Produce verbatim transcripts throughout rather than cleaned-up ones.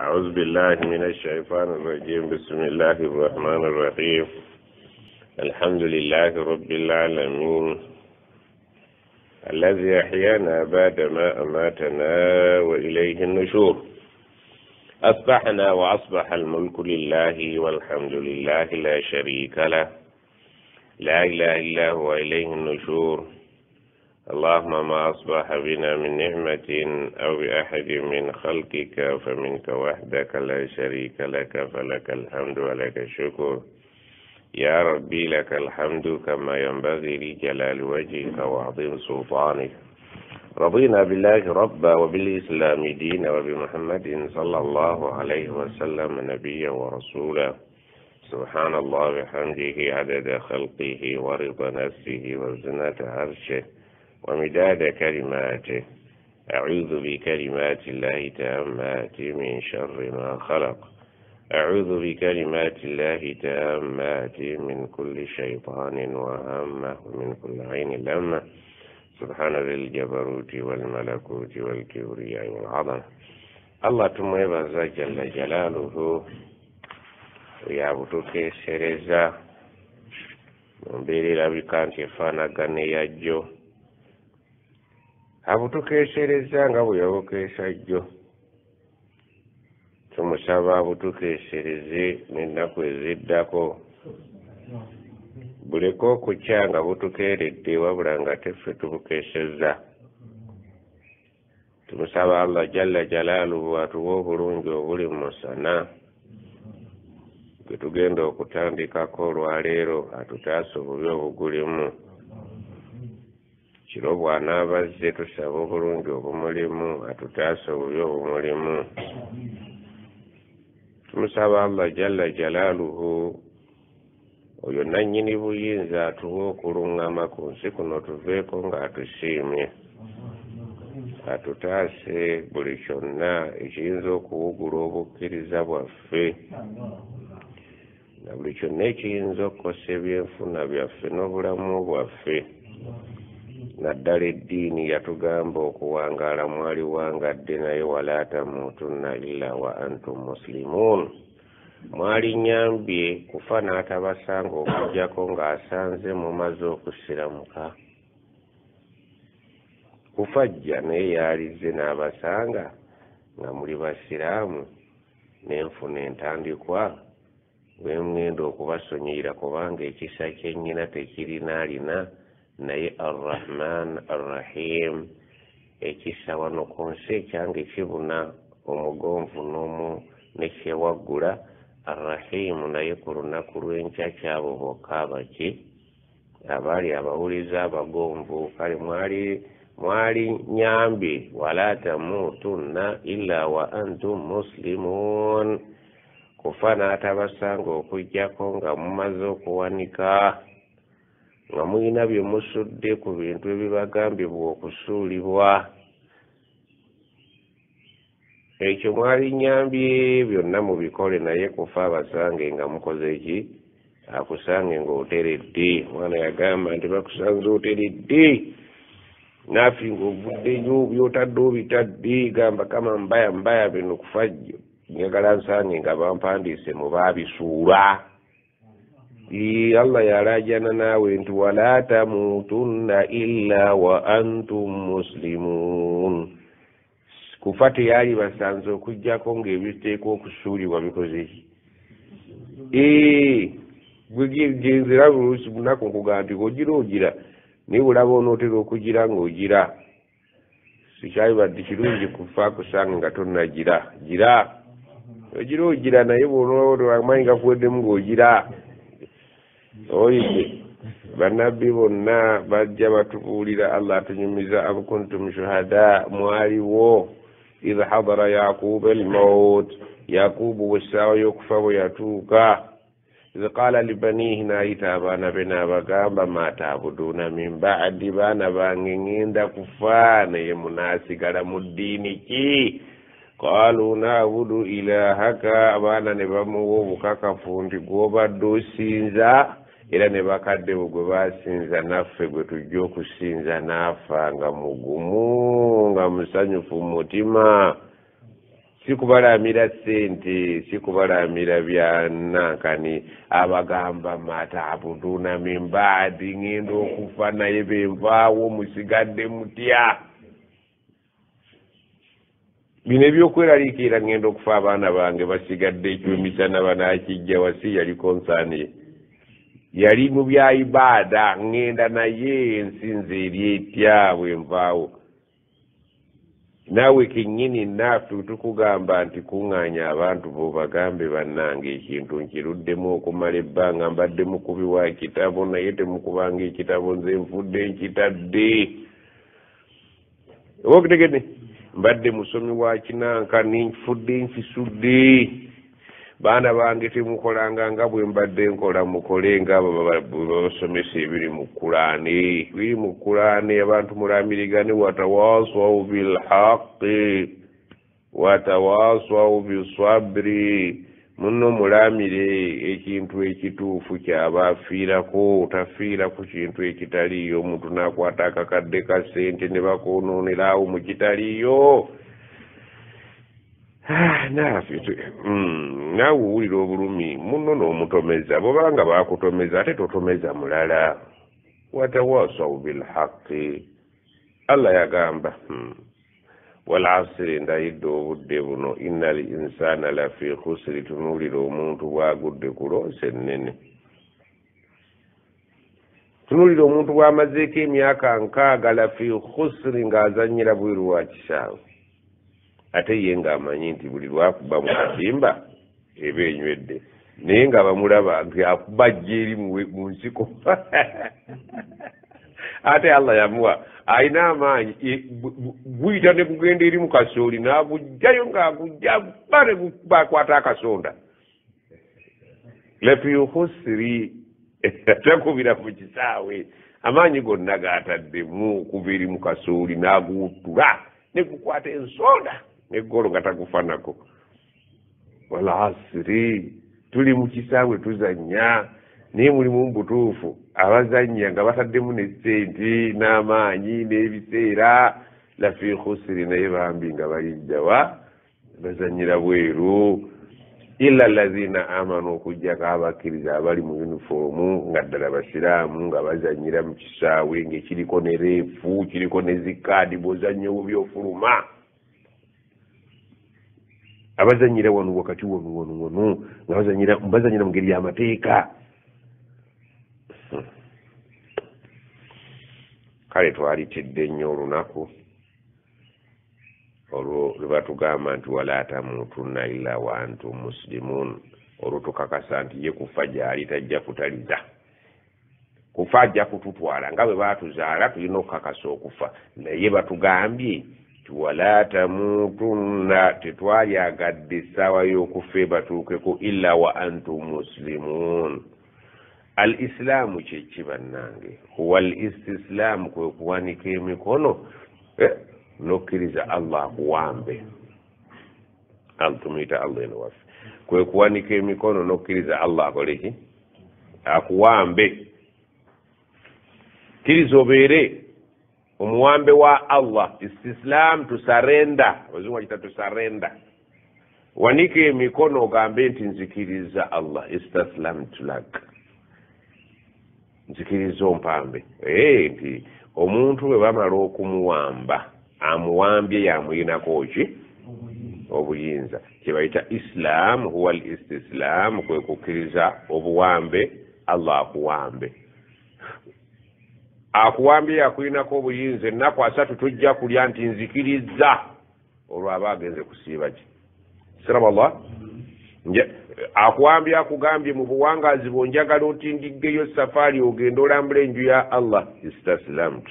أعوذ بالله من الشيطان الرجيم. بسم الله الرحمن الرحيم. الحمد لله رب العالمين الذي أحيانا بعدما أماتنا وإليه النشور. أصبحنا وأصبح الملك لله والحمد لله لا شريك له لا إله إلا هو إليه النشور. اللهم ما أصبح بنا من نعمة أو بأحد من خلقك فمنك وحدك لا شريك لك فلك الحمد ولك الشكر. يا ربي لك الحمد كما ينبغي لجلال وجهك وعظيم سلطانك. رضينا بالله ربا وبالإسلام دينا وبمحمد صلى الله عليه وسلم نبيا ورسولا. سبحان الله وبحمده عدد خلقه ورضا نفسه وزنة عرشه ومداد كلماته. أعوذ بكلمات الله تامات من شر ما خلق. أعوذ بكلمات الله تامات من كل شيطان وهامة ومن كل عين لامة. سبحان ذي الجبروت والملكوت والكبرياء والعظمة. الله تميبا جل جلاله ويعبدك سرزا من بيري لبكان كفانا غني يجو abutukesereza nga bwe yabukesa jjo. Tumusaba abutukesereze n'ennaku eziddako, buleko okukya nga butukeeredde wabula nga teffe tubukesezza. Tumusaba Allah jalla jalaaluhu atuwe obulungi obuli mu musana gwe tugenda okutandikako olwaleero, atutaase obubi obugulimu. Kiro bw'anaabazze tusaba obulungi obumulimu, atutaase obubi obumulimu. Tumusaba Allah jalla jalaaluhu oyo nannyini buyinza atuwe okuluŋŋama ku nsi kuno tuveeko ng'atusiimye, atutaase buli kyonna ekiyinza okuwugula obukkiriza bwaffe na buli kyonna ekiyinza okukosa ebyenfuna byaffe n'obulamu bwaffe. Naddala eddiini yatugamba okuwangaala mwali wangadde naye wala tamuutunna illa wa antum muslimuun. Mwali nyambye kufa n'atabasanga okujjako ng'asanze mumaze okusiramuka. Kufa jja naye yaalizze n'abasanga nga muli basiraamu, n'enfuna entandikwa bwe mwenda okubasonyiyira kubanga ekisa kyennyina tekirinaalina naye Ar-Rahman Ar-Rahim ekisa wano ku nsi ekyange kibuna omugonvu n'omu nekyewaggula. Ar-Rahim naye ku lunaku lw'enkya kyabo bokka abaki abaali abawuliza abagonvu. Kale mwali mwali nyambi wala tamuutunna illa wa antum muslimuun. Kufa n'atabasanga okujjako nga mumaze okuwanika, nga mulina bye musudde ku bintu ebibagambibwa okusuulibwa. Ekyo mwali nyambye byonna mubikole, naye kufa abasange nga mukoze ki? Akusange ng'oteredde. Mwana yagamba nti bakusanze oteredde, naafi ng'ovuddeyo by'otadde obitadde. Gamba kama mbaya mbaya bino kufa jjo njagala nsange nga bampandiise mu baabisuula. Allah yalajana naawe nti wala tamuutunna illa wa antum muslimuun. Kufa teyali basanze okujjako ng'ebiteekwa okusuulibwa bikoze ki? Ee gwe genzera buluusi bunaku nkugamba nti ogira ogira naye bulaba onootera okugira ng'ogira. Sikyalibadde kirungi kufa kusange nga tonnagira. Gira ogira ogira naye bw'olwamanyi nga kuweddemu ng'ogira. Oyite bannabbi bonna bajja batubuulira. Allah atunyumiza am kuntum shuhada, mwaliwo idh hadara yaquba almaut, yaqubu wessaawa y'okufa bwe yatuuka. idh qaala libaniihi, naayita abaana be n'abagamba ma taabuduuna min ba'di, baana bange ŋŋenda kufa naye munaasigala mu ddiini ki? Qaalu na'budu ilaahaka, abaana ne bamuwa obukakafu nti gw'obadde osinza era ne bakadde bo gwe basinza naffe gwe tujja okusinza n'afa nga mugumu nga musanyufu mu mutima. sikubalamira ssente sikubalamira bya nankani abagamba matabuduna mimbadi ngenda okufa naye benvaawo musigadde mutya bino ebyokweraliikirira ngenda okufa abaana bange basigadde ekyomisana banakijja wasi yali konsani yali mu bya ibaada ngenda naye ensinzi eri etya bwenvaawo naawe kennyini naffe tukugamba nti kuŋŋaanya abantu bo bagambe bannange ekintu nkiruddemu okumala ebbanga mbadde mukubi wa kitabo naye temukubanga ekitabo nze nfudde nkitadde oba okutegedde mbadde musomi wa kinanka ninfudde nkisudde baana bange temukolanga nga bwe mbadde nkola mukole ngaabo babasomesa ebiri mu Kulaani biri mu Kulaani abantu mulamirigane watawasau bilhaqi watawasau bisabri muno mulamire ekintu ekituufu kyaba afiirako otafiira ku kintu ekitaliyo omuntu nakwata akakadde ka ssente ne bakonoonerawo mu kitaliyo naafe naawe owulira obulumi muno n'omutomeza bwobanga bakutomeza ate totomeza mulala watawasau bilhaqi Allah yagamba walasiri ndayidde obudde buno inna al insana lafi khusri tunuulira omuntu bwagudde ku loosi ennene tunuulira omuntu bwamazeeko emyaka nkaaga lafi khusri ng'azannyira bweru wa kisaawe ate ye ng'amanyi nti buli lwakuba mu katimba eba enywedde naye nga bamulaba nti akuba jja eri mu nsiko ate Allah yamuwa ayina amaanyi guyita ne kugenda eri mu kasooli n'agujjayo ng'agujja bane bakwata akasonda lafi khusri takubira mu kisaawe amaanyi gonna gaataddemu kuva eri mu kasooli n'aguwuttula ne gukwata ensonda neggolo nga tagufanako wal asri tuli mu kisaawe tuzannya naye mulimu mbutuufu abazannya nga bataddemu n'essente n'amaanyi n'ebiseera lafi khusri naye bambi nga balijjawa bazannyira bweru illa allazina amanu okujjako abakkiriza abali mu yunifoomu nga ddala basiraamu nga bazannyira mu kisaawe ng'ekiriko ne reefu kiriko ne zikaadi bw'ozannya obubi ofuluma abazannyira wano wakati wano wano wano nga bazannyira bazannyira mu ngeri y'amateeka kale twalitidde nnyo olunaku olwo lwe batugamba nti wala tamuutunna illa wa antum muslimun olwo tukakasa nti ye kufa gyali tajja kutaliza kufa ajja kututwala nga bwe baatuzaala tulina okukakasa okufa naye batugambye nti wala tamuutunna tetwalyagadde essaawa y'okufa ebatuukeko illa wa antum muslimun al islaamu kyeki bannange huwa al istislaamu kwe kuwanika emikono eh, nokkiriza Allah akuwambe altumuyita Allah eno waffe kwe kuwanika emikono nokkiriza Allah akoleki akuwambe kkiriza obeere omuwambe wa Allah istislam tusarenda wazungu wakita tusarenda wanika emikono ogambe nti nzikiriza Allah istaslamtu lak nzikiriza ompambe ee nti omuntu bwe bamala okumuwamba amuwambye yamuyinako ki obuyinza kyebayita islam huwa al istislam kwe kukkiriza obuwambe Allah akuwambe akuwambye yakuyinako obuyinza ennaku asatu tujja kulya nti nzikiriza olwo aba agenze kusiiba ki siraba Allah akuwambye akugambye mu buwangazi bwonjagala otindiddeyo safaari ogenda olambula enju ya Allah istaslamtu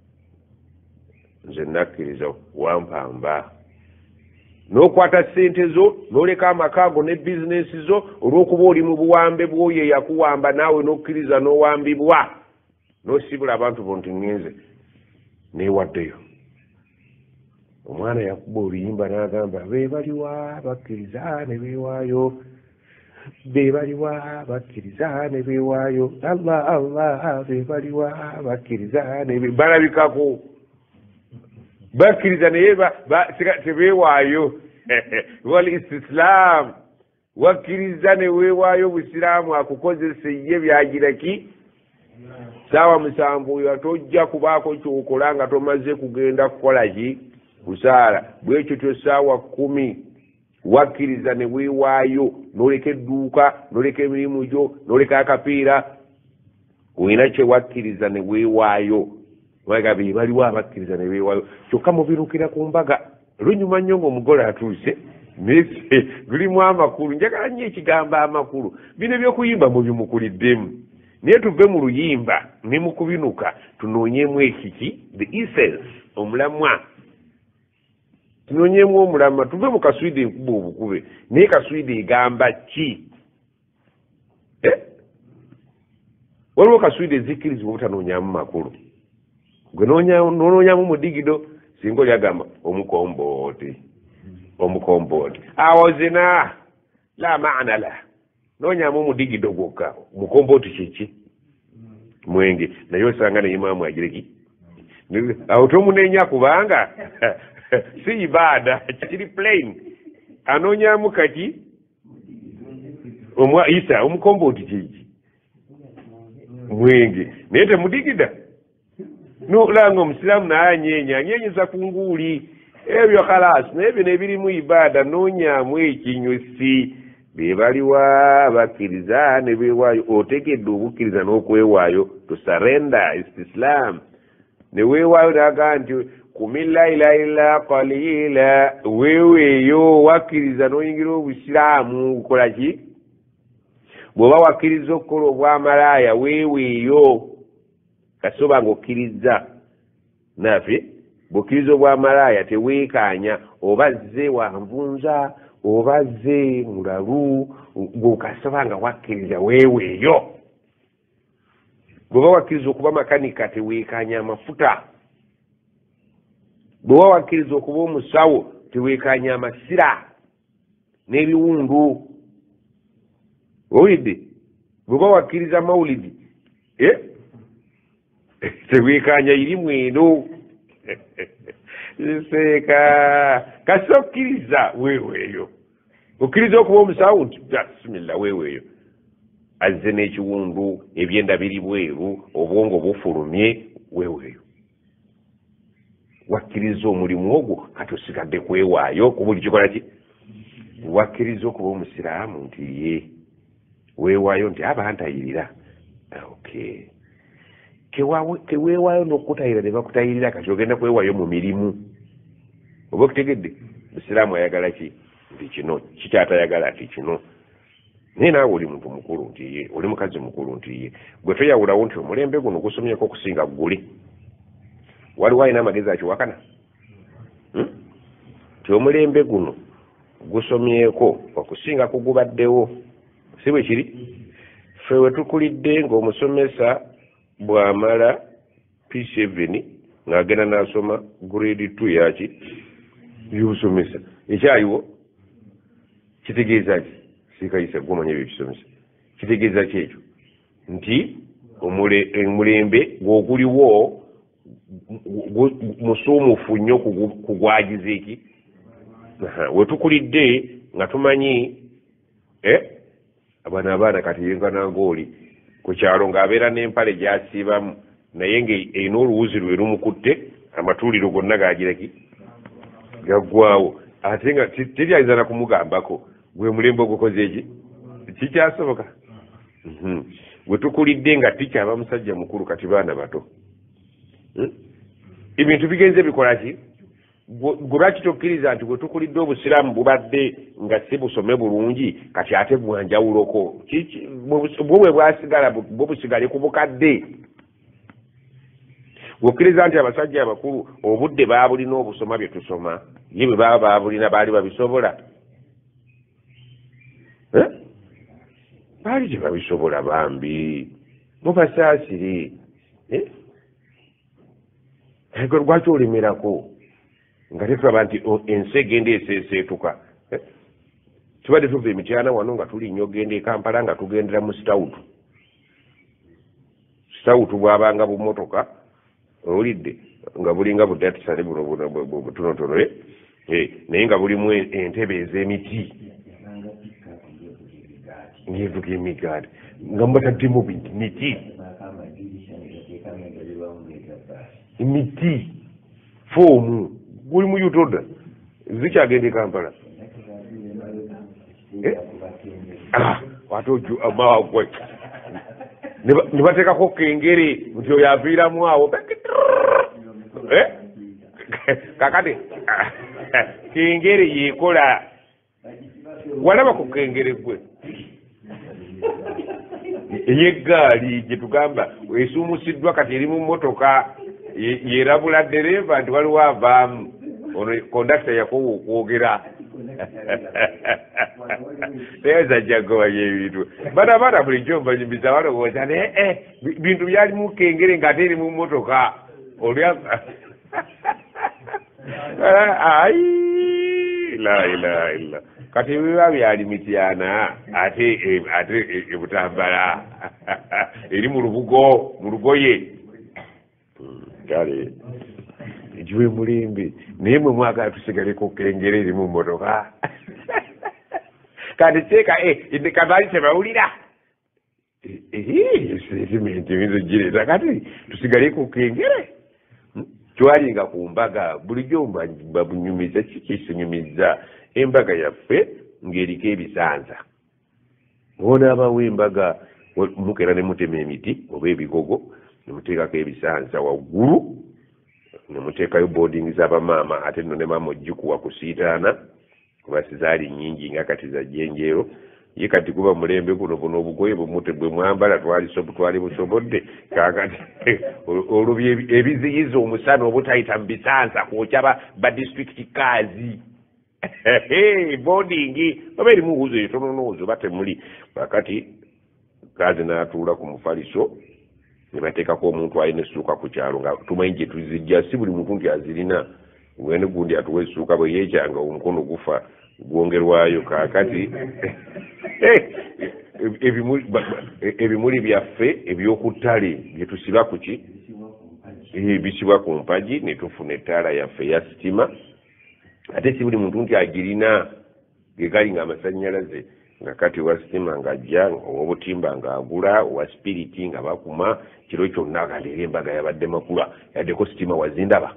nze nakkiriza wampamba n'okwata ssente zo n'oleka amakaago ne bizinesi zo olw'okuba oli mu buwambe bw'oyo eyakuwamba naawe n'okkiriza n'owambibwa n'osibula abantu bo nti ngenze neewaddeyo omwana yakuba oluyimba n'agamba be baliwa bakkiriza ne beewaayo be baliwa bakkiriza ne beewaayo Allah Allah be baliwa bakkiriza ne balabikako bakkiriza naye tebeewaayo walistislam wakkiriza ne weewaayo busiraamu akukozese ye byagira ki saawa musanvu oyo tojja kubaako kyokola nga tomaze kugenda kukola ki kusaala bwekyo tyo saawa kumi wakkiriza ne weewaayo n'oleka edduuka n'oleka emirimu gyo n'oleka akapiira olina kye wakkiriza ne weewaayo baga be baliwo abakkiriza ne beewaayo kyokka mubiruukira ku mbaga lunyuma nnyo ng'omugole atuuse mese gulimu amakulu njagala nnyo ekigambo amakulu bino ebyokuyimba mubimukuliddemu naye tuve mu luyimba ne mu kubinuka tunoonyemu ekiki the essence omulamwa tunoonyemu omulamwa tuve mu kaswidi enkuba obukube naye kaswidi egamba ki waliwo kaswidi ezikkirizibwa obutanoonyamu makulu gwe nonoonyamu mudigido singa oli agamba omukombooti omukombooti awo zina la maana la noonyamu omudigido gwokka mukombooti kiki mwenge naye osanga ne imaamu agireki awo tomuneenya kubanga si ibaada kiri plain anoonyamu kaki omwa isa omukombooti kiki mwenge naye temudigida nolanga omusiraamu naanyeenya anyeenyeza ku nguuli ebyo khalas naye bino ebirimu ibaada noonyaamu ekinyusi be baliwa bakkiriza ne beewaayo otegedde obukkiriza n'okwewaayo to surrender istislam ne weewaayo naga nti kumilla ilaila qalila weeweeyo wakkiriza n'oyingira obusiraamu ukola ki bw'oba wakkiriza okukola obwamalaaya weeweeyo kasoba ng'okkiriza nafe bw'okkiriza obwamalaaya teweekaanya oba zze wanvunza oba zze mulalu ng'okasoba nga wakkiriza weeweeyo bw'oba wakkiriza okuba makanika teweekaanya amafuta bw'oba wakkiriza okuba omusawo teweekaanya amasira n'ebiwundu owulidde bw'oba wakkiriza mawulidi eh teweekaanya irimu eno seeka kasi okkiriza weeweeyo okkiriza okuba omusawo nti bisimilla weeweeyo azze n'ekiwundu ebyenda biri bweru obwongo bufulumye weeweeyo wakkiriza omulimu ogwo kati osigadde kwewaayo ku buli kikola ki wakkiriza okuba omusiraamu nti ye weewaayo nti abantayirira okay keweewaayo n'okutayira ne bakutayirira kati ogenda kwewaayo mu mirimu oba okutegedde musiraamu ayagala ki nti kino kikyatayagala nti kino naye naawe oli muntu mukulu nti ye oli mukazi mukulu nti ye gwe toyawulawo nti omulembe guno gusomyeko okusinga gule waliwo alina amagezi akiwakana nti omulembe guno gusomyeko okusinga kugubaddewo si bwe kiri ffe we tukulidde ng'omusomesa bw'amala P seven ng'agenda n'asoma grade two yaki y'obusomesa ekyaliwo kitegeeza ki siikayisa gw'omanya ebyo bisomesa kitegeeza ki ekyo nti omulembe gw'oguliwo musuumufu nnyo kugwagiza eki we tukulidde nga tumanyi abaana abaana kati yenkanangaoli ku kyalo ng'abeera n'empale gy'asiibamu naye ng'erina oluwuzi lwe lumukutte amatuuliro gonna gagireki gaggwawo ate nga teryayinza na kumugambako gwe mulembe ogukoze eki kikyasoboka we tukulidde nga tikyaba musajja mukulu kati baana bato ebintu bigenze bikola ki gwe lwaki tokkiriza nti gwe tukulidde obusiraamu bubadde nga si busome bulungi kati ate bwanjawuloko bwo bwe bwasigala bwo busigale ku bukadde gweokkiriza nti abasajja abakulu obudde baabulina obusoma bye tusoma ye bwe baba baabulina baali babisobola baali tebabisobola bambi mubasaasire ego lwaki olemerako nga tetulaba nti ensi egenda eseeseetuka tubadde tuva emityana wano nga tulinnya ogenda e Kampala nga tugendera mu sitawutu sitawutu bwabanga bumotoka owulidde nga bulinga budatisane buno butonotono eh naye nga bulimu entebe ez'emiti ngevuga emigaati nga mubataddemu miti miti foomu guli mu yutoda zikyagenda e Kampala watoju amagwe ne bateekako kengere nti oyo aviiramu awo kakati kengere yekola walaba ku kengere gwe ey'eggaali gye tugamba esuumusiddwa kati eri mu mmotoka yerabula ddereeva nti waliwo avaamu ono kondakita yakowa okwogera teeza jagowanya ebintu bana baana bulijjo mbanyumiza balowooza naye bintu byali mu kengere ng'ate eri mu mmotoka olya ai la ilaha illa kati biba byali mityana ate ate ebutambala eri mu lubugo mu lugoye kale ejiwe mulimbi naye mwe mwagala tusigaleko kengere eri mu mmotoka kati teeka kabaali tebawulira setimenti ebizo gireeta kati tusigaleko kengere twalinga ku mbaga bulijjo babunyumiza kikisinyumiza embaga yaffe ng'eriko ebisanza onaabawo embaga mukera ne mutema emiti oba ebigogo ne muteekako ebisanza waggulu ne muteekayo boarding z'abamaama ate nno ne maama ojjukuwa ku siitaana kuba sizaali nnyingi nga kati za jjenjeero ye kati kuba mulembe guno buno obugoye bumute bwe mwambala twali busobodde kaakati olwo ebiziyiza omusana obutayita mu bisanza kwokya ba district kaazi boarding oba erimu wuzo etononoozo batemuli kakati kaazi n'atuula ku mufaliso ne bateekako omuntu alina essuuka ku kyalo nga tumanyi gye tuzijja si buli muntu nti azirina wene gundi atuwa essuuka bwe yeekyanga omukono gufa gwongerwayo kaakati ebimuli byaffe ebyoku ttale bye tusiba ku ki bisibwa ku mpagi ne tufuna ettaala yaffe eya sitima ate si buli muntu nti agirina gegali ng'amasannyalaze nga kati owa sitima ng'ajja owobutimba ng'agula owa sipiriti nga bakuma kiro kyonna kaleero embaga yabadde makula yaddeko sitima wazindaba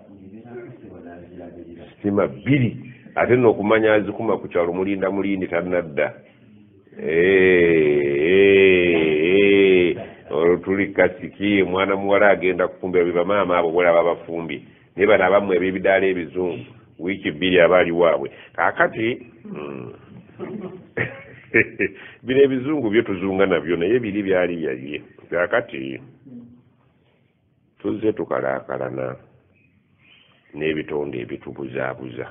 sitima bbiri ate nno okumanya azikuma ku kyalo mulinda mulindi tannadda olwo tuli kasiki mwana muwala agenda kufumbira bye bamaama abo bolaba abafumbi naye bano abamu eb'ebidaala ebizungu wiiki bbiri abaali waabwe kaakati bino ebizungu byo tuzunga nabyo naye biri byali byalye kaakati tuzze tukalaakalana n'ebitonde ebitubuzaabuza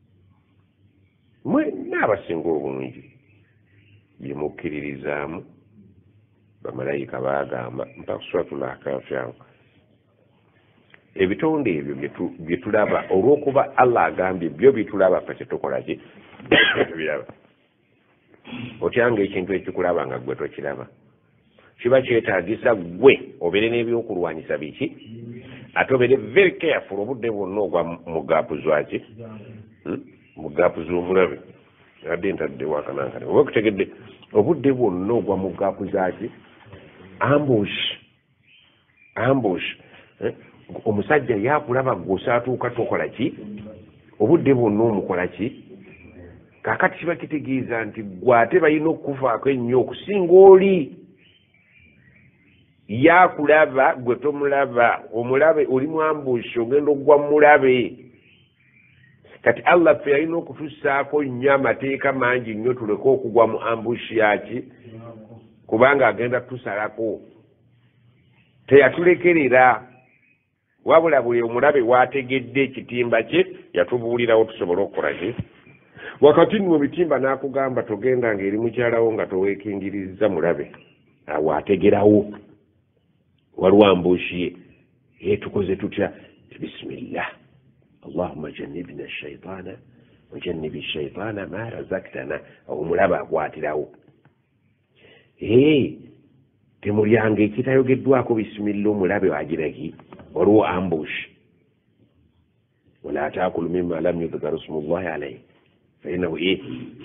mwe n'abasinga obungi bye mukkiririzaamu bamalayika baagamba mpaka suratula akafyangu ebitonde ebyo bye tulaba olw'okuba Allah agambye byo bitulaba ffe tetukola ki biraba otyanga ekintu ekikulaba nga gwe tokiraba kiba kyetaagisa gwe obeere n'ebyokulwanyisa biki ate obeere very careful obudde bwonna ogwa mu gaapu zwaki mu gaapu z'omulabe adde ntaddewo akanankane oba okutegedde obudde bwonna ogwa mu gaapu zaki ambush ambush omusajja yakulaba gwosaatuuka tokola ki obudde bwonna omukola ki kaakati kiba kitegeeza nti gwate balina okukufaako ennyo okusinga oli yakulaba gwe tomulaba omulabe oli mu ambush ogenda ogwa mulabe kati Allah ffe yalina okutussaako nnyo amateeka mangi nnyo tuleke okugwa mu ambush yaki kubanga agenda tusalako teyatulekerera wabula buli omulabe waategedde ekitimba kye yatubuulirawo tusobole okukola ki wakati nno bitimba n'akugamba togenda ng'eri mukyalawo nga toweekingiriza mulabe awo ategerawo waliwo ambushi ye tukoze tutya bisimillah allahumma jannibna ash-shaytana wa jannibi ash-shaytana ma razaktana omulaba akwatirawo ee temulyanga ekitayogeddwako bisimillah omulabe wagiraki waliwo ambush wala taakulu mimma lam yudhkar ismullahi alayhi fa innahu eh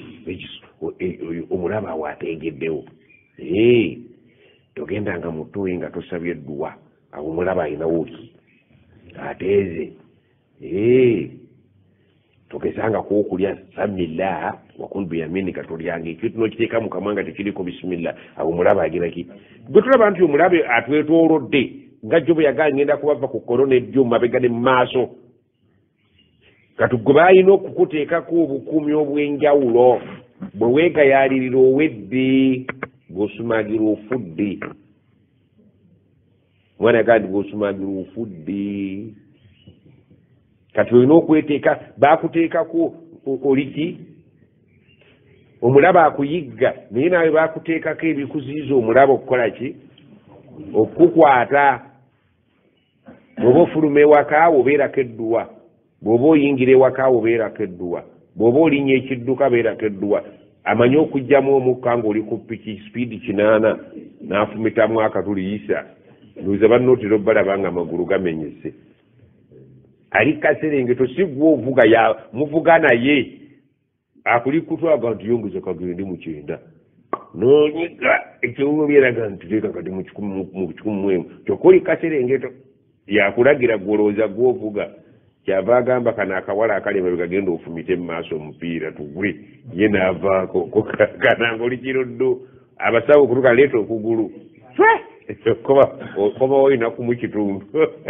omulaba waategeddewo eh togendanga mu ttuuyi nga tosabye edduwa awo omulaba ayinawo ki ateeze eh togezanga kwokulya samillah wakul biyaminika tolyanga ekintu nokiteeka mu kamwa nga tekiriko bisimillah awo omulaba agira ki gwe tulaba nti omulabe atwetoolodde nga jjo bwe yagaa ngenda kubava ku korona ejjo mabega ne mu maaso kati gwe baalina okukuteekako obukuumi obw'enjawulo bwe weegayaalirira owedde bw'osumagira ofudde mwana yagaa nti bw'osumagira ofudde kati olina okweteeka baakuteekako oliki omulaba akuyigga naye naawe baakuteekako ebikuziiza omulaba okukola ki okukukwata bw'oba ofuluma ewaka obeerako edduwa bw'oba oyingira ewaka obeerako edduwa bw'oba olinnya ekidduka beerako edduwa amanyi okugyamu omukka ng'oli ku piki sipiidi kinaana n'afumitamu akatuliyisa ndowooza bannootera obbalaba nga amagulu gamenyese ali kaserengeto si gwe ovuga ya muvuga naye akuli kutwaga nti yongeza kagende mu kyenda nonyiga ekyewulo byeraga nti teeka kati mu kikumu mwemu kyokka oli kaserengeto yakulagira gwolowooza gwovuga kyava agamba kana akawala akali emabega genda ofumite mu maaso omupiira tugwe ye naavaako kananga oli kiroddo abasawo okutuka leeta okugulu koba olina kumu kitundu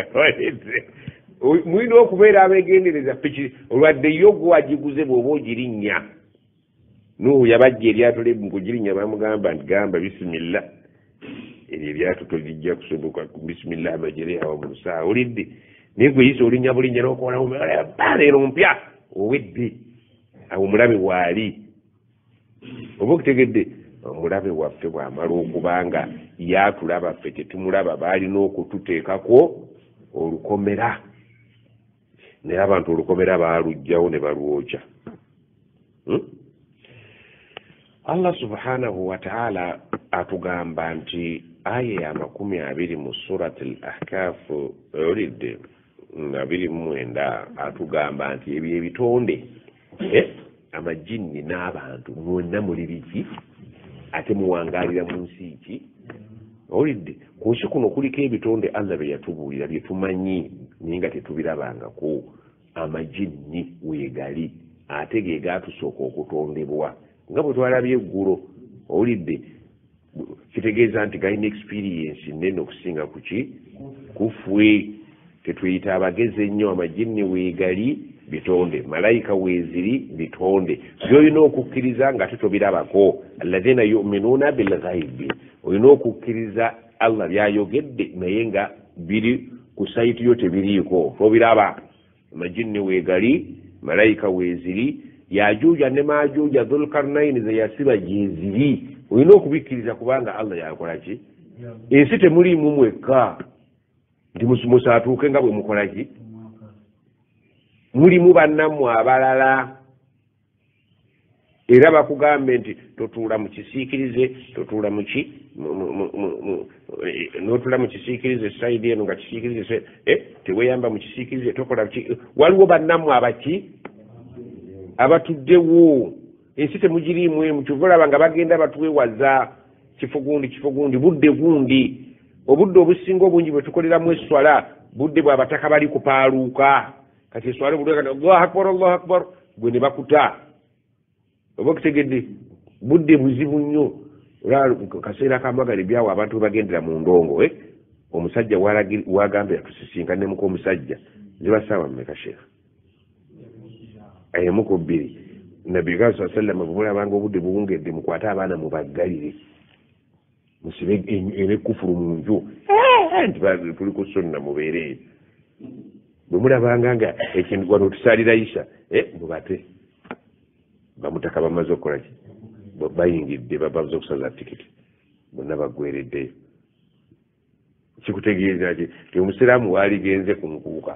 mulina okubeera abeegendereza piki olwadde yo gwagiguze bw'oba ogirinnya nuhu yabajja eryato lye mukugirinnya bamugamba nti gamba bisimillah eryo eryato tolijja kusoboka bisimillah amajereha wa musaa olidde naye gwe yisa olinnya bulinnya n'okoolaero mpya owedde awo omulabe waali oba okutegedde omulabe waffe bw'amala okubanga yatulaba ffe tetumulaba baalina okututeekako olukomera naye abantu olukomera baalugjawo ne balwokya Allah subhanahu wa ta'ala atugamba nti aya ya makumi abiri mu surati al-ahkaf olidde abiri mu mwenda atugamba nti ebyo ebitonde amajinni n'abantu mwonna muli biki ate muwangaalira mu nsi ki olidde ku nsi kuno kuliko ebitonde Allah bye yatubuulira bye tumanyi naye nga tetubirabangako amajinni weegali ate ge gaatusooka okutondebwa nga bwe twalabye eggulo owulidde kitegeeza nti galina experience nnene okusinga ku ki kufwe tetuyita abagezi ennyo amajinni weegali bitonde malayika weeziri bitonde byolina okukkiriza nga tetobirabako alladhina yuminuuna bilghaibi olina okukkiriza Allah byayogedde naye nga biri ku sayiti yo tebiriiko tobiraba amajinni weegali malayika weeziri yajuuja ne maajuuja dhulkarnaini ze yasiba gyeziri olina okubikkiriza kubanga Allah yakola ki ensi temuliimu mwekka nti musaatuuke nga bwe mukola ki mulimu bannammwe abalala era bakugambe nti totuula mu kisiikirize totuula mu ki n'otuula mu kisiikirize sayidi eno nga kisiikirize teweeyamba mu kisiikirize tokola ki waliwo bannammwe abaki abatuddewo ensi temugiriimu emu kyova olaba nga bagenda batwewaza kifo gundi kifo gundi budde gundi obudde obusinga obungi bwe tukoleramu eswala budde bw'abataka bali kupaaluuka kati eswala budde allahu akbar allahu akbar gwe ne bakuta oba okutegedde budde buzibu nnyo kaseera kamagale byawo abantu bebagendera mu ndongo omusajja wagambye yatusisinkannemu omusajja zibasaawa mmeka sheekha emuko bbiri nabbi gaa saa sallama bwemulabanga obudde buwungedde mukwate abaana mubaggalire musibe ebekufulu mu nju nti tuli ku sonna mubeereyo bwemulabanga nga ekintu wano tusalira isa mubate bamutaka bamaze okukola ki bayingidde bamaze okusaza tikiti bonna baggwereddeyo kikutegeeza ki ti omusiraamu waaligenze ku nkuuka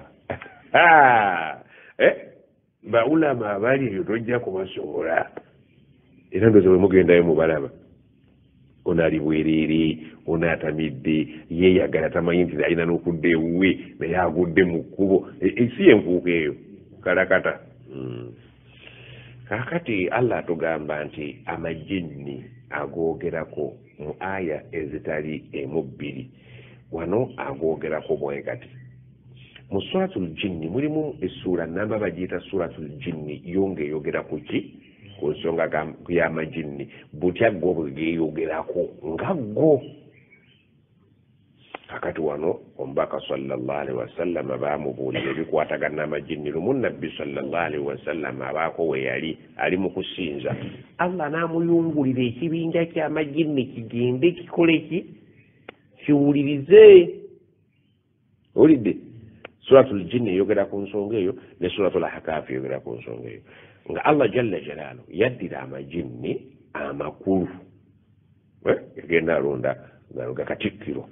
baulama abali ebyo tojja kubasobola era ndoze bwe mugendayo mubalaba ono ali bwereere ono atamidde yeeyagala tamanyi nti alina n'okudda ewuwe naye agudde mu kkubo ensi yenkuuka eyo kalakata mm. kakati Allah tugamba nti amajinni agogerako mu aya ezitali emubbiri wano agogerako bwe kati mu suratul jinni mulimu essura namba bagiyita suratul jinni yonge yogera ku ki ku nsonga y'amajinni butya go bwegeyogerako nga go kakati wano omubaka sallallahu alaihi wasallam baamubuulira ebikwatagana n'amajinni lumu nabbi sallallahu alaihi wasallam abaako we yali ali mu kusinza Allah n'amuyungulira ekibinja ky'amajinni kigende kikole ki kiwulirize olidde suratul jinni eyogera ku nsonga eyo ne suratul ahkafi eyogera ku nsonga eyo nga Allah jalla jalaalu yaddira amajinni amakulu yagenda alonda nga katikkiro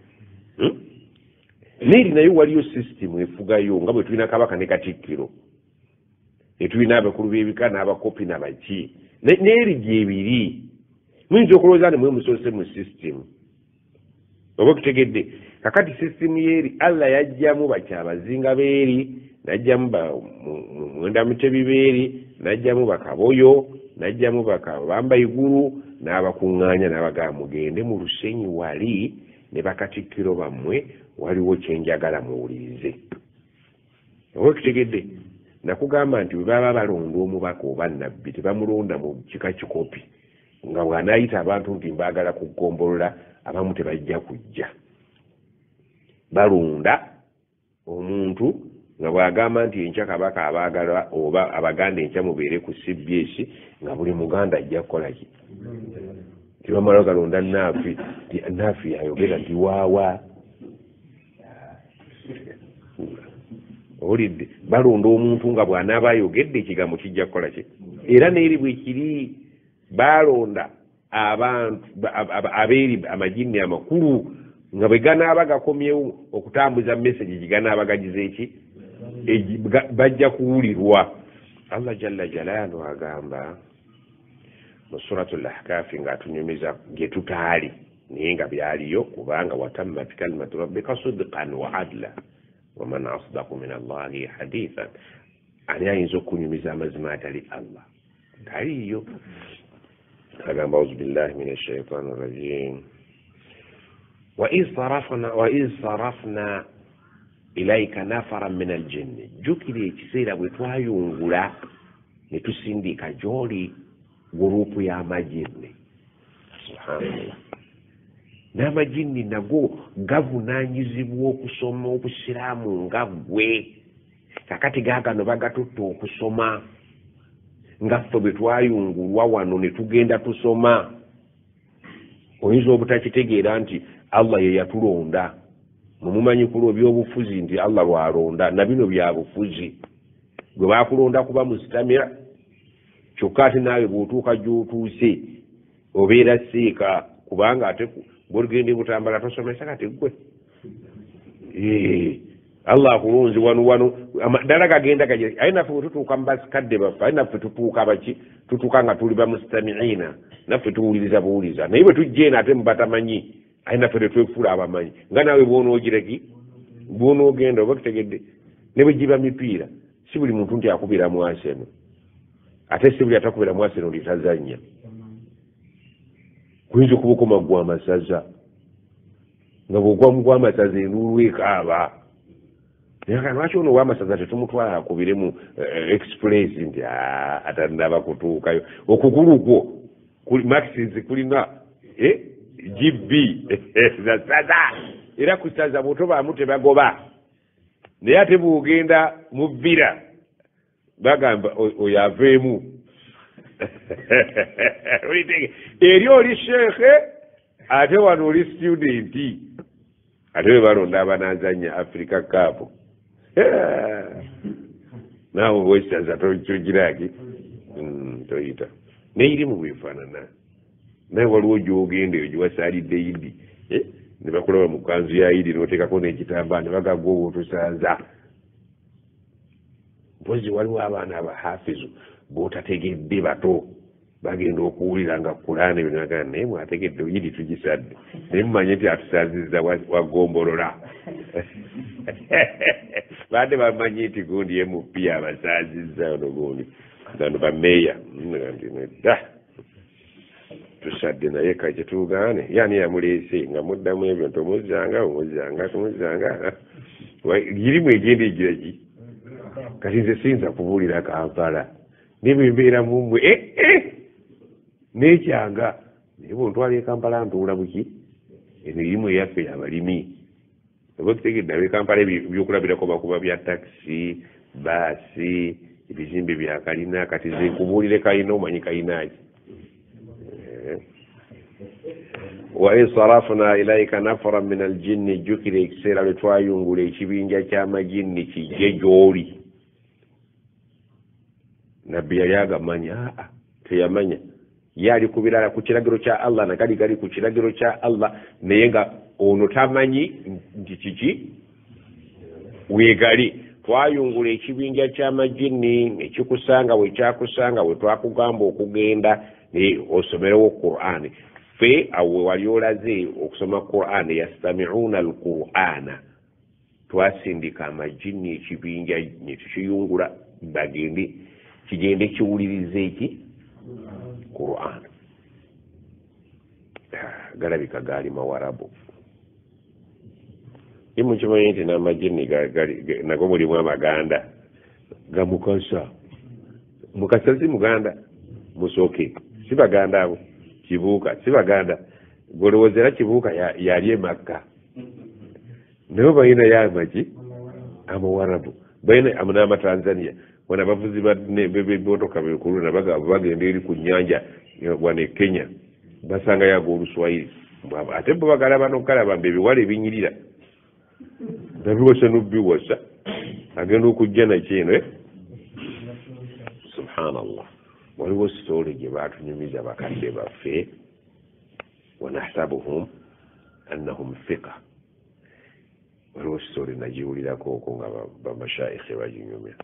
neri nayo waliyo system efugayo nga bwe tulina kabaka ne katikkiro etulina abakulu b'ebika n'abakopi n'abaki neri gyebiri muyinza okulowooza ne mwe musose mu system oba okutegedde kakati system yeri Allah yajjamu bakyabazinga beeri najjamu mwenda mutebi beeri najjamu bakaboyo najjamu bakabamba igulu n'abakuŋŋaanya n'abagamba mugende mu lusenyi wali ne bakatikkiro bammwe waliwo kyenjagala muwulirize oba okutegedde nakugamba nti bwe baba balonda omubaka oba nabbi tebamulonda mu kika kikopi nga bw'anaayita abantu nti mbaagala kugombolola abamu tebajja kujja balonda omuntu nga bw'agamba nti enkya kabaka abaagala oba abaganda enkya mubeere ku C B S nga buli muganda ajja kukola ki tibamala galonda naafi naafi yayogera nti waawa olidde balonda omuntu nga bw'anaaba ayogedde ekigambo kijja kukola ki era neeri bwe kiri balonda abantu abeeri amajinni amakulu nga bwe ganaaba gakomyewo okutambuza message giganaaba gagize eki bajja kuwulirwa Allah jalla jalaalu agamba mu suratul ahkafi ng'atunyumiza gye tutaali naye nga byaliyo kubanga watammat kalimatu rabbika sidqan wa adla waman asdaqu min allahi hadithan ani ayinza okunyumiza amazima atali Allah taliyo agamba auzu billahi min ashaitani rajim وإذ صرفنا وإذ صرفنا إليك نفرا من الجن جوكي كسيرا بتوايونغولا نتسنديكا جولي غروب يا ماجيني سبحان الله n'amajinni nago gavunaanyizibwa okusoma obusiraamu nga ggwe kakati gaagano bagatutta okusoma nga ffe bwe twayungulwa wano ne tugenda tusoma oyinza obutakitegeera nti Allah ye yatulonda mumumanyi ku by'obufuzi nti Allah lwalonda na bino bya bufuzi gwe baakulonda kuba musitamira kyokka ate naawe bw'otuuka gy'otuuse obeera siika kubanga ate bw'ogenda butambala tosomesa kati ggwe Allah akulonzi wano wano ddala gagenda gaje aye naffe bwe tutuuka mu basikadde baffe aye naffe tutuuka baki tutuuka nga tuli bamusitamiina naffe tuwuliriza buwuliza naye bwe tujja eno ate mubatamanyi aye naffe tetwefuula abamanyi nga naawe bwonoogireki bwonoogenda oba kitegedde ne bwe giba mipiira si buli muntu nti akubira mu Arsenal ate si buli atakubira mu Arsenal litazannya kuyinza okuba okoma gwa amasaza nga bw'ogwa mu gwa amasaza enuulu ekaaba naye lwaki ono ow'amasaza tetumutwala akubire mu express nti atanaba kutuukayo okugulu kwo maxis kulina G B zasaza era kusaza bw'otobaamu tebagoba naye ate bw'ogenda mu bbira bagamba oyo aveemu eri oli sheekhe ate wano oli studenti ate we balonda abanazanya Africa Cup naawe bwesaza togiraki toyita neiri mu bwefaanana naye waliwo gyogenda eyo gyewasalidde idi ne bakulaba mu kanzu ya idi n'oteekako n'ekitambaa ne bagagwa obwo tusanza mpozi waliwo abaana abahafizu b'otategedde bato bagenda okuwulira nga kulaana ebyo nagana naye mwategedde idi tugisadde naye mumanye nti atusanzizza wagombolola baadde bamanyi nti gundi M P abasaazizza ono gundi bano bameeya da tusadde naye kajje tugaane yani yamuleese nga muddamu ebyo ntomuzanga omuzanga tomuzanga girimu egenda egiraki kati nze siyinza kubuulira Kampala nebwe mbeera mumwe nekyanga naye bwontwala e Kampala ntuula buki emirimu eyaffe yabalimi oba kitegedde abe Kampala ebyokulabirako bakuba bya takisi baasi ebizimbe bya kalina kati ze nkubuulire kalina omanyi kalinaaki wa in sarafna ilaika nafara min aljinni jjukira ekiseera lwe twayungula ekibinja ky'amajinni kijje gy'oli nabbi yali agamanya aa teyamanya ye ali ku birala ku kiragiro kya Allah nagali gali ku kiragiro kya Allah naye nga ono tamanyi nti kiki weegali twayungula ekibinja ky'amajinni ekikusanga we kyakusanga we twakugamba okugenda naye osomerewo Qur'ani fe awe wali olaze okusoma Qur'an yastami'una al-Qur'ana twasindika amajinni ekibinja ne tukiyungula bagende kigende kiwulirize eki Qur'an galabika gali mawarabu imu kimanyi nti n'amajinni nago mulimu amaganda gamukasa mukasa si muganda musooke si baganda abo kibuuka si baganda golowozera kibuuka yali e Makka nabo balina yamaki amawarabu balina n'amatanzania wana abavuzi b'ebimotoka bikulu bagenda eri ku nnyanja wano e Kenya basanga yaga oluswayiri ate bo bagalaba nokukalaba mbe ebiwala ebinyirira nabiwasa nobbiwasa agenda okujja nakyeno subhanallah waliwo sitole gye batunyumiza bakadde baffe wanahsabuhum annahum fiqa waliwo sitole nagiwulirako oko nga bamashayikhe baginyumira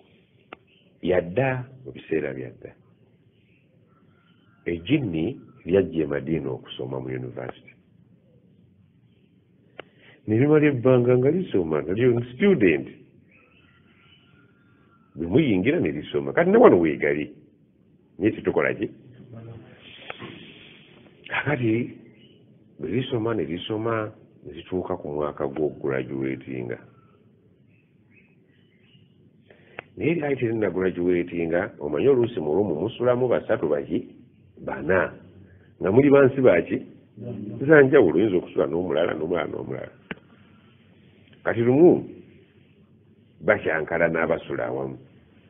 yadda mu biseera byadda ejinni lyajja e Madiina okusoma mu university nelimala ebbanga nga lisoma nga lyo student bwe muyingira ne lisoma kati ne wano weegali naye tetukola ki kakati bwe lisoma ne lisoma ne lituuka ku mwaka gw'okuguraduatinga naye lyali terinagraduatinga omanyi oluusi mu lumu musulamu basatu baki bana nga muli bansi baki zanjawulo oyinza okusula n'omulala n'omulala n'omulala kati lumu bakyankala n'abasula awamu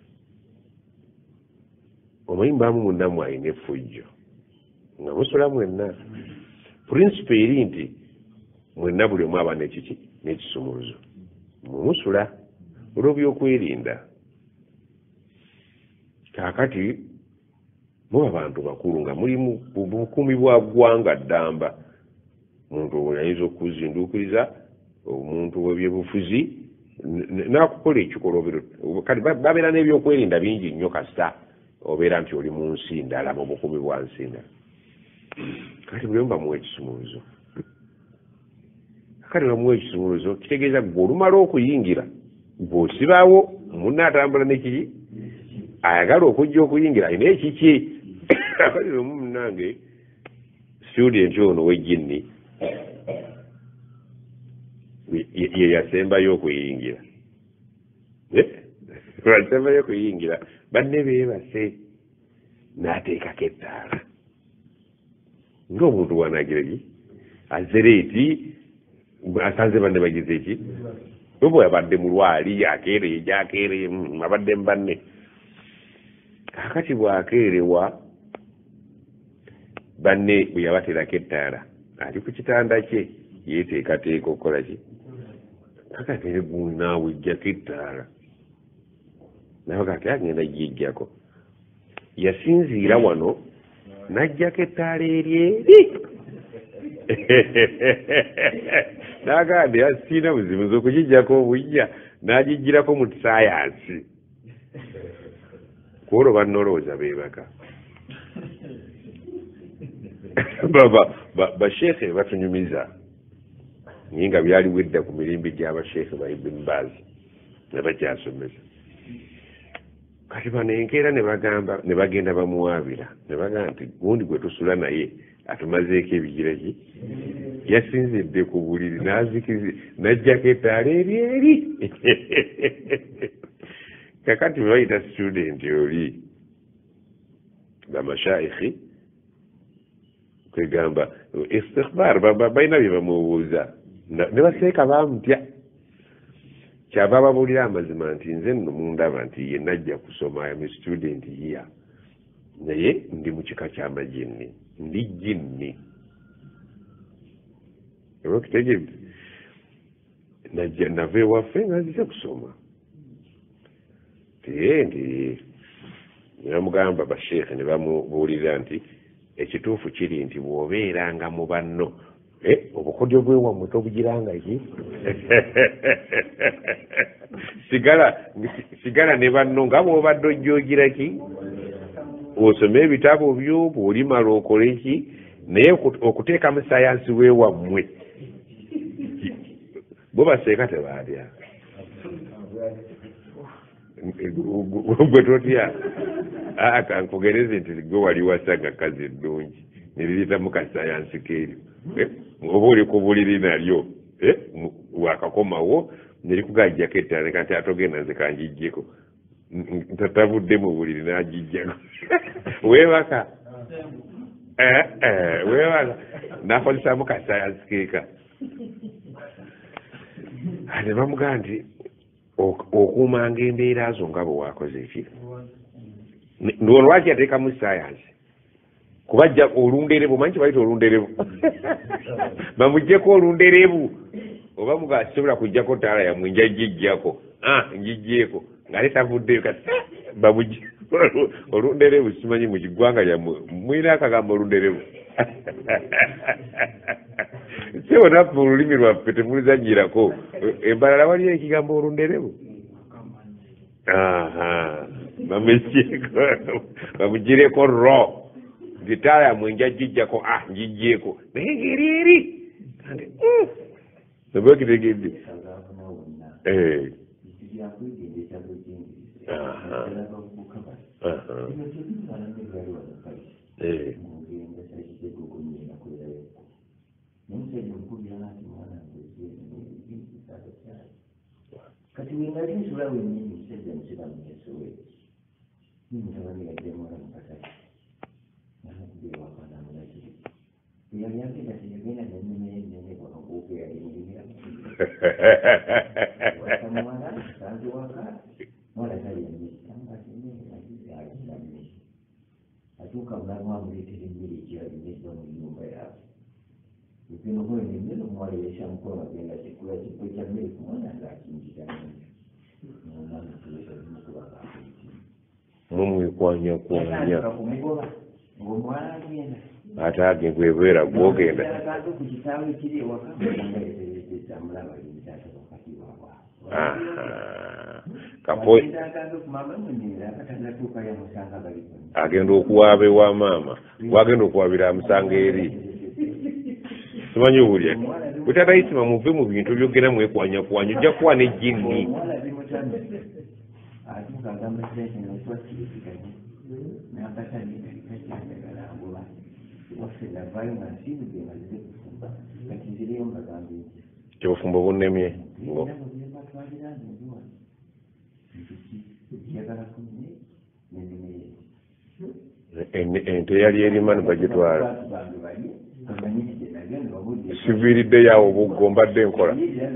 omanyi mbaamu munnamu alina effujjo nga musula mwenna prinsipe eri nti mwenna buli omu aba nekiki n'ekisumuluzo mumusula olw'ebyokwerinda kakati muba bantu bakulu nga mulimu bukuumi bwa ggwanga ddamba muntu ayinza okuzinduukiriza omuntu w'ebyobufuzi n'akukola ekikolobero kati babeera n'ebyokwerinda bingi nnyo kasita obeera nti oli mu nsi ndala mu bukuumi bwa nsi ndala kati buli omu bamuwa ekisumuluzo kati bamuwa ekisumuluzo kitegeeza gwe olumala okuyingira bw'osibaawo munna atambula nekiki ayagala okujja okuyingira alina ekiki akati omu munange student ono w'ejjinni ye yasembayo okuyingira yasembayo okuyingira banne beebase n'ateekako ettaala ng'omuntu wanagireki azereeti asanze banne bagize eki oba yabadde mulwali akeereye gyakeereye abadde mu banne kakati bwakeerewa banne bwe yabateerako ettaala ali ku kitanda kye yeeteekateeka okukola ki kakati naawe ejjako ettaala nawe kati agenda gyejjako yasinziira wano n'ajjako ettaala eryeri n'agamba yasiina buzibu z'okugijjako obujja n'agijjirako mu sayansi kuolwo bannolowooza beebaka bashekhe batunyumiza nyinga byali wedda ku mirimbi gy'abasheekhe ba Ibn Baz ne bakyasomesa kati bano enkeera ne bagamba ne bagenda bamuwaabira ne bagamba nti gundi gwe tusula naye atumazeeko ebigira ki yasinzidde ku buliri n'azikizi n'ajjako ettaala eri eri kakati bwe bayita student oli bamashaikhi kwegamba istikhbar balina bye bamubuuza ne baseeka bamutya kyava babuulira amazima nti nze nno mundaba nti ye najja kusoma am student here naye ndi mu kika ky'amajinni ndi jinni ebakitegeeza najja nava ewaffe nga nzize kusoma tiye nti ne bamugamba basheekhe ne bamubuulira nti ekituufu kiri nti bw'obeeranga mu banno obukodyo bwewammwe tobugiranga ki sigala sigala ne banno nga bw'obadde ojjoogira ki osome ebitabo byo bw'olimala okole ki naye okuteekamu sayansi weewammwe bo baseeka tebaatya gwe totya kankugereze nti gwe wali wasanga kazi eddungi neriyitamu kasayansi keeryo oba oli ku buliri nalyo wakakomawo nerikugajjako ettala kati atogenda nze kanjijjeko tatavudde mu buliri n'agijjako weebaka weebaka nakozesaamu kasayansi keeka ne bamugamba nti okuumanga embeera zo nga bwe wakoze eki ndono lwaki yateekamu sayansi kubajja olunderebu omanyi kibayita olunderebu bamuggyeko olunderebu oba muga asobola kujjako taala yamwe njagijjako njijjeeko ng'ale tavuddeyo kati bamugye olunderebu simanyi mu kiggwanga lyammwe mwina akagambo olunderebu sebo naffe olulimi lwaffe temulizanyirako embalala waliyo ekigambo olunderebu bamugireko ro gitaala yamwe njagijjako njijjeeko naye ngeri eri nabakitegeedde kati wengali nsula wenyini musajja musiramu yasowe nimutabani yajja mwana mukatale namukuba ewakana mulakiri eyali agenda teyagenda nenneme yenene bwakakuuka yali mulimira wasamwana sanze waka mwana tali yamisitambateneagenda mmisi atuuka mulamu amuleetera emmere ekirabineddwa mu nnyumba yaabwe epino mwenemmere omuwala yeshamukono agenda kikula kikwe kya mmere ku mwana ngaakinjira mumwekwanya kwanya ate age gwebeera gwogenda agenda okuwaaba ewa maama wagenda okuwabira amusanga eri simanyi owulya bwetatayisima muve mu bintu byogenda mwekwanya kwanya ojja kuwa ne jini kyobufumbo bunnemye ente yali erima ne bagitwala siviiridde yawo obuggo mbadde nkola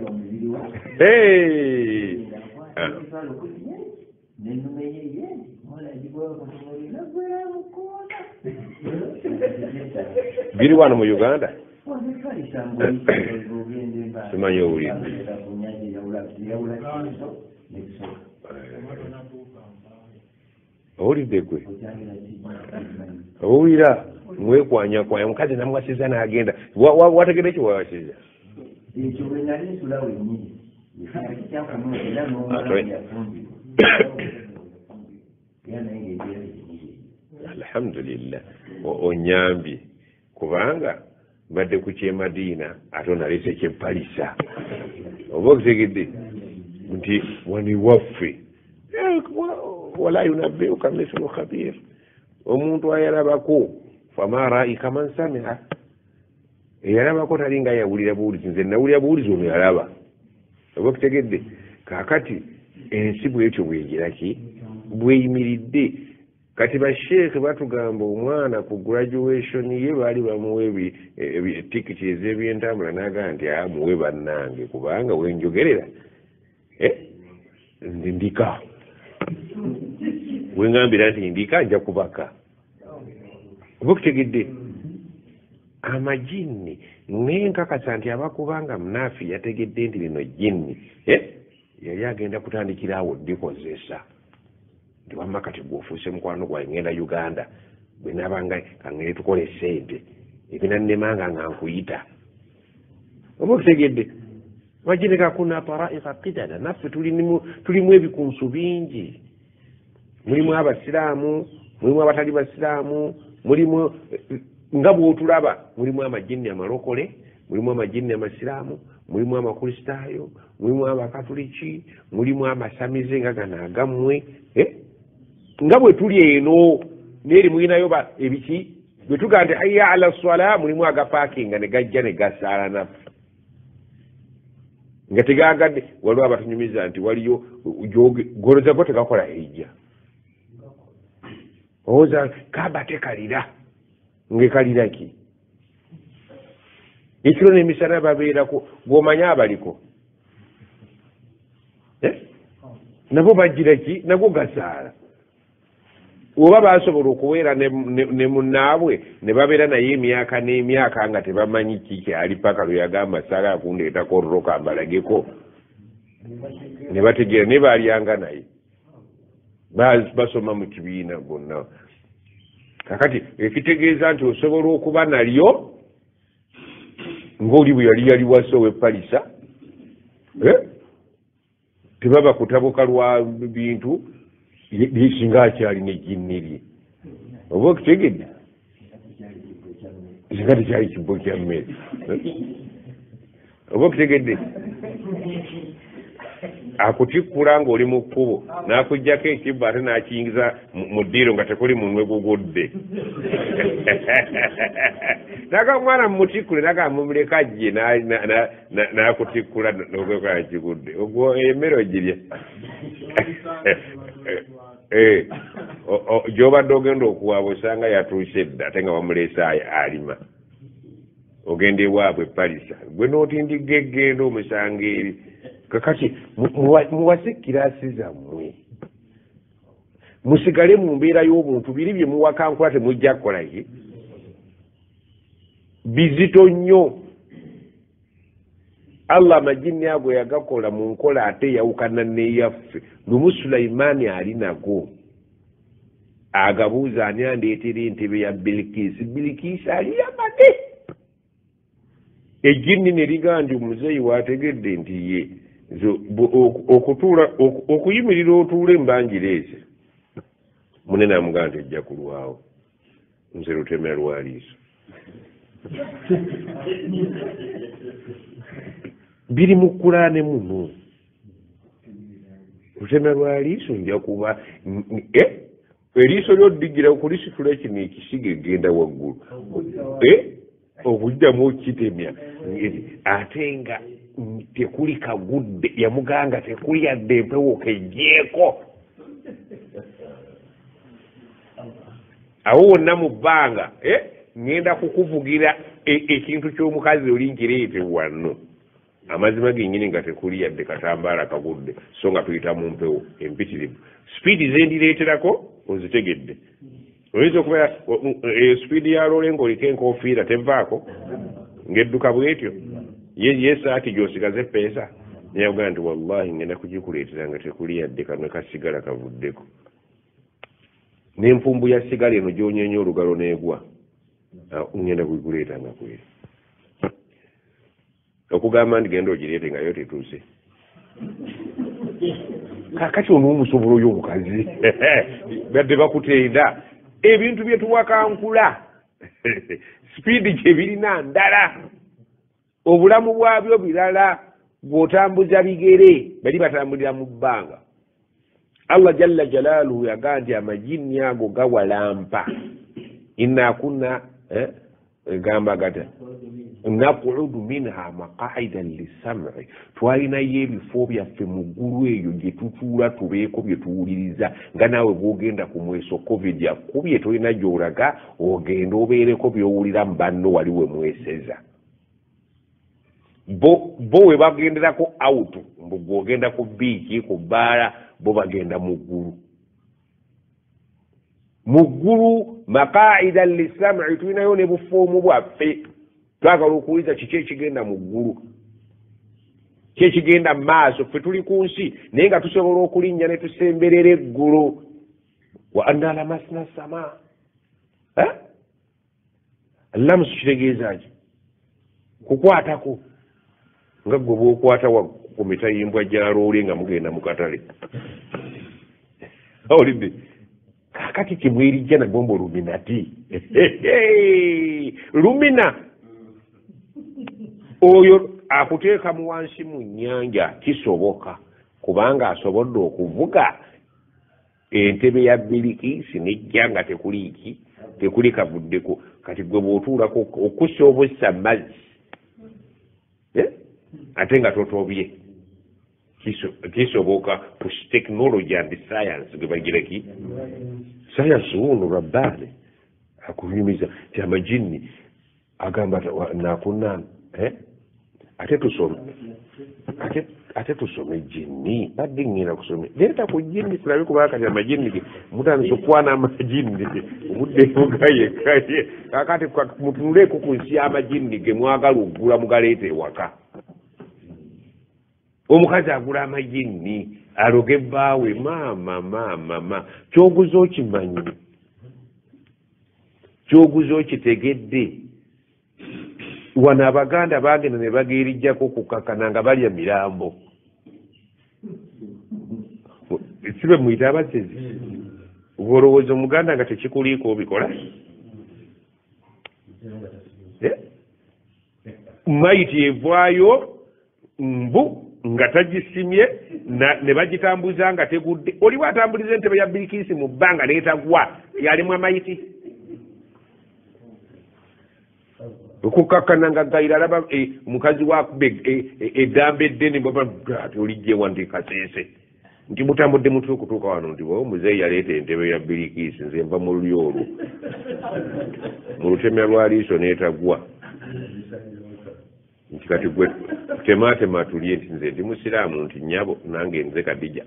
biri wano mu Uganda simanyi owulira owulidde gwe owulira mwekwanya kwanya mukazi namuwasiza n'agenda wategedde ki wawasiza alhamdulillah onyambye kubanga mbadde ku kyemadiina ate onalese kyepalisa oba okutegedde nti wani waffe wala yunabbiuka mithlu khabir omuntu ayalabako fama raika man samia eyalabako talinga yawulira buwulizi nze nawulira buwulizi ono yalaba oba okutegedde kakati ensi bwetyo bwegiraki bweyimiridde kati basheekhe batugamba omwana ku graduation ye baali bamuwa tikiti ez'ebyentambula naga nti amuwe bannange kubanga wenjogerera nzi ndika wengambira nti ndika nja kubaka oba okutegedde amajinni nenkakasa nti abakubanga munaafi yategedde nti lino jinni yali agenda kutandikira awo dikozesa nti wamma kati gwofuuse mukwano gwawe ngenda Uganda bwe nabanga kangere tukole sente ebinannemanga nga nkuyita oba okutegedde majini kakuna taraika qidada naffe tulimu ebikunsu bingi mulimu abasiraamu mulimu abatali basiraamu mulimu nga bwotulaba mulimu amajini amalokole mulimu amajini amasiraamu mulimu amakristaayo mulimu abakatuliki mulimu amasamize nga gano agammwe nga bwe tuli eno neri mulinayo ebiki bwe tugaa nti hayya ala swala mulimu agapaakinga ne gajja ne gasaala naffe nga tegagadde waliwo abatunyumiza nti waliyo goloza go tegakola hijja owoza kaba tekalira ngekalira ki ekiro n'emisana babeerako gw'omanya abaliko nabo bagira ki nago gasaala oba basobola okuweera ne munnaabwe ne babeera naye emyaka n'emyaka nga tebamanyi kikyali paka lwe yagamba saala akundeetako orroka mbalageko ne bategeera ne baalyanga naye basoma mu kibiina gonna kakati ekitegeeza nti osobola okuba nalyo ng'oli bwe yali yali wase ow'epalisa tebaba kutabuka lwa bintu singa akyali nejjinni lye oba okutegedde singa tekyali kibbo kya mmere oba okutegedde akutikkula ng'oli mu kkubo n'akuggyako ekibbo ate n'akiyingiza mu ddiiro nga tekuli munwe gugudde naga omwana mumutikkule naga mumuleka ajje n'akutikkula n'okwekola kigudde ogwo emmere ogirya gy'obadde ogenda okuwaaba osanga yatuuse dda ate nga bamuleese alima ogenda ewaabwe epalisa gwe n'otindiga eggenda omusanga eri kakati muwase kirasi zammwe musigale mu mbeera y'obuntu biri bye muwakankula temujja kukolaye bizito nnyo Allah amajini ago yagakola mu nkola ate yawukana n'eyaffe lumu Sulaimaani ali nago agabuuza ani andeetera entebe ya Bilikiisi Bilikiisi ali yamade ejjinni ne ligaa nti omuzeeyi waategedde nti ye okutuula okuyimirira otuule mbangireeze munene amugaa nti ejja kulwawo nze lutemera lwaliiso biri mu Kulaani muno lutemera lwaliiso nja kuba eriiso ly'oddigira kulisitula kino ekisiga egenda waggulu okugyamu okitemya ate nga tekuli kagudde yamuganga tekuli yadde empewo kejjeeko awo wonna mu bbanga ngenda kukuvugira ekintu ky'omukazi oli nkireete wano amazima genyini nga tekuli yadde katambaala kagudde so nga tuyita mu mpewo empitirivu sipiidi zendireeterako ozitegedde oyinza okubeera sipiidi ya loole ng'oliko enkofiira tevaako ng'edduka bwetyo ye saati gy'osigaze epeesa naye avuga nti wallahi ngenda kugikuleetera nga tekuli yadde kamwe kasigala kavuddeko n'empumbu ya sigala eno gy'onyenya olugalo n'egwa ngenda kugikuleeta nga kweri okugamba nti genda ogireete nga yo tetuuse kakati onoomusobola oyo omukazi badde bakutenda ebintu bye tuwakankula sipiidi gye birina ndala obulamu bwabyo birala bw'otambuza bigere bali batambulira mu bbanga. Allah jalla jalaaluhu yagaa nti amajinni ago gawalampa inna kunna eh, gamba gata naqudu minha maqaidan lisam'i twalinayo ebifo byaffe mu ggulu eyo gye tutuula tubeeko bye tuwuliriza nga naawe bw'ogenda ku mweso covid yakubye tolina gy'olaga ogenda obeereko by'owulira mu banno wali we mweseza bo bo we bagenderako out mbu bw'ogenda ku biiki ku bbaala bo bagenda mu ggulu mu ggulu maqaidan lisam'i tulinayo ne bufoomu bwaffe twagala okuwuliza kiki ekigenda mu ggulu ki ekigenda mu maaso ffe tuli ku nsi naye nga tusobola okulinnya ne tusemberera eggulu wa anna lamasna sama lamusu kitegeeza ki kukwatako nga gwe bw'okwata ku mitayimbwa gya loole nga mugenda mu katale awulidde kakati kimwerijja nagomba luminati lumina oyo akuteeka mu wansi mu nnyanja kisoboka kubanga asobodde okuvuga entebe ya Bilikisi nejja nga tekuli ki tekuli kavuddeko kati gwe bw'otuulako okussa obussa mazzi ate nga totobye kisoboka ku technology and science gwe bagireki science wuno rabbaani akunyumiza ti amajinni agamba nakunana eh ate tusome ate ate tusome jinni badde ngina kusome leta ku jinni tulabe kuba kati amajinni mutandise okwana amajinni obudde bugaye kaye kakati mutunule ku kunsi amajinni ge mwagala ogula mugaleete ewaka omukazi agula amajinni aloge bbaawe maama maama ma kyoguza okimanyi kyoguza okitegedde wano abaganda bagenda ne bageerijjako kukakana nga balya mirambo sibe muyita abasezi olowooza omuganda nga tekikuliiko obikola mayiti evaayo mbu nga tagisimye ne bagitambuza nga tegudde oliwo atambuliza entebe ya Bilikisi mu bbanga neetagwa yalimu amayiti okukakana nga gayira alaba mukazi wakube eddamba eddene ati olijje wandi kaseese nti mutambudde mutwe okutuuka wano nti bo muzeeyi yaleeta entebe ya Bilikisi nze nva mu lulyo olwo mu lutemya lwa liiso neetagwa nti kati gwe tematema tulye nti nze ndi musiraamu nti nnyabo nange nze Kadija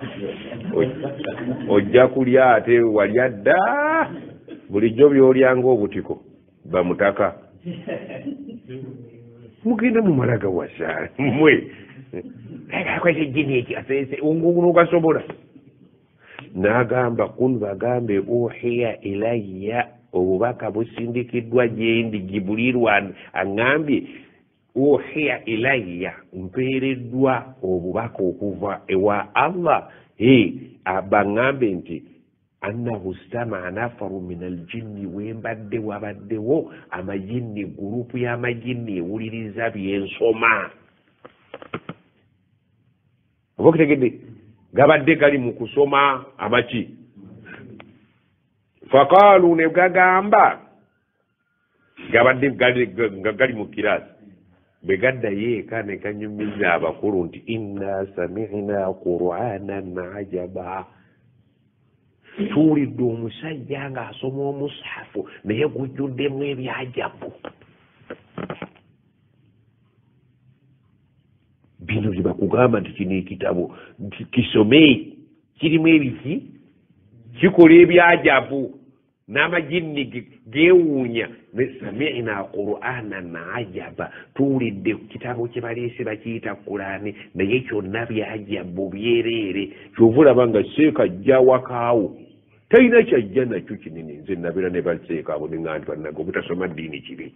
ojja kulya ate walya dda bulijjo byolyanga obutiko bamutaka mugenda mumalaga wasa mwe akwese jini eki asese ungunu gasobola n'agamba kun bagambe uhiya ilayya obubaka busindikiddwa gyendi Jibuliru aŋŋambye uhiya ilayya mpeereddwa obubaka okuva ewa Allah baŋŋambe nti annahu stama nafaru min aljinni wembadde wabaddewo amajinni gurupu y'amajinni ewuliriza byensoma oba okitegedde gabadde gali mu kusoma amaki faqaalu ne gagamba gabadde gali mu kiraasi bwe gaddayo eka ne kanyumiza abakulu nti inna sami'na qur'anan ajaba tuwulidde omusajja ng'asoma omusaafu naye gujjuddemu ebyajabu bino bye bakugamba nti kino ekitabo kisome kirimu ebiki kikola ebyajabu n'amajinni geewuunya sami'na qur'anan ajaba tuwulidde kitabo kye baleese bakiyita Qur'ani naye kyonna byajabu byereere kyova olaba nga seeka ajja wakaawo talina kyajja nakyo kinene nze nabeera ne baseeka abo neŋŋa nti bannaga obutasoma ddiini kibi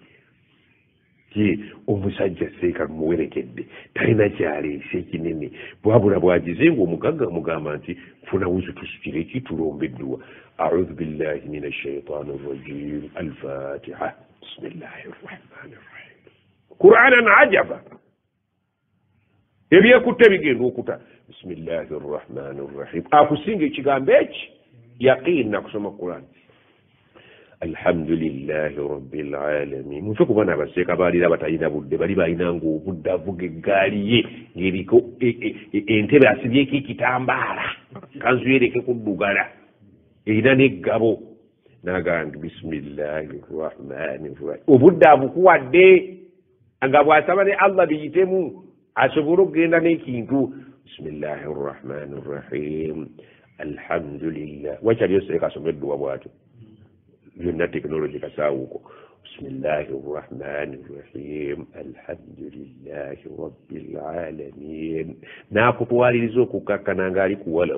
omusajja seeka muwerekedde talina kyaleese kinene bwabula bwagize nga omugagga mugamba nti funa wuzu tusukire ki tulombeddwa audhu billahi min ashaitani rrajim alfatiha bismillahi rrahmani rrahim qur'anan ajaba ebyekutte bigenda okuta bismillahi rrahmani rrahim akusinga ekigambo eki yaqina kusoma qur'an alhamdulillahi rabbil alamin mutwe kuba n'abaseeka baalira batalina budde bali balinanga obudde avuga eggaali ye ng'eriko entebe asibyeko ekitambaala kanzu yereke kuddugala erina n'eggabo n'agamba bismillahi rrahmani rrahim obudde abukuwadde nga bw'asaba ne allah biyitemu asobole okugenda n'ekintu bismillahi rrahmani rrahim alhamdulillah wakyaliyo seeka asomeddwa bw'atyo byonna tekinologi kasaawuko bismillahi rrahmani rrahim alhamdulillahi rabbil alamin n'akutwaliriza okukakkana ng'ali kuwala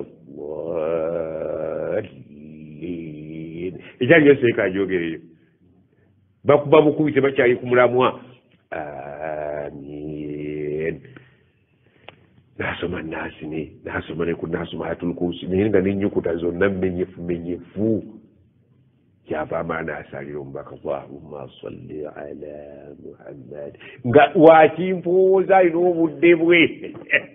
waalin ekyaliyo seeka ajogereyo bakuba bukubi tebakyali ku mulamwa amin nasoma nasine nasoma nasoma ayatul kursi naye nga n'ennyukuta zonna mmenyefu menyefu kyava amaana asalira omubaka allahumma salli ala muhammad nga wakimpooza alina obudde bwe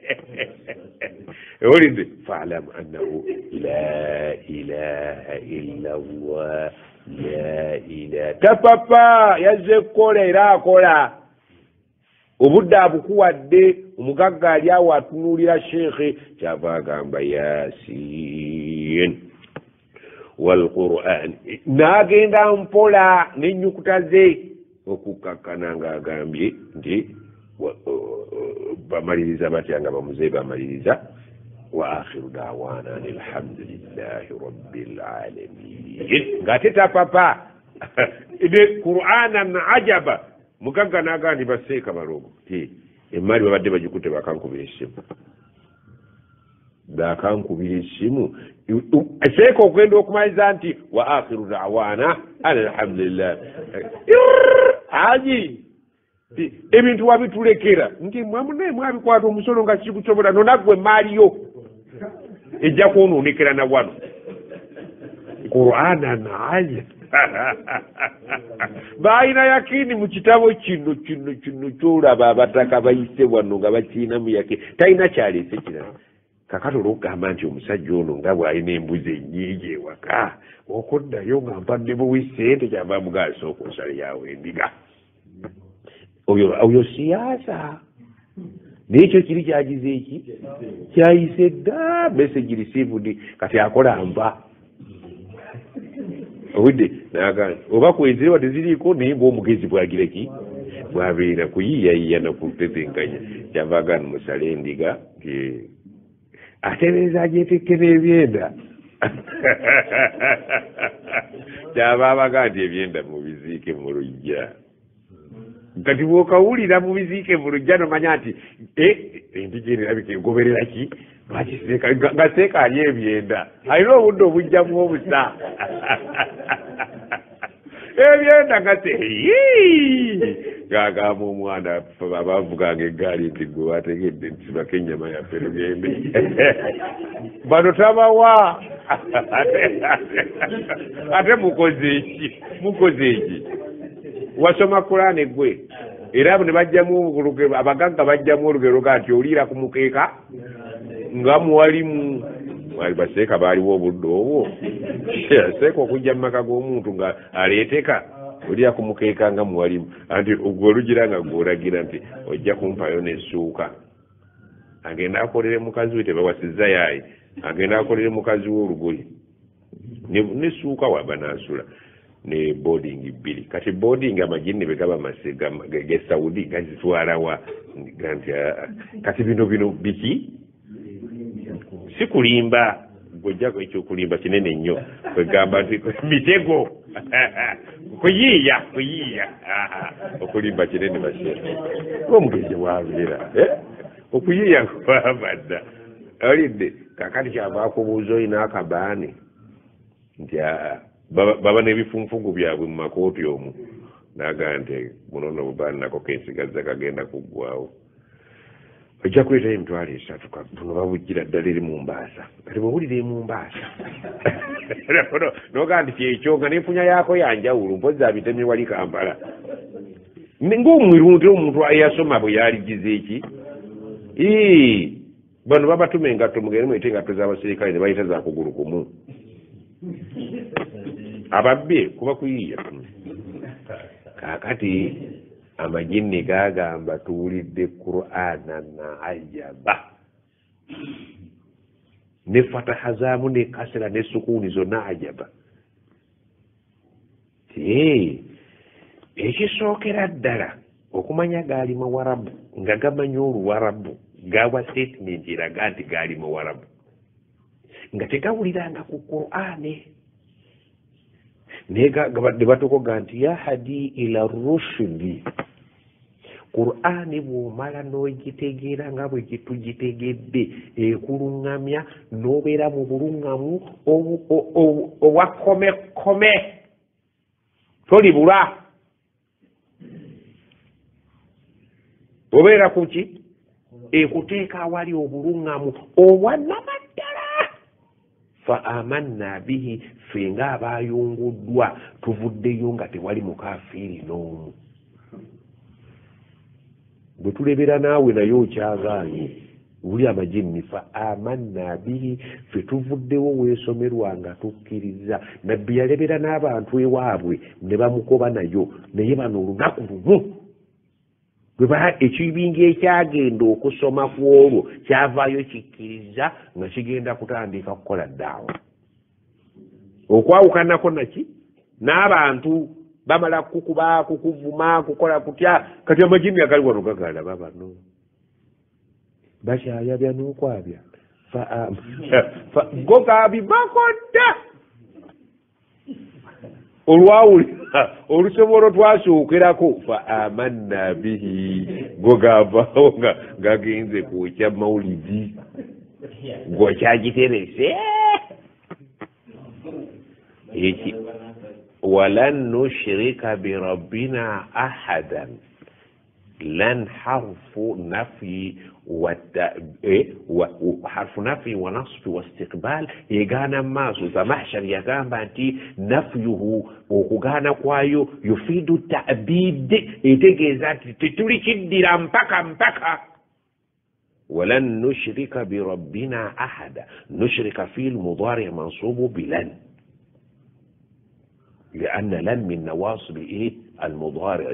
ewulidde faalam annahu la ilaha illa allah la ilaha tapapa yazze kukola era akola obudde abukuwadde omugagga ali awo atunuulira sheekhe kyava agamba yasin walquran n'agenda mpola n'ennyukuta ze okukakkana ng'agambye nti bamaliriza batya nga bamuze bamaliriza wa akhiru daawaana ani alhamdulillahi rabbil alamin ng'ate tapapa ne qur'anan ajaba mugagga n'agamba nti baseeka baloogo ti emaali babadde bagikute bakankubira essimu bakankubira essimu seeka okugenda okumaliza nti wa akhiru daawaana ani alhamdulillah aji ebintu wabitulekera nti mwamunaye mwabikwata omusolo nga kikusobola nonaggwe emaaliyo ejja kwonoonekera na wano qur'ana naaja baalina yakini mu kitabo kino kino kino kyolaba abataka bayise wano nga bakiinamu yakini talina kyaleese kirala kakati olwokugamba nti omusajja ono nga bw'alina embuzi ennyingi ewaka okoddayo nga mpaddemu wisente kyava mugaasa okunsala yawe endiga oyo oyo siyaasa naye ekyo kiri kyagize eki kyayise dda message received kati akola mba owudde naga oba kwezerwa teziriiko naye ngaomugezi bwagira ki bwabeera kuyiiyayiiya nakutetenkanya kyava agana musale endiga atereeza agyetekke n'ebyenda kyava abaga nti ebyenda mubiziike mu lujja kati bw'okawulira mubiziike mu lujja nomanya nti endiga erabika egoberera ki bakiseeka nga seeka ali ebyenda alina obudde obujjamu obusa ebyenda nga se ng'agamba omwana abavuganga eggaali nti gwe bategedde nti sibako ennyama yaffe tugende bano tabawa ate mukoze eki mukoze eki wasoma kurani gwe era abo ne bajjamu abagagga bajjamu olugero ga nti oliira ku mukeeka nga muwalimu wali baseeka baaliwo obudde obwo seeka okujja mu maka g'omuntu nga aleeteka oliira ku mukeeka nga muwalimu anti gwe olugira nga gw'olagira nti ojja kumpayo n'essuuka agenda akolere mukazi we tebawasizza yaayi agenda akolere mukazi we olugoye n'essuuka waba n'asula ne boarding bbiri kati boarding amagini begaba masega ge Saudi gazitwalawa ganti kati bino bino biki sikulimba gojjako ekyokulimba kinene nnyo kwegamba nti mitego kuyiiya kuyiiya okulimba kinene basera omugezi wabeera okuyiiya kwabadda olidde kakati kyavaako buuza olina akabaani nti baba n'ebifunfugu byabwe mu makooti omu naga nti munono bubaani nako kensigazza kagenda kuggwawo ojja kuleetayo emitwalo esatu buno babujjira ddala eri mu mbaasa kati bwewulire mu mbaasa noga nti kyekyo nga n'enfunya yaako yanjawulo mpozi abitemye wali Kampala ng'omwirundi omuntu eyasoma bwe yaligize eki bano babatuma engatto mugende mwete engatto z'abaserikale ne bayita za kugulu kumu ababbe kuba kuyiiya kaakati amajinni gagamba tuwulidde Qur'ana na ajaba ne fataha zaamu ne kasira ne sukuuni zonna ajaba ekisookera ddala okumanya gaali mu Warabu nga gamanya Oluwarabu gawa statement eraga nti gaali mu Warabu nga tegawuliranga ku Qur'ani ne batukoga nti yahadi ila rushdi Qur'ani bw'omala n'ogitegeera nga bwe tugitegedde ekuluŋŋamya n'obeera mu buluŋŋamu obwakomekome tolibula obeera ku ki ekuteeka awali obuluŋŋamu obwannamaddala fa amanna bihi ffe ng'abayunguddwa tuvuddeyo nga tewali mukafiiri n'omu bwe tulebera naawe naye okyagaanye buli amajinni fa amanna bihi ffe tuvuddewo weesomerwa nga tukkiriza nabbi yalebera n'abantu ewaabwe ne bamukoba nayo naye bano olunaku lumu bweba ekibinga ekyagenda okusoma ku olwo kyavaayo kikkiriza nga kigenda kutandika kukola ddaawa okwawukanako naki n'abantu bamala kukuba kukuvuma kukola kutya kati amajini agali wano gagalaba bano bakyayabya n'okwabya go gaabibakodda olwawulira olusobolo twasookerako fa amanna bihi go gaavaawo nga gagenze kwokya mawulidi gwokyagiterese eki walan nushrika birabbina ahadan lan harfu nafyi harfu nafyi wa nasfi wa istiqbal egaana maaso za mahshar yagamba nti nafyuhu okugaana kwayo yufiidu ta'bid etegeeza nti tetuli kiddira mpaka mpaka walan nushrika birabbina ahada nushrika fi lmudari mansubu bilan لأن لن من نواصب إيه المضارع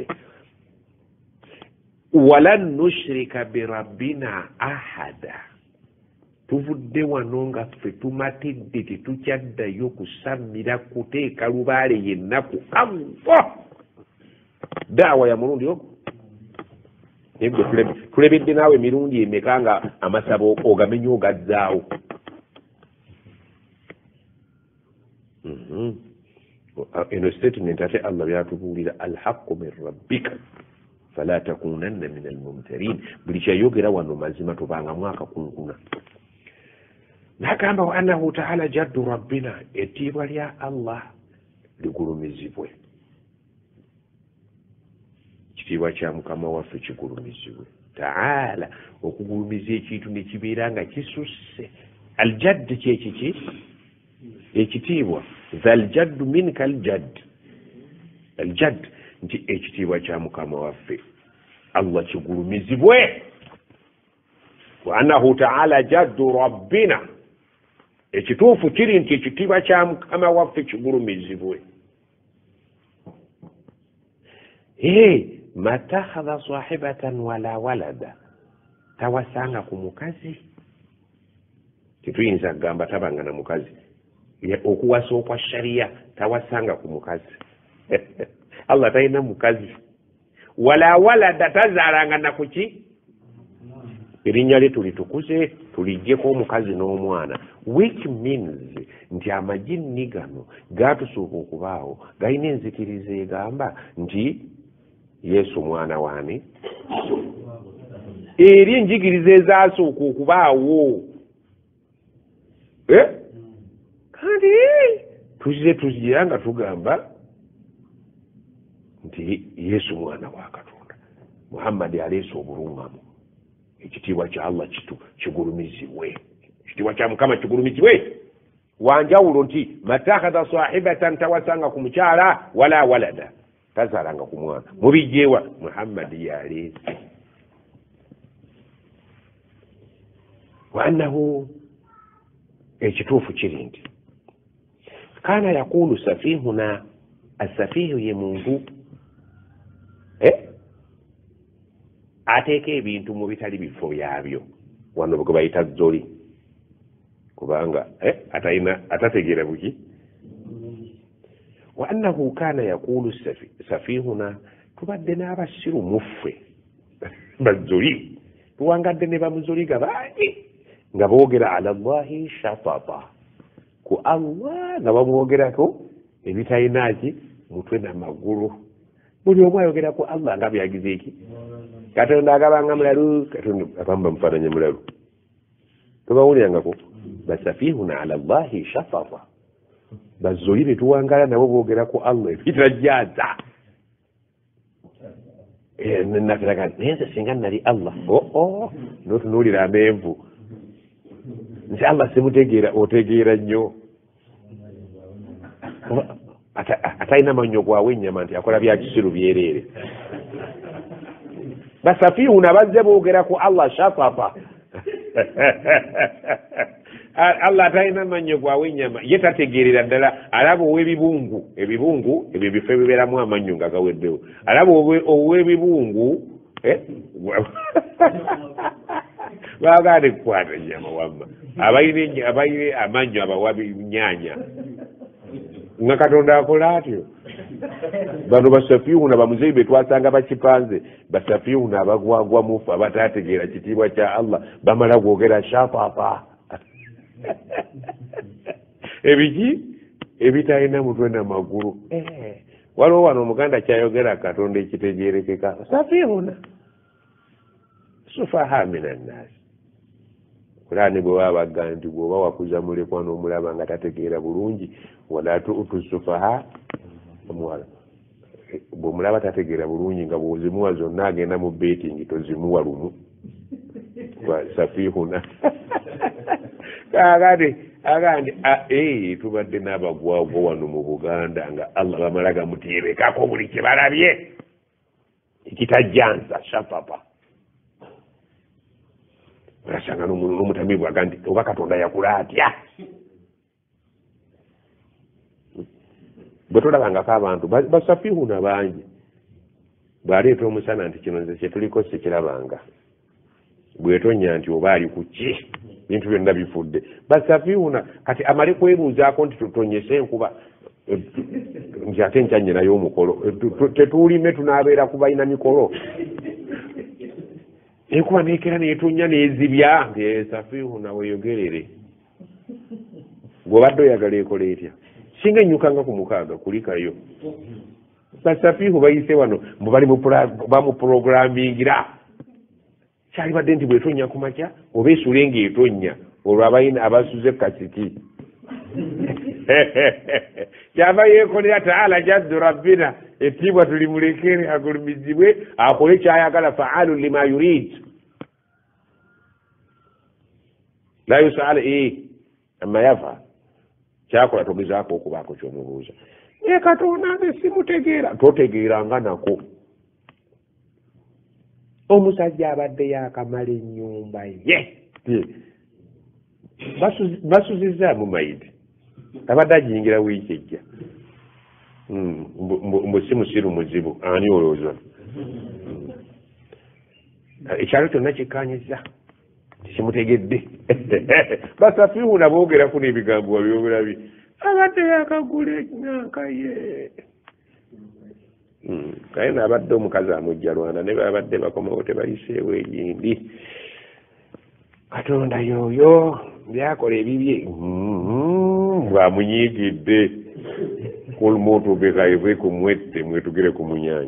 ولن نشرك بربنا أحدا tuvudde wano nga ffe tumatidde tetukyaddayo kusamira kuteeka lubaale yennaku avo daawa ya mulundi ogwo negwe tulebedde naawe emirundi emeka nga amasabo ogamenya ogazzaawo eno statement ate Allah byatubuulira alhaqqu min rabbika fala takunanna min almumtarin buli kyayogera wano mazima tubanga mwaka kunkuna nakamba wa annahu taala jaddu rabbina ettiibwa lya Allah ligulumizibwe kitiibwa kya mukama waffe kigulumizibwe taala okugulumiza ekintu ne kibeera nga kisusse aljadd kyekiki ekitiibwa zaljad minka aljad aljad nti ekitiibwa kya mukama waffe Allah kigulumizibwe wa annahu taala jaddu rabbina ekituufu kiri nti ekitiibwa kya mukama waffe kigulumizibwe ee matakhadha sahibatan wala walada tawasanga ku mukazi tetuyinza kugamba tabanga na mukazi okuwasa okwa sharia tawasanga ku mukazi Allah talina mukazi wala walada tazaalanga na kuki erinnya lye tulitukuze tulijjeko omukazi n'omwana which means nti amajinni gano gatusooka okubaawo galina enzikiriza egamba nti Yesu mwana waani eri enjigiriza ezasooka okubaawo eh kandi tuzire tuzigira nga tugamba nti Yesu mwana wa Katonda Muhammad aleese obulungamu ekitiibwa kya Allah kitu kigulumizibwe ekitiibwa kya Mukama kigulumizibwe wanjawulo nti matakhadha sahibatan tawasanga ku mukyala wala walada tazalanga ku mwana mubijewa Muhammad yali wa annahu ekituufu kiri nti kana yakulu safihuna asafihu ye muntu eh ateeka ebintu mu bitali bifo byabyo wano bwe bayita zoli kubanga eh ataina atategeera buki wa annahu kana yakulu safi safihuna tubadde n'abasiru muffe bazoli tuwangadde ne bamuzoliga bangi nga boogera ala Allahi shatata ku Allah nga bamwogerako ebitayinaaki mutwe n'amagulu buli omu ayogera ku Allah nga byagize eki Katonda agabanga mulalu Katonda abamba mufaananya mulalu tobawulirangako basafihuna ala Allahi shatata bazoli betuwangala nabo boogera ku Allah ebitajjaza nakiraga nenze singa nali Allah oo notunuulira amenvu nti Allah simutegeera otegeera nnyo atalina mannyo gwawe ennyama nti akola bya kisiru byereere basafihuna bazze boogera ku Allah shatata Allah atalina mannyo gwawe ennyama ye tategeerera ddala alaba ow'ebibungu ebibungu ebyo bifo ebibeeramu amannyo nga gaweddewo alaba ow'ebibungu baagala kukwata ennyama wamma abayire amannyo abawa nyaanya nga Katonda akola atyo bano basafihuna bamuzeyi be twasanga bakipanze basafihuna abagwagwa mufu abatategeera kitiibwa kya Allah bamala gwogera shatata ebiki ebitalina mutwe n'amagulu waliwo wano omuganda kyayogera Katonda ekitegeerekeka safihuna sufaha minannaasi Kulaani bwe baba bagamba nti bw'oba wakuza mulekwa n'omulaba nga tategeera bulungi wala tu'tu sufaha omuwala bw'omulaba tategeera bulungi nga bw'ozimuwa zonna agenda mu beetingi tozimuwa lumu safihuna agandi agandi ee tubadde n'abagwagwa wano mu Buganda nga Allah bamala gamuteebekako buli kye balabye ekitajjansa shapapa Rasanga n'omutamivu aga nti oba Katonda yakula atya bwe tolabangako abantu basafihuna bangi bw'aleeta omusana nti kino nze kyetuliko sikirabanga bwetonya nti oba ali ku ki bintu byonna bifudde basafihuna kati amale kwebuuzaako nti tutonyese enkuba nti ate nkyanyinayo omukolo tetuulime tunaabeera ku balina mikolo enkuba neekera neetonya neezibya nti safihuna weeyogerere bw'obadde oyagala ekola etya singa ennyukanga ku mukaaga kulikayo basafihu bayise wano mbali bamupuroguramingira kyali badde nti bwetonya ku makya oba esule ng'etonya olwo abalina abasuze kasiki kyava yeekolera taala jaddu rabbina ettiibwa tulimulekere agulumizibwe akole kyayagala faalu lima yurid la yusala e amma yafa kyakola togezaako okubaako kyomubuuza ye Katonda nze simutegeera totegeeranga nako omusajja abadde yakamala ennyumba ye basuzizaamu mayidi abadde ajingira wiiki ejja mbu si musiru muzibu ani olowooza ekyalo kyonna kikkanyiza kimutegedde basafihuna boogeraku n'ebigambo wabyobulabi abadde yakagula enyanka ye kaye naabadde omukazi amujja Rwanda ne babadde bakomawo tebayiseewo eyindi Katonda yooyo byakola ebibye bwamunyiigidde kul muntu bikaive kumwette mwetugire ku munyanyi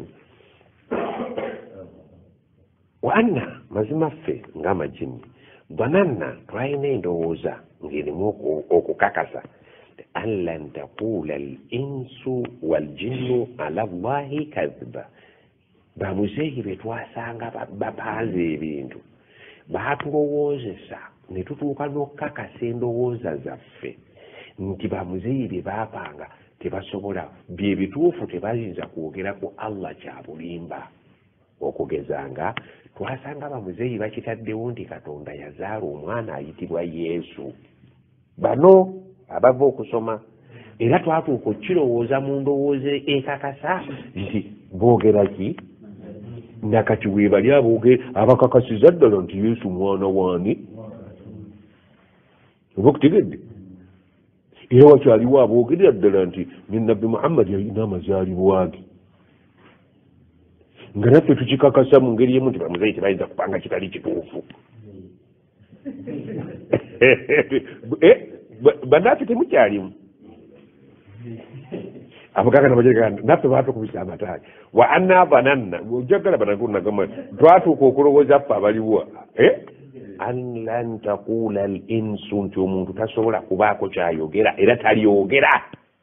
wa anna mazima ffe ng'amajini bananna twalina endowooza ng'erimu okukakasa an lan taqula al insu wal jinnu ala Allahi kadhiba bamuzeeyi be twasanga bapanze ebintu baatulowoozesa ne tutuuka n'okkakasa endowooza zaffe nti bamuzeeyi bye baapanga tebasobola bye bituufu tebayinza kwogera ku Allah kya bulimba. Okugeza nga twasanga bamuzeeyi bakitaddewo nti Katonda yazaala omwana ayitibwa Yesu. Bano abava okusoma era twatuuka okukirowooza mu ndowooza ekakasa nti boogera ki nakati we bali aboogere abakakasiza ddala nti Yesu mwana waani oba okutegedde era wakyaliwo aboogerera ddala nti ne Nabbi Muhammad yalina amazaalibwa ge nga naffe tukikakasa mu ngeri emu nti bamuzeeyi tebayinza kupanga kitali kituufu. Bannaffe temukyalimu abagagana bajegaa naffe baatukubisa amataali wa anna bananna ojagala banagunagama twatuuka okulowooza ffe abaliwo an lan taqula al insu nti omuntu tasobola kubaako kyayogera era talyogera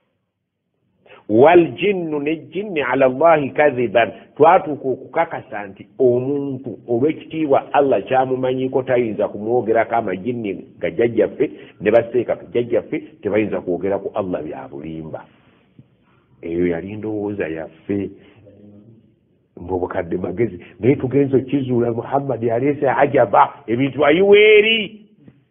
wal jinnu nejjinni ala llahi kadhiban twatuuka okukakasa nti omuntu olw'ekitiibwa Allah kyamumanyiiko tayinza kumwogerako amajinni ga jjajjaffe ne baseekatu jjajjaffe tebayinza kwogera ku Allah bya bulimba. Eyo yali ndowooza yaffe mb'obukadde magezi naye tugenza okizuula Muhammad yaleese ajaba ebintu ayiweeri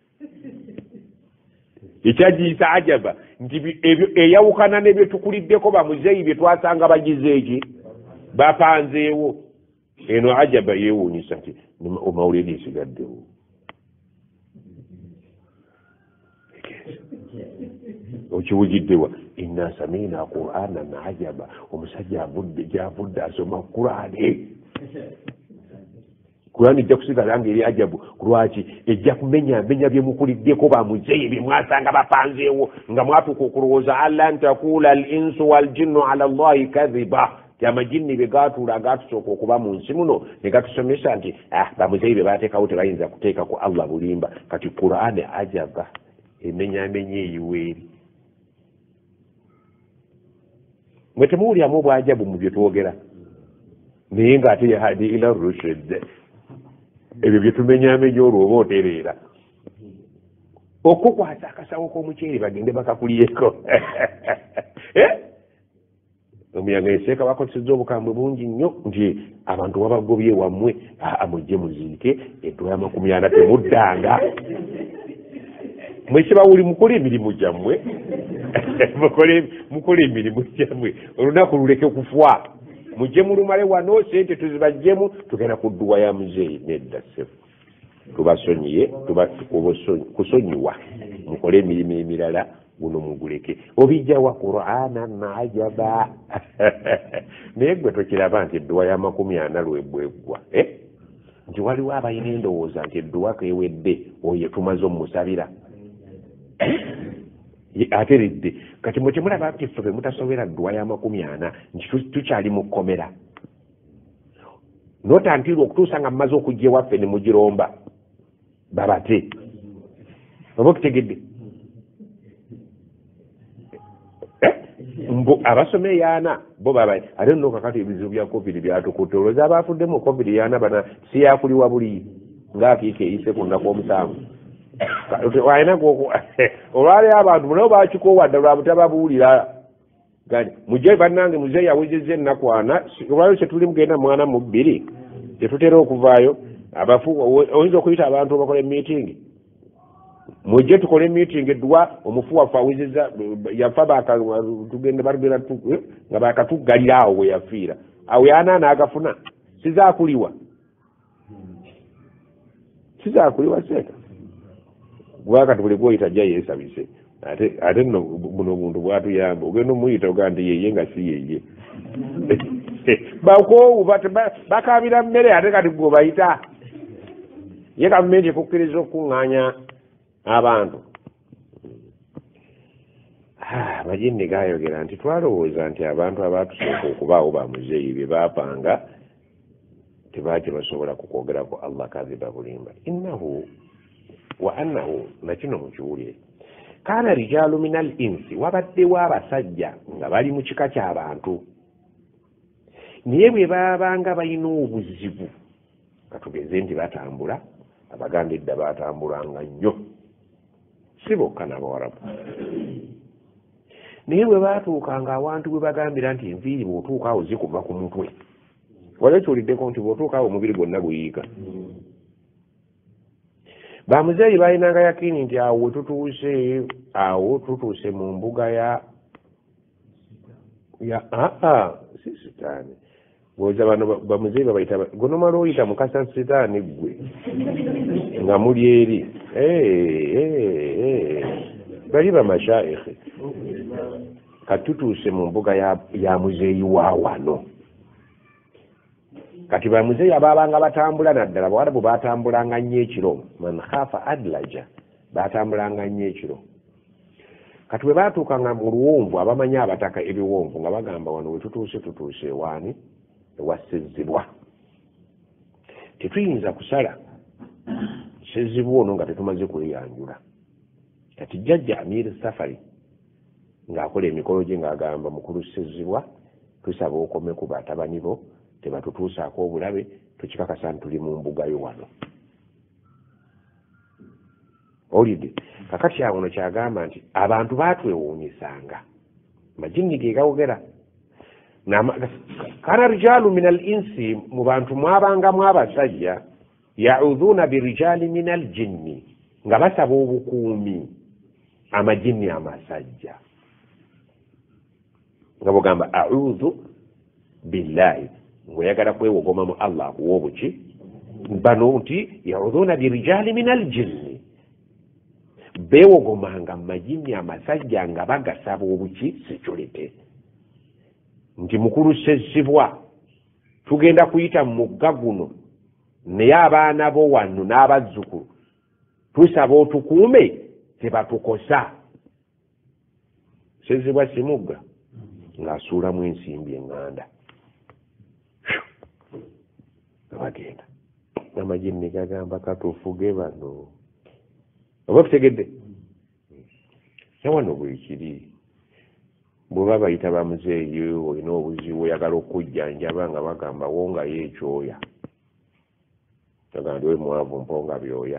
ekyagiyisa ajaba nti ebyo eyawukana n'ebyo tukuliddeko bamuzeeyi bye twasanga bagize eki bapanzeewo. Eno ajaba yeewuunyisa nti omawulire esigaddewo okiwujiddewa inna samina qur'anan ajaba omusajja avudde gyavudde asoma Qur'ani. Qur'ani ejja kusigala ngeri ajabu lwaki ejja kumenya menya bye mukuliddeko bamuzeeyi bye mwasanga bapanzeewo nga mwatuuka okulowooza alla ntakula al insu wal jinnu ala llahi kadhiba ti amajinni bye gaatuula agaatusooka okuba mu nsi muno ne gatusomesa nti ah bamuzeeyi bye baateekawo tebayinza kuteeka ku Allah bulimba. Kati Qur'ani ajaba emenyamenya eyiweeri. Mwe temuwulyamu obwajabu mu bye twogera naye ng'ate yahadi ila rushd ebyo bye tumenyamenya olwo oba otereera okukwasa akasawo k'omuceeri bagende bakakuliyeko. Omuyaga eseeka bakozesezza obukambwe bungi nnyo nti abantu babagobye wammwe mujje muziike eddwaya makumi ana temuddanga mwese bawuli mukole emirimu gyammwe mukole emirimu gyammwe olunaku luleke kufwa mujje mulumale wano sente tuzibajjemu tugenda ku dduwa ya muzeeyi nedda ssefu tubasonyiye kusonyiwa mukole emirimu emirala guno muguleke obijjawa Qur'anan ajaba. Naye gwe tokiraba nti edduwa ya makumi ana lwebweggwa nti waliwo abalina endowooza nti edduwa kewedde oyo tumaze omusabira ateredde kati mwe temulaba nti ffe be mutasobera dduwa ya makumi ana nti tukyali mu kkomera notantirwa okutuusa nga mumaze okujja ewaffe ne mugiromba babate oba okutegedde mbu abasoma eyaana bo baba ate nno kakati ebizibu bya covid byatukutte olwoza abaafuddemu covid yaana bana si yakuliwa buli ng'akiika eyise ku nnaku omusanvu ayina olwaleero abantu munabo bakikoowadde lwa butababuulira gani mujje bannange muzeeyi awezezza ennaku ana olwaleero kyetuli mugenda mwana mu bbiri tetutera okuvaayo abafu oyinza okuyita abantu bakola emiitingi mujje tukole meeting edwa omufu waffe awezezza yafa tugenda barugera nga bakatuggalira awo we yafiira awo yaana n'agafuna sizaakuliwa sizaakuliwa seeka gwakati buli gwoyita jja yeesabise ate ate nno buno omuntu bwatuyamba ogenda omuyita ogaa nti yeye nga si yeye bakoowu bakabira mmere ate kati gwe bayita ye gavumenti ekukkiriza okuŋŋaanya abantu. Amajinni gaayogera nti twalowooza nti abantu abaatusooka okubaawo bamuzeeyi bye baapanga tebaaki basobola kukwogerako Allah kadhiba bulimba. Innahu wa annahu nakino mukiwulire kaana rijaalu min al insi wabaddewo abasajja nga bali mu kika ky'abantu naye bwe baabanga balina obuzibu katugeze nti batambula abaganda edda batambulanga nnyo si bokka n'abawarabu naye bwe baatuukanga awantu bwe bagambira nti enviiri bw'otuuka awo zikuva ku mutwe wali ekiwuliddeko nti bw'otuuka awo omubiri gwonna guyiika bamuzeeyi balinanga yakini nti awo wetutuuse awo tutuuse mu mbuga ya ya aa si sitaani bwoza bano bamuzeeyi babayita gonomala oyita mukasa sitaani gwe nga muli eri bali bamashaikhe katutuuse mu mbuga ya, ya muzeeyi wa wano kati bamuzeeyi abaabanga batambula naddala bawarabu batambulanga nnyo ekiro man khafa adlaja batambulanga nnyo ekiro kati bwe baatuukanga mu luwonvu abamanyi abataka ebiwonvu nga bagamba wano we tutuuse tutuuse ewaani ewa Ssezzibwa tetuyinza kusala Ssezzibwa ono nga tetumaze kuliyanjula kati jjajja Amir Safari ng'akola emikolo gye ng'agamba mukulu Ssezzibwa tusaba okome ku batabani bo tebatutuusaako obulabe tukikakasa nti tuli mu mbuga yo wano olidde kakati awo no kyagamba nti abantu baatwewuunyisanga majinni ge gawogera kana rijalu min al insi mu bantu mwabangamu abasajja yaudhuuna birijali min al jinni nga basaba obukuumi amajinni amasajja nga bugamba audhu billahi ng'oyagala kwewogoma mu Allah akuwa obuki bano nti yaudhuuna birijali min al jinni beewogomanga mu majinni amasajja nga bagasaba obuki security nti mukulu Ssezzibwa tugenda kuyita mu mugga guno naye abaana bo wano n'abazzukulu tusaba otukuume tebatukosa Ssezzibwa si mugga ng'asuulamu ensimbi eŋŋanda bagenda amajinni gagamba katufuge bano oba tutegedde nawano bwekiri bweba bayita bamuzeeyi olina obuzibu oyagala okujjanjaba nga bagamba wongayo ekyoya agandi we mwavu mponga byoya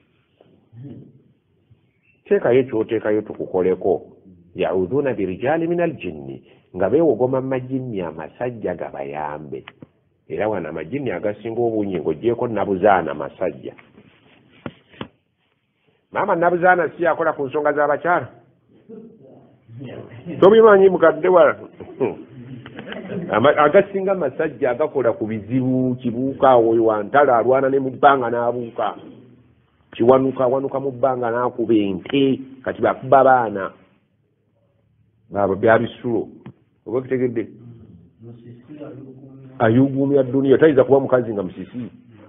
teekayo kyoteekayo tukukoleko yaudhuuna birijali min al jinni nga beewogoma mu majinni amasajja gabayambe era wano amajinni agasinga obungi ng'oggyeko nabuzaana masajja maama nabuzaana si akola ku nsonga z'abakyala tobimanyi mukadde wala agasinga masajja agakola ku bizibu kibuuka oyo wantala alwana ne mu bbanga n'abuuka kiwanuka wanuka mu bbanga n'akuba ente kati bakuba baana bya bisulo oba kitegedde ayugumya duniya tayinza kuba mukazi nga musisi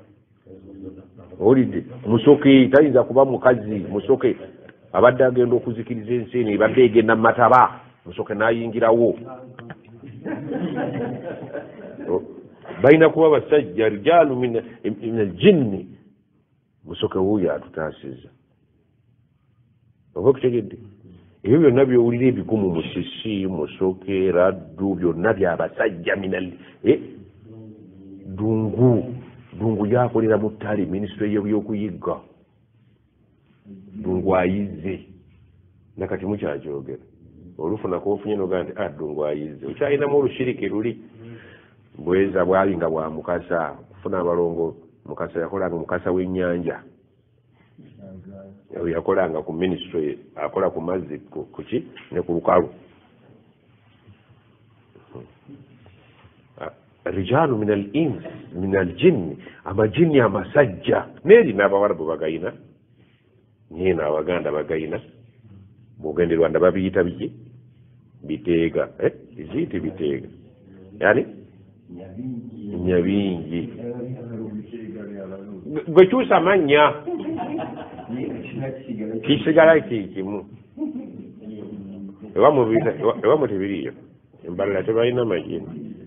olidde musoke tayinza kuba mukazi musoke abadde agenda okuzikiriza ensi eno ebadde egenda mu mataba musoke n'ayingirawo balina kuba basajja rijalu min aljinni musoke wuuyo atutaasiza oba okutegedde ebyo byonna byowulira ebigumu musisi musoke raddu byonna byabasajja minal dungu dungu yakolera mu ttale minisitule y'ebyokuyigga dungu ayizze nakati mukyakyogera olufunako ofunye nogaa nti dungu ayizze okyalinamu olushiriki luli bweza bwali nga bwa mukasa kufuna abalongo mukasa yakolanga mukasa w'ennyanja yakolanga ku ministry akola ku mazzi kuki ne ku lukalu rijalu min al ins min al jinn amajinni amasajja neri n'abawarabu bagayina nyina abaganda bagayina bugende Rwanda babiyita biki biteega eh iziti biteega yani nyabingi gwekyusa manya kisigala kikimu ewamu tebiriyo embalala tebalina majini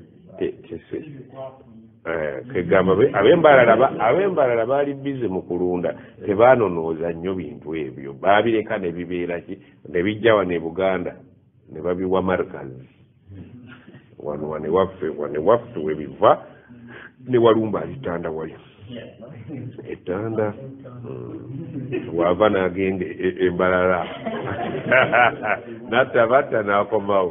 kegamba ab'embalala baali bize mu kulunda tebanonooza nnyo bintu ebyo baabireka ne bibeera ki ne bijja wano e Buganda ne babiwa markazi wano wane waffe wane waffe we biva ne walumba alitanda wali etanda wava nagenda embalala natabata nakomawo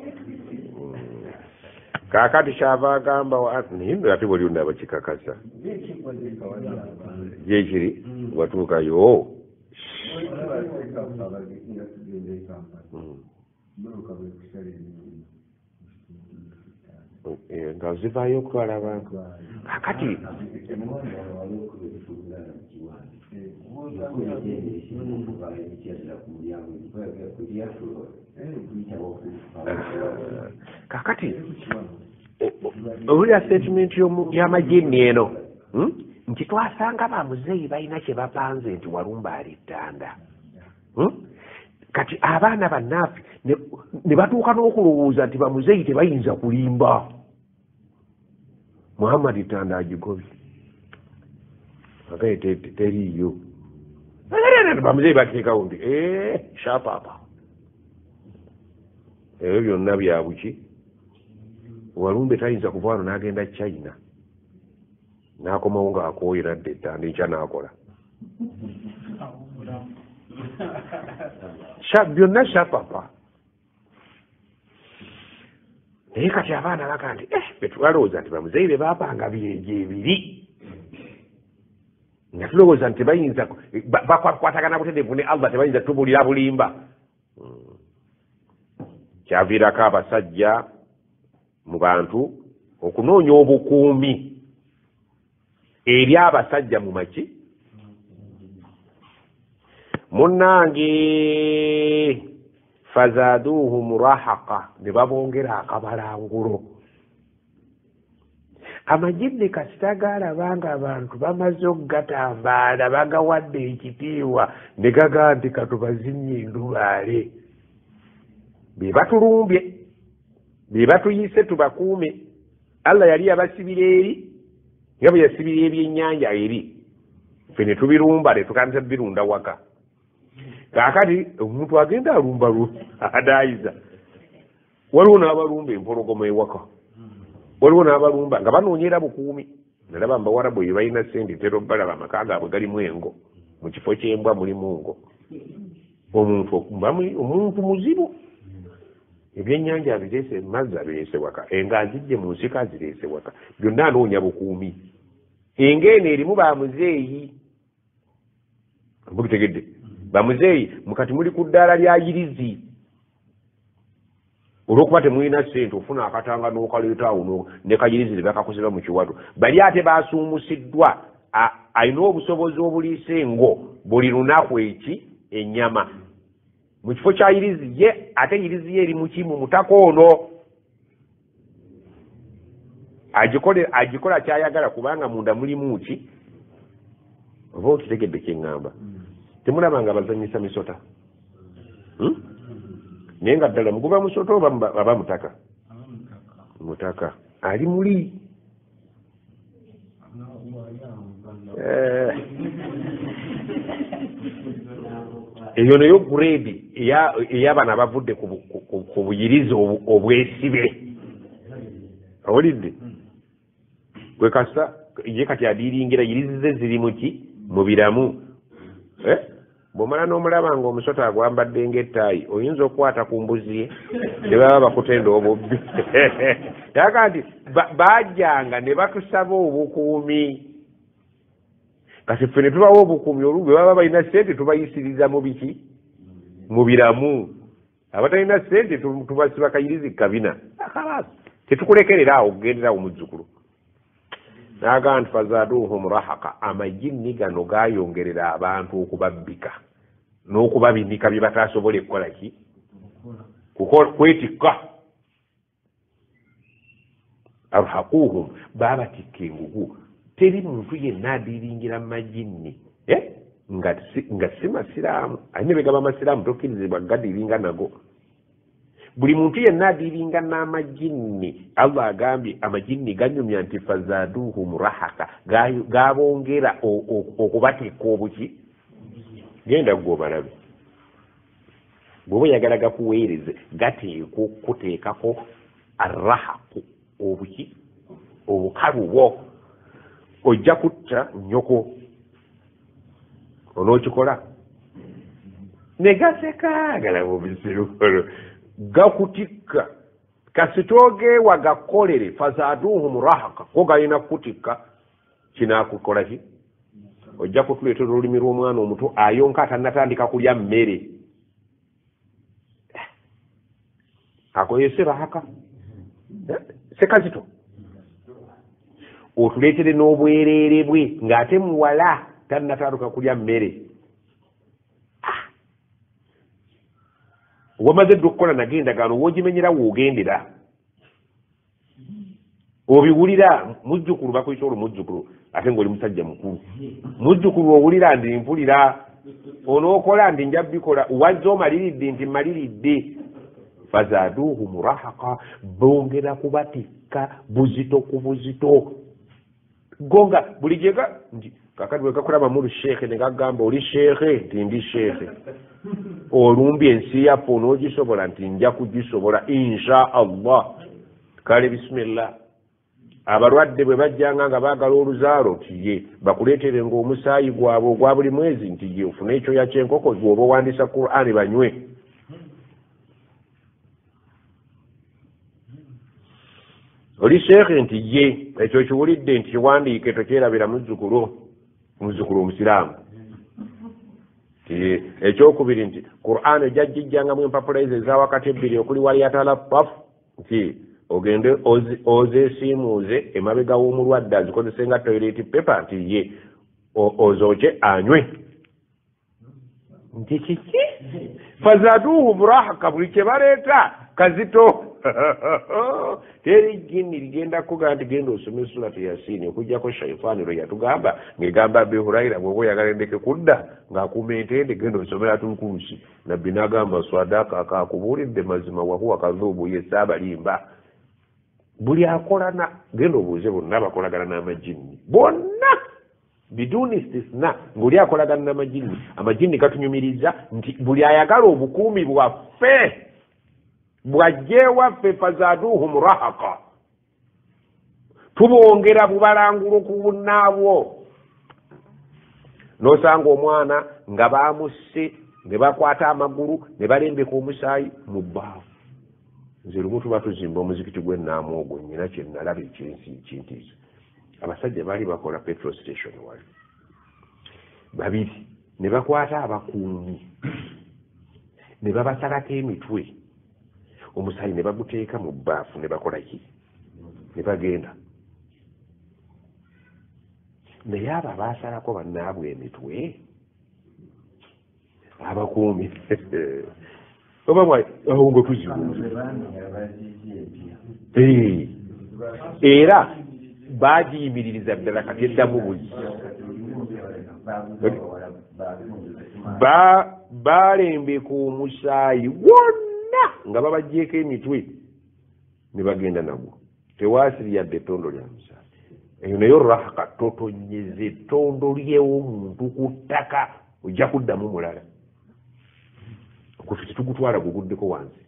kakati kyava agamba nimbe ate bwoli ndaba kikakasa gyekiri watuukayo nga zivaayo okutwala abantu kakati kakati owulira statement y'amajini eno nti twasanga bamuzeeyi balina kye bapanze nti walumba alittanda kati abaana bannaffe ne batuuka n'okulowooza nti bamuzeeyi tebayinza kulimba muhammad tanda agigobye agaye teriiyo bamuzeeyi bateekawo nti shapapa ebyo byonna byabuki walumbe tayinza kuva wano n'agenda china n'akomawo ng'akooyera dde ettanda enkya n'akola byonna shapapa naye kati abaana baga nti betwalowooza nti bamuzeeyi be baapanga byejo ebiri nga tulowooza nti tebayinza bakwatagana butedeevu ne allah tebayinza tubulira bulimba kyaviirako abasajja mu bantu okunoonya obukuumi eri abasajja mu maki munnange fazaaduuhum rahaqa ne babongera akabalangulo amajini kasita gaalabanga abantu bamaze okugatambaala bagawadde ekitiibwa ne gaga nti katubazinye endubaale be batulumbye be batuyise tubakuume allah yali yabasibira eri nga bwe yasibira ebyennyanja eri ffe ne tubirumba ne tukandisa birunda waka kaakati omuntu agenda alumba adaayiza waliwo n'abalumba empologoma ewaka waliwo n'abalumba nga banoonyera bukuumi nalaba mbawarabu ye balina sente tera balaba amaka gaabwe galimu engo mu kifo ky'embwa mulimu ngo omuntu omuntu muzibu ebyennyanja abireese mazzi abireese waka enga azijje mu nsiko azireese waka byonna anoonya bukuumi engeeno erimu bamuzeeyi mbugitegedde bamuzeeyi mukati muli ku ddaala lya yirizi olwokuba temulina ssente ofuna akatanga n'okaleeta awo ne kayirizi ne bakakozera mu kiwatu bali ate baasuumusiddwa alina obusobozi obuliisa engo buli lunaku eki ennyama mu kifo kya yirizi ye ate yirizi ye eri muki mu mutaka ono agikola kyayagala kubanga munda mulimu ki oba okitegedde kyeŋŋamba temulaba nga bazanyisa misota naye nga ddala muguba musota oba aba mutaka mutaka ali muli eyo nayo grade ey'abaana abavudde ku buyirizi obwesibe owulidde gwe kasa ye kati adiiringira yirizi ze ziri muki mu biramu bw'omala n'omulaba nga omusota agwambadde ng'ettaayi oyinza okukwata ku mbuzi ye ne baba bakutenda obubbi yaga nti bajjanga ne batusaba obukuumi kati ffe ne tubawo obukuumi olwo bwe baba balina ssente tubayisiriza mu biki mu biramu abatalina ssente tubasiba kayirizi kabina akalaasi tetukulekerera awo okugenderawo muzzukulu naga nti fazaaduuhum rahaqa amajini gano gayongerera abantu okubabbika n'okubabinika bye batasobolaekukola ki kwetikka arhaquuhum babatikka engugu teri muntu yenna adiiringira mu majini nga si masiraamu alina begaba amasiraamu tokkirizibwa gadiiringa nago buli muntu yenna adiiringa n'amajini allah agambye amajini ganyumya nti fazaaduuhum rahaqa gabongera okubateeka obuki genda gwobalabe bw'oba oyagala gakuweereze gateeka okuteekako arrahaqu obuki obukalu bwo ojja kutta nnyoko onookikola ne gaseka galaba obisiruolo gakutikka kasitoogeewa gakkolere fazaaduhum rahaka ko galina kutikka kinaakukola ki ojja kutuleetera olulimi lw'omwana omuto ayonka atannatandika kulya mmere akoyese rahaka sekazito otuleetere n'obwereere bwe ng'ate muwala tannatandika kulya mmere wamaze dde okukola nagendagano woogimenyera woogendera obiwulira mujjukulu bakuyita olwo mujjukulu ate ng'oli musajja mukulu mujjukulu owulira ndi mpulira onookola ndi nja bikola wazze omaliridde nti mmaliridde fazaaduuhu murahaka bongera kubatikka buzito ku buzito gonga buli gyega nti kakati bwe gakulaba mulu sheekhe ne gagamba oli sheekhe nti ndi sheekhe olumbye ensi yaffe onoogisobola nti nja kugisobola insha allah kale bisimillah abalwadde bwe bajjanga nga baagala oluzaalo nti ye bakuleetere ng'omusaayi gwabwe ogwa buli mwezi nti ye ofune ekyoya ky'enkoko gwoba owandiisa qur'ani banywe oli sheekhe nti ye ekyo kiwulidde nti kiwandiike tokyerabira muzzukulu muzzukulu omusiraamu ekyokubiri nti qur'ani ojja gijjangamu empapula ezo ezawakati ebbiri okuli waliyatalattafu nti ogende ozeesiimuuze emabega w'omulwadde azikozese nga toilet paper nti ye ozooke anywe nti kiki fazaaduuhu murahaka buli kye baleeta kazito teri jjinni ligenda kugaa nti genda osome surati yasiini okugjako shaifaani lwe yatugamba ng'egamba abi hurayira bw'oba oyagala endeke kudda ng'akuuma entende genda osomera tulkuusi nabbi n'agamba swadaka akaakubuulidde mazima wahuwa kadhuubu ye saabalimba buli akolana genda obuuze bonna bakolagana n'amajjinni bonna biduni istisna ng'oli akolagana n'amajjinni amajjinni gatunyumiriza nti buli ayagala obukuumi bwaffe bwajje waffe fazaaduuhum rahaka tubongera bubalangulu ku bunnaabwo n'osanga omwana nga baamusse ne bakwata amagulu ne balembeka omusaayi mu bbaafu nze lumu tuba tuzimba omuzikiti gw'ennaamu ogwo nnyina kye nalaba ekyensi kintiisa abasajja baali bakola petrol station wali babiri ne bakwata abakuumi ne babasalako emitwe omusaayi ne baguteeka mu bbaafu ne bakola ki ne bagenda naye abo abaasalako bannaabwe emitwe abakuumi oba awo nga tuzibuuza era baagiyimiririza ddala kati eddamu buzi baalembeka omusaayi wonna nga babagjeeko emitwe ne bagenda nagwo tewaasiri yadde ettondo lya musaayi eyo naye rahaka totonyeza ettondo ly'omuntu ku ttaka ojja kuddamu mulala kufi tetugutwala guguddeko wansi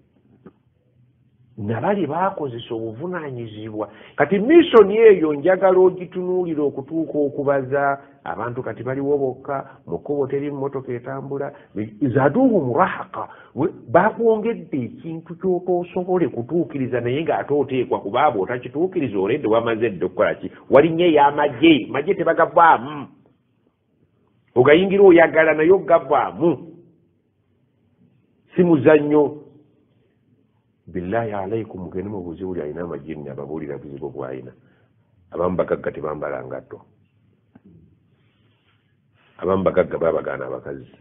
nabali baakozesa obuvunaanyizibwa kati misoni eyo njagala ogitunuulira okutuuka okubaza abantu kati baliwo bokka mu kkubo teri mmotoka etambula zaaduuhu murahaka baakwongedde ekintu ky'otoosobole kutuukiriza naye ng'ate oteekwa kubaaba otakituukiriza oledde wamaze dde okukola ki walinnya ey'amagye magye tebagavaamu ogayingira oyagala naye ogavaamu si muzannyo billahi alaikum mugende mubuuze buli alina amajjini ababuulira buzibu bw'alina abamu bagagga tebambala ngatto abamu bagagga baabagaana abakazi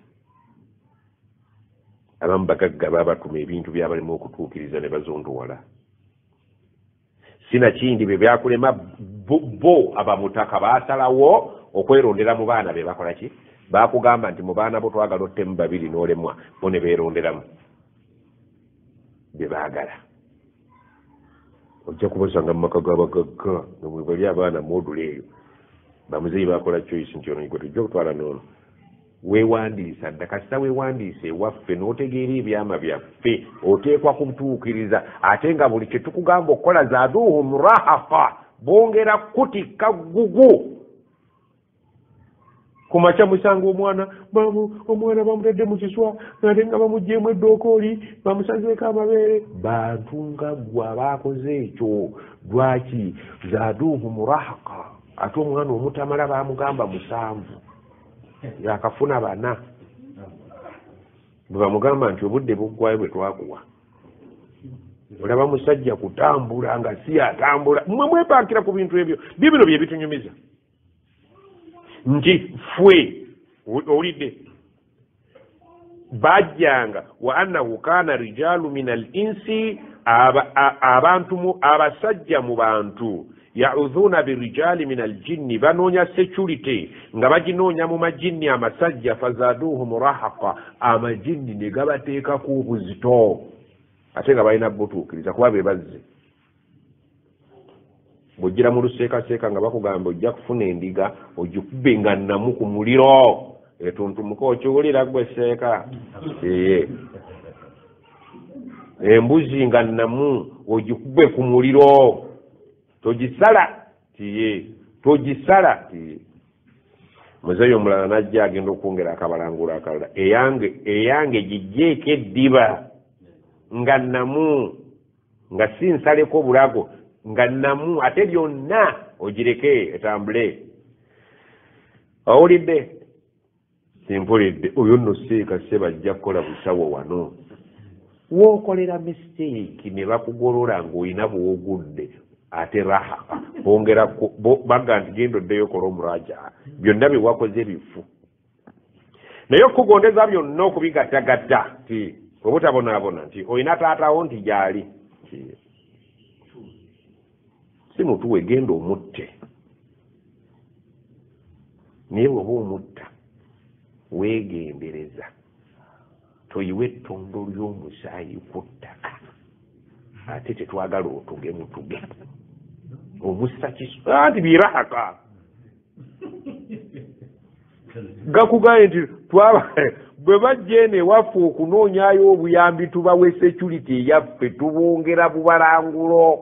abamu bagagga baabatuma ebintu byabalimu okutuukiriza ne bazonduwala sinakindi bwe byakulema bo abamutaka baasalawo okwerondera mu baana be bakola ki baakugamba nti mu baana bo twagala ottemu babiri n'olemwa bo ne beeronderamu bye baagala ojja kubasanga mu maka g'abagagga nga bwe bali abaana modula eyo bamuzeeyi bakola choice nti ono gwe tujja okutwala n'ono weewandiisa dda kasita weewandiisa ewaffe n'otegeera ebyama byaffe oteekwa kutuukiriza ate nga buli kye tukugamba okukola zaaduuhu murahaka bongera kutikka gugu kumacha musanga omwana bamu omwana bamutadde mu kiswa ate nga bamugjeemu eddokooli bamusazeeko amabeere bantu nga gwe abaakoze ekyo lwaki zaaduuhu murahaka ate omwana omutamala baamugamba musanvu yakafuna bana bwe bamugamba nti obudde buggwayo bwe twakuwa olaba musajja kutambula nga si atambula mmwe mwepaakira ku bintu ebyo byo bino bye bitunyumiza nti fwe owulidde bajjanga wa annahu kaana rijaalu min al insi abantu abasajja mu bantu yaudhuuna birijaali min aljinni banoonya security nga baginoonya mu majinni amasajja fazaaduuhu murahaqa amajinni ne gabateekako obuzito ate nga balina butuukiriza kuba be bazze bw'ojjira mu luseekaseeka nga bakugamba ojja kufuna endiga ogikubbe nga nnamu ku muliro etuntumuka okiwulira gwe seeka ee embuzi nga nnamu ogikubbe ku muliro togisala tiye togisala tiye muzeeyo omulala najja agenda okwongera akabalangula akalala eyange eyange gijjeeko eddiba nga nnamu nga si nsaleko bulago nga nnamu ate byonna ogireke etambule owulidde simpulidde oyo nno seeka se bajja kukola busawo wano wookolera mistake ne bakugolola ng'olina bw'ogudde ate raha bongera bagga nti genda oddeyo kola omuraja byonna bye wakoze bifu naye okugondeza byonna okubigattagatta ti obutabonaabona nti olina taatawo nti gyali si mutuwe genda omutte naye bw'oba omutta weegendereza toyiwa ettondo ly'omusaayi ku ttaka ate tetwagala otuge mutuge omussa kisu anti birahaka gakugaye nti twaba bwe bajja eno ewaffe okunoonyayo obuyambi tubawe security eyaffe tubongera bubalangulo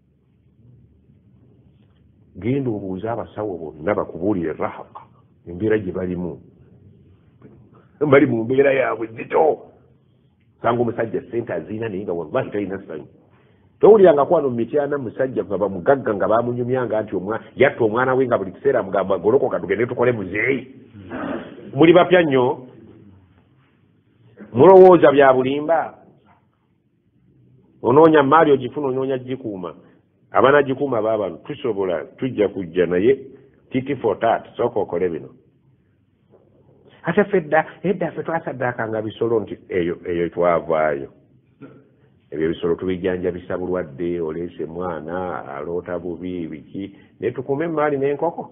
genda obuuza abasawo bonna bakubuulire rahaka embeera gye balimu bali mu mbeera yaabwe zito sanga omusajja sente aziina naye nga wallahi talina ssanyu towulyangako wano mumityana musajja nga bamugagga nga bamunyumyanga nti yatta omwana we nga buli kiseera mugamba golokoka tugende tukole muzeeyi muli bapya nnyo mulowooza bya bulimba onoonya maali ogifuna onoonya gikuuma abaana gikuuma baabano tusobola tujja kujja naye titi for tat sooka okole bino ate fedda edda ffe twasaddaakanga bisolo nti eyo eyo twavaayo ebyo bisolo tubijjanjabisa bulwadde oleese mwana aloota bubi biki ne tukume emaali n'enkoko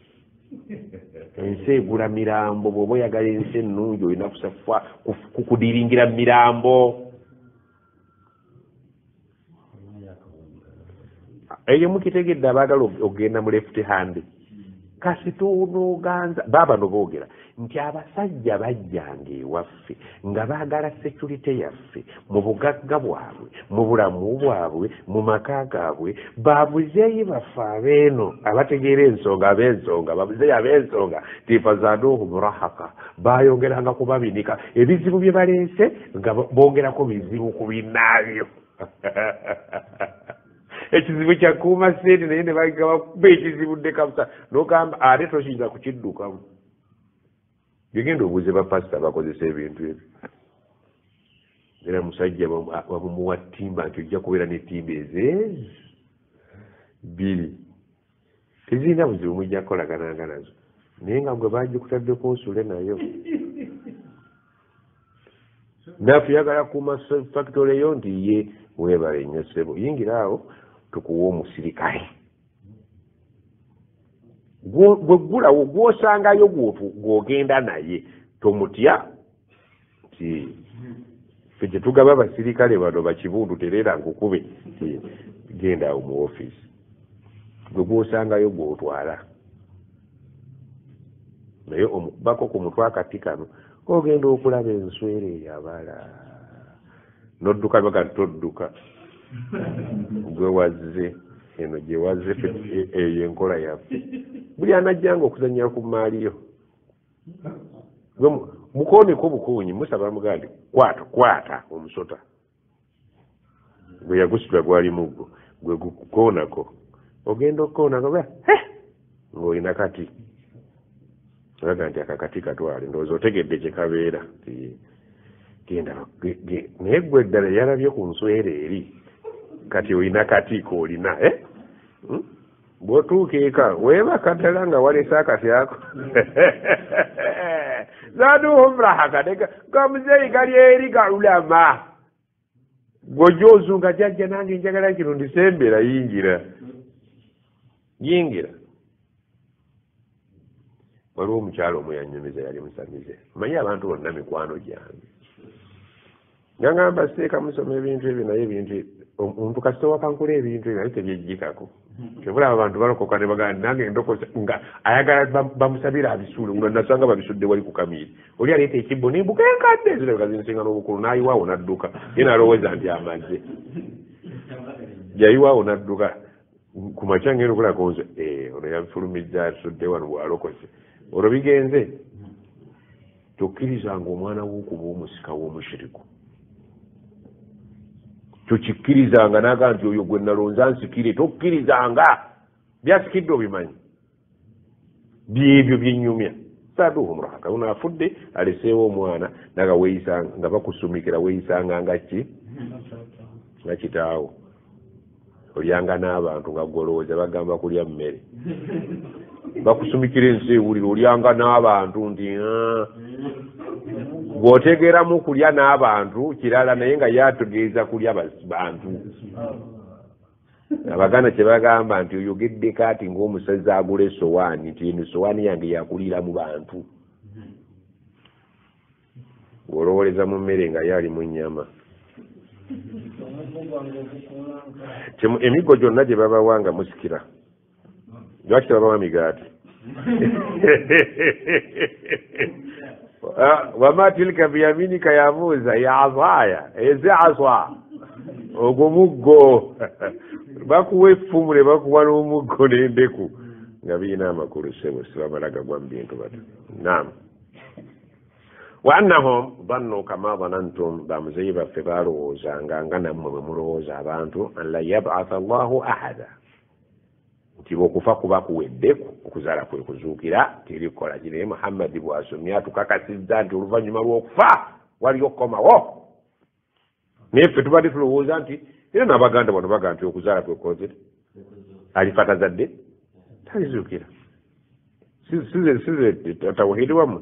ensi egula mirambo bw'oba oyagala ensi ennungi olina kusafa kukudiringira mirambo eyo mukitegedde abaagala okugenda mu left hand kasita onooganza baaba noboogera nti abasajja bajjanga ewaffe nga baagala security yaffe mu bugagga bwabwe mu bulamu bwabwe mu maka gaabwe babuzeeyi baffe abeeno abategeera ensonga ab'ensonga babuzeeyi ab'ensonga tifazaaduuhu murahaka baayongeranga kubabinika ebizibu bye baleese nga bongerako bizibu ku binnaabyo ekizibu kyakuuma sente naye ne bagaba ekizibu ddekabusa nogamba ate tokinza kukiddukamu gegenda obuuze bapasita bakozesa ebintu ebyo era musajja bamumuwa ttimba nti ojja kubeera n'ettimba ezeezi bbiri tezirina buzibu mujja kukolagananga nazo naye nga gwe bagikutaddeko osule nayo naffe yagala kuuma factory eyo nti ye weebale nnyo ssebo yingira awo tukuwa omusirikale gweggulawo gwosangayo gwogenda naye tomutya nti ffe tetugaba abasirikale bano bakibundu tereera nkukube genda awo mu ofiisi gwe gwosangayo gwotwala naye omukubako ku mutwe akati kano ogenda okulaba enswera eyo abala nodduka baga todduka gwe wazze eno gye wazze eyo enkola yaffe buli anajjanga okuzannyira ku maaliyo gwe mukooneko bukuunyi musaba mugaa nti kwata kwata omusota gwe yagusitula gwali muggo gwe gukoonako ogenda okukoonako ba ng'olina kati olaga nti akakati katwale ndowooza otegedde kye kabeera genda naye gwe eddala yalabye ku nswera eri kati olina kati koolina bw'otuuka eka weebaka ddala nga walesa akati ako zaduhumraha kadega gamuzeeyi gali eri galulama gw'ojozunga jjajja nange njagala kino ndisembera yingira yingira waliwo omukyalo omwe yanyumiza yali musamize manyi abantu bonna mikwano gyange ngangamba seeka musoma ebintu ebyo naye ebintu omuntu kasita wakankula ebintu ebyo naye tebyejjikako kebulaba abantu balokoka ne bagamba nange ndokosa nga ayagala bamusabira abisuule uno nasanga babisudde wali ku kamiiri oli aleeta ekibbo nembuka enkadde zirabika zinsinga n'obukulu n'ayiwaawo n'adduka ye nalowooza nti amazze yayiwaawo n'adduka ku makya ngenda okulako nze ono yabifulumizza asudde wano bw'alokose olwo bigenze tokkirizanga omwana w'okuba omusika w'omushiriku tokikkirizanga naga nti oyo gwe nalonza nsikire tokkirizanga byasikidde obimanyi byebyo byennyumya saduhumraka uno afudde aleseewo omwana naga weeyisanga nga bakusumikira weeyisanga nga ki nga kitaawo olyanga n'abantu nga golowooza bagamba kulya mmere bakusumikira ensi ewulire olyanga n'abantu nti bw'otegeeramu kulya n'abantu kirala naye nga yategeeza kulya bantu abaganda kye bagamba nti oyogedde kaati ng'omusazi agula esowaani nti eno esowaani yange yakuliira mu bantu ng'olowooleza mu mmere nga yali mu nnyama emiggo gyonna gye babawanga musikira lwaki tebabawa migaati wama tilka biyaminika ya Musa ya asaya eze aswa ogwo muggo bakuwa effumu ne bakuwa n'omuggo n'endeku nga birina amakulu sebo sibamala gagwa mu bintu bato naam wa annahum dhannu kama dhanantum bamuzeeyi baffe baalowoozanga nga nammwe bwe mulowooza abantu an la yab'atha allahu ahada nti bw'okufa kuba kuweddeku okuzaala kwe kuzuukira terikola kinaye muhammadi bw'asomye atukakasizza nti oluvannyuma lw'okufa waliyo okukomawo naye ffe tubadde tulowooza nti era n'abaganda bano baga nti okuzaala kwe kukozere alifa tazadde talizuukira size tawhidi wammwe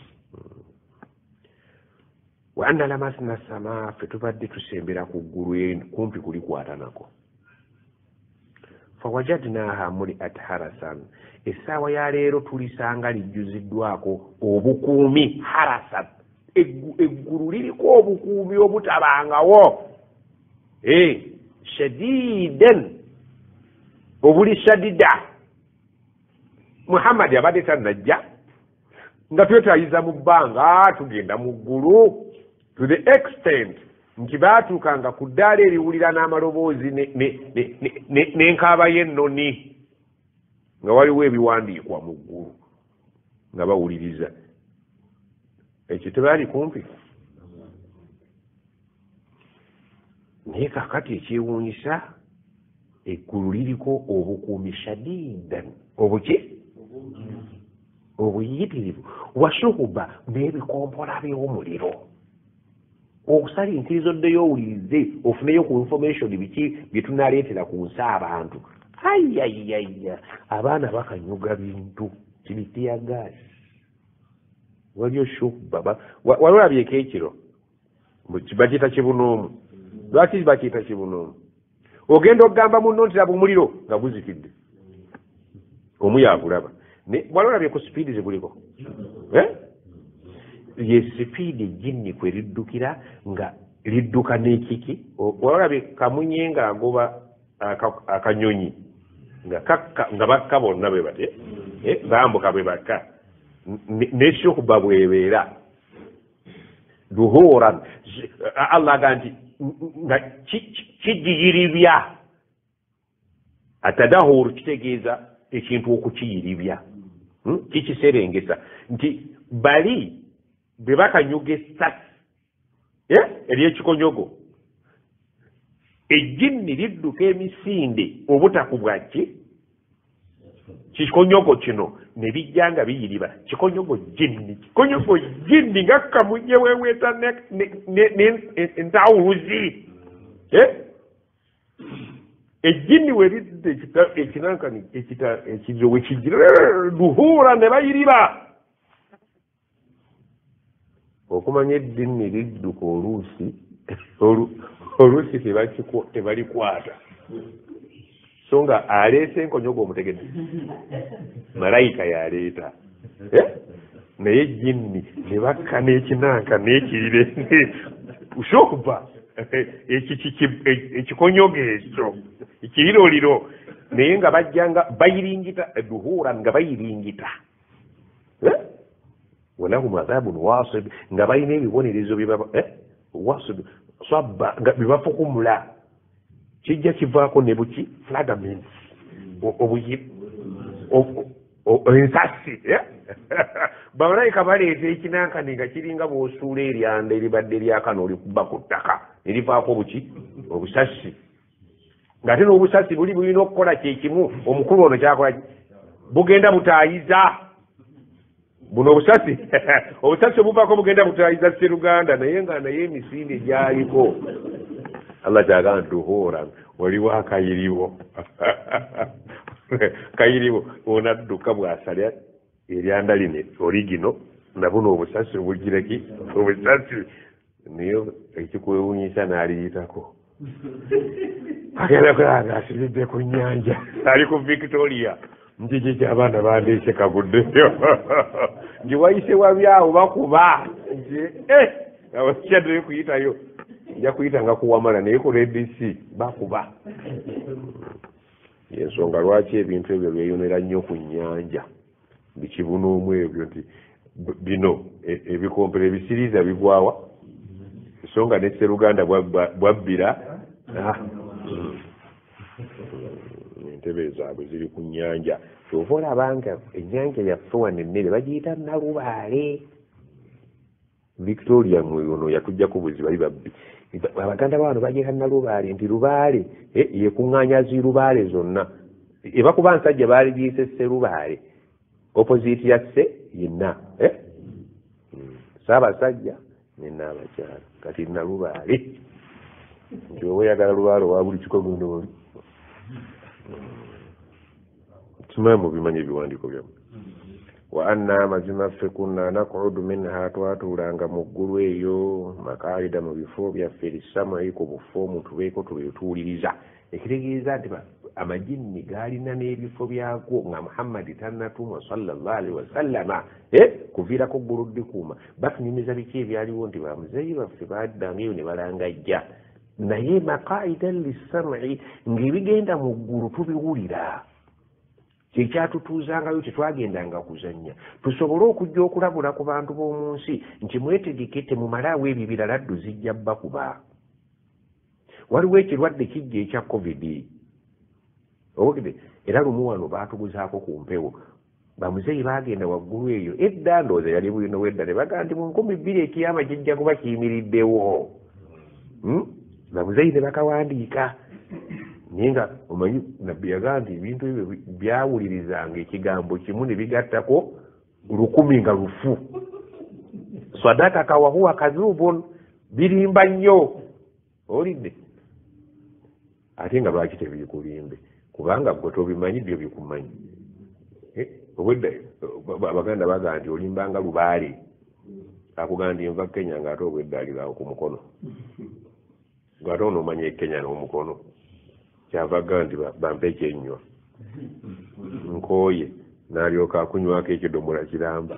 wa anna lamasna samaa ffe tubadde tusembera ku ggulu kumpi kulikwata nako fawajadnaha muliat harasan essaawa ya leero tulisanga lijjuziddwako obukuumi harasan eggulu liriko obukuumi obutabangawo shadidan obuli shadida muhammadi abadde tannajja nga twetaayiza mu bbanga tugenda mu ggulu to the extent nti baatuukanga ku ddaala eriwulira n'amaloboozi n'enkaaba y'ennoni nga waliwo ebiwandiikwa mu ggulu nga bawuliriza ekyo tebaali kumpi naye kakati ekyewuunyisa eggulu liriko obukuumi shadidan obuki obuyitirivu washuhuba n'ebikompola by'omuliro okusalinkiriza oddeyo owulirize ofuneyo ku information biki bye tunaleetera ku nsi abantu ayayaya abaana bakanyuga bintu kibitiya gaasi waliyo shuhuba walolabyeko ekiro bakiyita kibunoomu lwaki bakiyita kibunoomu ogenda okugamba munno nti laba omuliro nga guzikidde omu yakulaba walolabye ku sipiidi ziguliko ye sipiidi ejjinni kwe liddukira nga lidduka n'ekiki walolabye kamunye nga agoba akanyonyi nga bakka bonna bwe bate bambuka bwe bakka neshukuba bwebeera duhuran allah aga nti nga kijiyiribya atadahuru kitegeeza ekintu okukiyiribya kikiserengesa nti bali bwe bakanyuga essasi ery'ekikonyogo ejjinni lidduka emisinde obutakubwa ki kikonyogo kino ne bijja nga biyiriba kikonyogo jjinni kikonyogo jjinni nga kamunye weweeta entawuluzi ejjinni we lidde ekinankani ekirizo we kigira duhuura ne bayiriba okumanya eddinni lidduka oluusi oluusi tebalikwata so nga aleese enkonyogo omutegedde malayika yaleeta naye ejjinni ne bakka n'ekinanka n'ekirire ushoba ekikonyogo ekyo ekiriroliro naye nga bajjanga bayiringita duhuura nga bayiringita walahum adhabun wasib nga balina ebibonerezo wasib sabba nga bibafukumula kijja kivaako ne buki flagaments ensasi bamalayika baleeta ekinankani nga kiringa bw'osuula eryanda eribadde lyakano olikuba ku ttaka erivaako buki obusasi ng'ate n'obusasi buli bulina okukola kyekimu omukulu ono kyakola bugenda butaayiza buno obusasi obusasi obuvaako bugenda butaayiza sseruganda naye nga naye emisinde gyaliko Allah kyagamba duhuura waliwo akayiriwo kayiriwo onadduka bw'asalya eryanda line origino nabuno obusasi obugireki obusasi naye ekikwewunyisa n'aliyitako agenda kulanga asibidde ku nnyanja ali ku Victoria njiki ky'abaana bandeese kaguddeyo nti wayise wabyawo bakuba nti abakyaddeyo kuyitayo nja kuyita nga kuwamala naye ku R D C bakuba yensonga lwaki ebintu ebyo byeyonera nnyo ku nnyanja bikibunoomu ebyo nti bino ebikompera ebisiriiza bigwawa ensonga ne Sseruganda bwabbira entebe zaabwe ziri ku nnyanja kyova olabanga ennyanja yaffe wano ennere bagiyita Nalubaale Victoria mweyono yatujjako bwezi bali babbi abaganda bawano bagiyita Nalubaale nti Lubaale yekuŋŋaanya zi Lubaale zonna ebakuba nsajja baali biyise Sserubaale opposite ya sse yenna Ssaabasajja ne Nnaabakyala kati Nalubaale nti oba oyagala Lubaale owa buli kikogo n'oli tumaye mu bimanyi ebiwandiiko byammwe wa anna amazima ffe kunna nakuudu minha twatuulanga mu ggulu eyo makaida mu bifo byaffe lissamai ku bufo omuntu beeko tubetuuliriza ekitegeeza nti amajinni gaalina n'ebifo byagwo nga Muhammadi tannatumwa sallallahu alaihi wasallama kuviirako ggulu ddikuuma batunyumiza biki ebyaliwo nti bamuzeeyi baffe baddanga eyo ne balangajja naye makaida lissamai ng'ebigenda mu ggulu tubiwulira kyekyatutuuzangayo tetwagendanga kuzannya tusobole okujja okulabula ku bantu b'omu nsi nti mwetegeke temumalaawo ebyo birala ddu zijja bbakuba waliwo ekirwadde kijja ekya covid obukide era lumu wano baatuguzaako ku mpewo bamuzeeyi baagenda waggulu eyo edda ndooza yali bwino wedda ne bagaa nti mu nkumi bbiri ekiyama kijja kuba kiyimiriddewo bamuzeeyi ne bakawandiika naye nga omanyi nabbi yagaa nti ebintu ebyo byawulirizanga ekigambo kimu ne bigattako lukumi nga lufu sadaka kawahuwa kadhubun birimba nnyo olidde ate nga lwaki tebikulimbe kubanga gwe tobimanyi byo bikumanyi obwedda abaganda bagaa nti olimbanga Lubaale akugamba nti nva Kenya ng'ate obwedda alirawo ku mukono ng'ate onoomanya ekenya n'omukono kyava gaa nti bampe ekyennywa nkooye n'alyoka akunywako ekidomola kiramba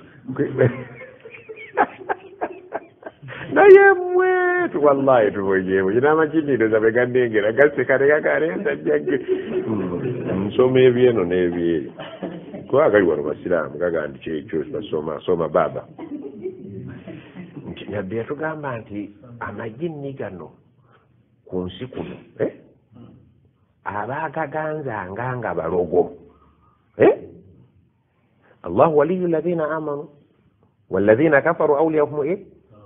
naye mwetu wallahi tubojeewo kinamakiniriza be gandengera gaseka tegakalensajjage nsoma ebyeno n'ebyeri kuba gali wano basiraamu gaga nti kyekyo basoma soma baba nti nabbi yatugamba nti amajinni gano ku nsi kuno abaagaganzanga nga balogo eh Allah waliyu alladhina amanu walladhina kafaru awliyahum eh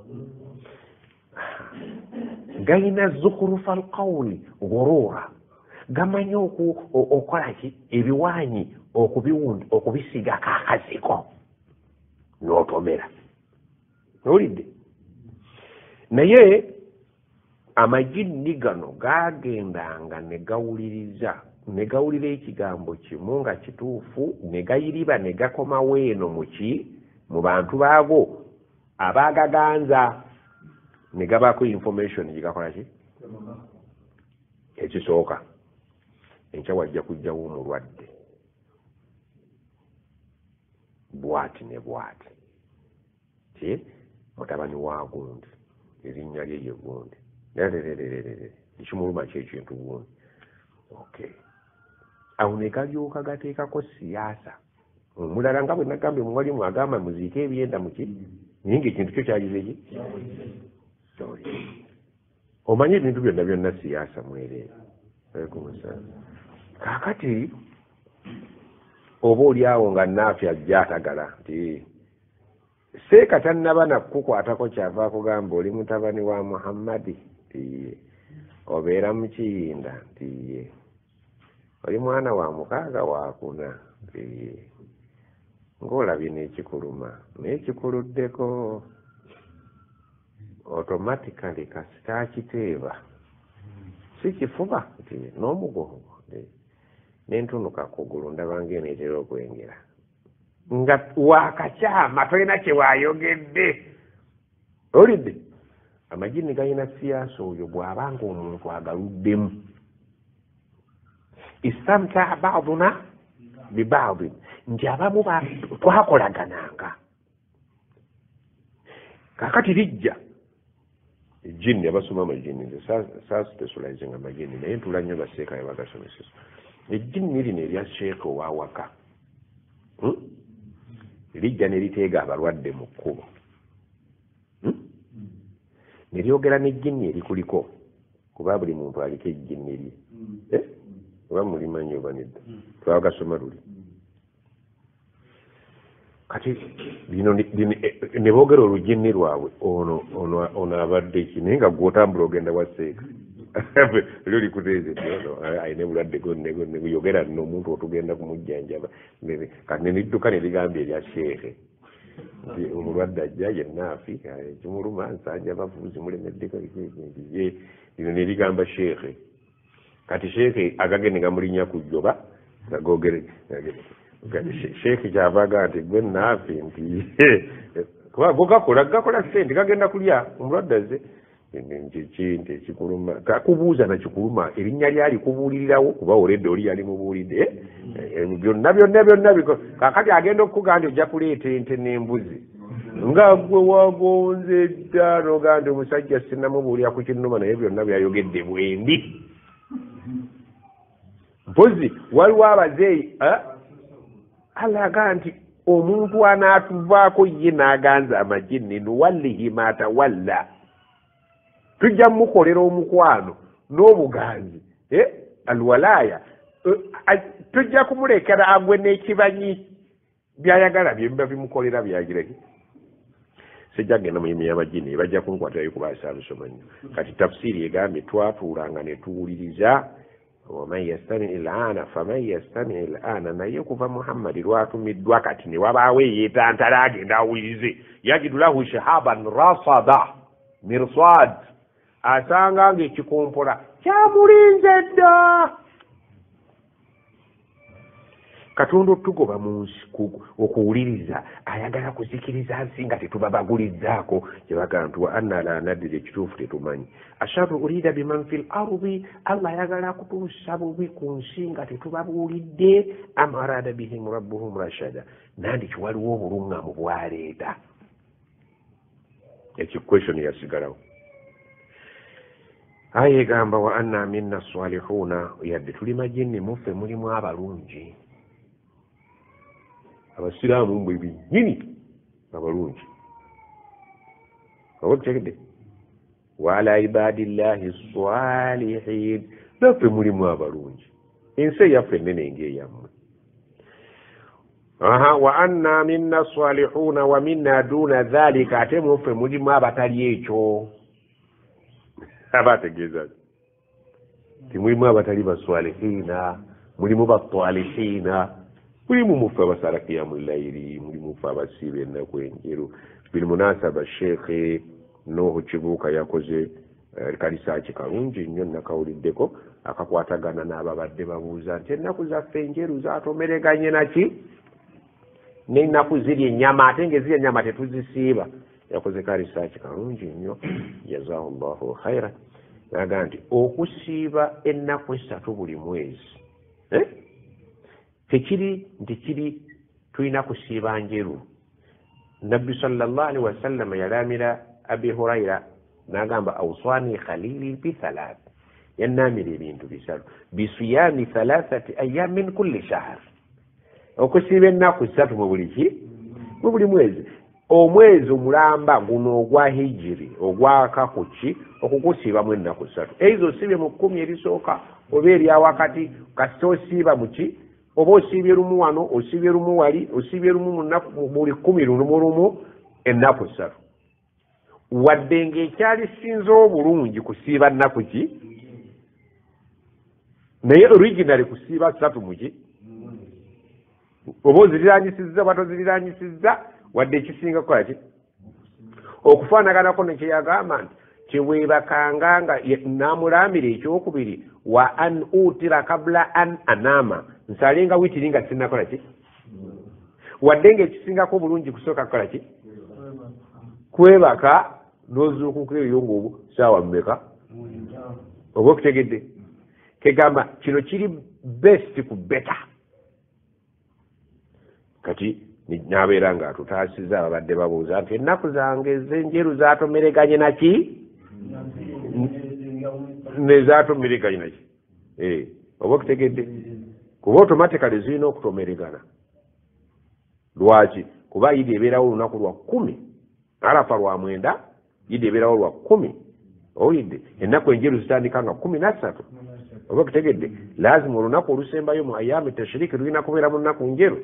gayina zukhrufa alqawli ghurura gamanyi okola ki ebiwanyi okubiwundi okubisiga kakaziko n'otomera nolidde naye amajini gano gagendanga ne gawuliriza ne gawulira ekigambo kimu nga kituufu ne gayiriba ne gakoma weeno muki mu bantu baago abaagaganza ne gabaako information gigakola ki ekisooka enkya wajja kujjawo omulwadde bwati ne bwati ti mutabani wa gundi erinnya lye ye gundi ekimuluma kyekintu gundi okay awo ne galyoka gateekako siyaasa omulala nga bwe nagambye muwalimu agamba muziike ebyenda muki naye ngaekintu kyo kyagize ki omanye ebintu byonna byonna siyaasa mwereera kaakati oba oliawo nga naafi ajja atagala nti seeka tannaba nakukwatako kyava akugamba oli mutabani wa Muhammadi tiye obeera mukiyinda tiye oli mwana wa mukaaga wakuna tiye ng'olabye n'ekikuluma naye kikuluddeko automatically kasita kiteeba si kifuba nti n'omugongo n'entunuka kugulu ndaba ng'eneetera okwengera nga wakakyama tolina kye waayogedde olidde amajini galina siyaasa oyo bw'abanga omuntu agaluddemu istamtaa baaduna bibaadin nti abamu twakolagananga kakati lijja ejjini abasoma amajini saasitesulayizinga amajini naye ntula nnyo baseeka yabagasomesesa ejjini lino erya sheeka owawaka lijja ne liteega abalwadde mu kkubo ne lyogera n'ejjini erikuliko kuba buli muntu aliko ejjini lye oba mulimanyi oba nedda twagasoma luli kati lino ne boogera olujjini lwabwe ono ono abadde ki naye nga gwotambula ogenda waseeka lyo likuteeze tiono ayina bulwadde gonnegonne nno omuntu otugenda kumujjanjaba kati nenidduka ne ligambye erya sheekhe nti omulwadde ajja yennaafi kimuluma nsanja bavuzi mulemeddeko ye lino ne ligamba sheekhe kati sheekhe agagende nga mulinnya ku jjoba gagogere sheekhe kyavaga nti gwe naafi nti gogakola gakola sente gagenda kulya omulwadde azze nti nti kikuluma kakubuuza nakikuluma erinnya lyali kubuulirirawo kuba oledde oli yali mubuulidde byonna byonna byonna kakati agenda okukugaa nti ojja kuleeta ente n'embuzi nga gwe wagonze dda nogaa nti omusajja sinnamubuulira ku kinnuma naye byonna byayogedde bwendi mpozi waliwo abazeeyi alaga nti omuntu anaatuvaako ye n'aganza amajini nuwallihi maatawalla tujja mukolera omukwano n'obuganzi alwalaaya tujja kumulekera agwe n'ekibanyi byayagala byebiba bimukolera byagireki sijja genda mulimu y'amajini bajja kunkwatirayo kubaasa abisoma nnyo kati tafsiri egambye twatuulanga ne tuwuliriza waman yastami ilana faman yastami ilana naye kuva Muhammadi lwatumiddwa kati ne wabaawo eyeetantala agenda awulirize yajidu lahu shahaban rasada mirsad asanga ng'ekikompola kyamulinze dda katonda otugoba mu nsi okuwuliriza ayagala kuzikiriza nsi nga tetubabagulizzaako kyebagamba nti wa anna la nadiri ekituufu tetumanyi asharu urida biman fi l ardi allah ayagala kutuusa bubi ku nsi nga tetubabuulidde am arada bihim rabbuhum rashada nandi kiwaliwo obuluŋŋamu bwaleeta ekikwestion yasigalawo aya egamba wa anna minna salihuna yadde tuli majini muffe mulimu abalungi abasiraamu mbwe binyini abalungi obakutegedde wa ala ibadillahi salihin naffe mulimu abalungi ensi eyaffe ennene ng'eyammwe. aha wa anna minna salihuna wa minna duna dhalika, ate muffe mulimu abatali ekyo. abategeeza ti mulimu abatali baswalihina, mulimu batwalihina, mulimu muffe abasalakiyamu layiri, mulimu muffe abasiiba ennaku enjeru. bilmunasaba sheekhe Nuhu Kibuuka yakoze kalisaaki kalungi nnyo nakawuliddeko akakwatagana n'ababadde babuuza nti ennaku zaffe enjeru zatomereganye naki n'ennaku ziri ennyama, ate ng'eziri ennyama tetuzisiiba. yakoze kalisaaki kalungi nnyo, jazaahu llahu khaira. naga nti okusiiba ennaku esatu buli mwezi eh? tekiri nti kiri tulina kusiiba njeru. nabbi sallallahu alaihi wasallam yalamira abi huraira nagamba awsani khalili bi thalath, yanamira ebintu bisatu, bisiyami thalathati ayyam min kulli shahr, okusiiba ennaku ssatu mu buli ki mu buli mwezi. omwezi omulamba guno ogwa hijiri ogwa kakuki okukusiibamu ennaku ssatu, ezo osiibye mu kkumi erisooka oba eryawakati, kasita osiiba muki, oba osiibye lumu wano, osiibye lumu wali, osiibye lumu mu buli kkumi lumu lumu ennaku ssatu. wadde ng'ekyali sinza obulungi kusiiba nnaku ki, naye originali kusiiba ssatu muki, oba ozirirangisizza bwa tozirirangisizza, wadde ekisinga kukola ki okufaanaganako nekyeyagamba nti kyeweebakanga nga namulambira ekyokubiri wa an utira kabula an anama, nsalenga witiri nga sinnakola ki, wadde ng'ekisingako obulungi kusooka kukola ki, kwebaka n'ozuukuka eyo ng'obu saawa mmeka, oba okutegedde kegamba kino kiri best ku beta. kati nabeera nga tutaasiza ababadde babuuza nti ennaku zange ez'enjeru zatomereganye naki, nezatomereganye naki eh oba okutegedde, kuba automatically zirina okutomeregana. lwaki? kuba yidi ebeerawo olunaku lwa kkumi, arafa lwa mwenda, yidi ebeerawo lwa kkumi, owulidde ennaku enjeru zitandika nga kkumi na ssatu, oba okutegedde lazima olunaku olusembayo mu ayami tashiriki lulina kubeera mu nnaku njeru.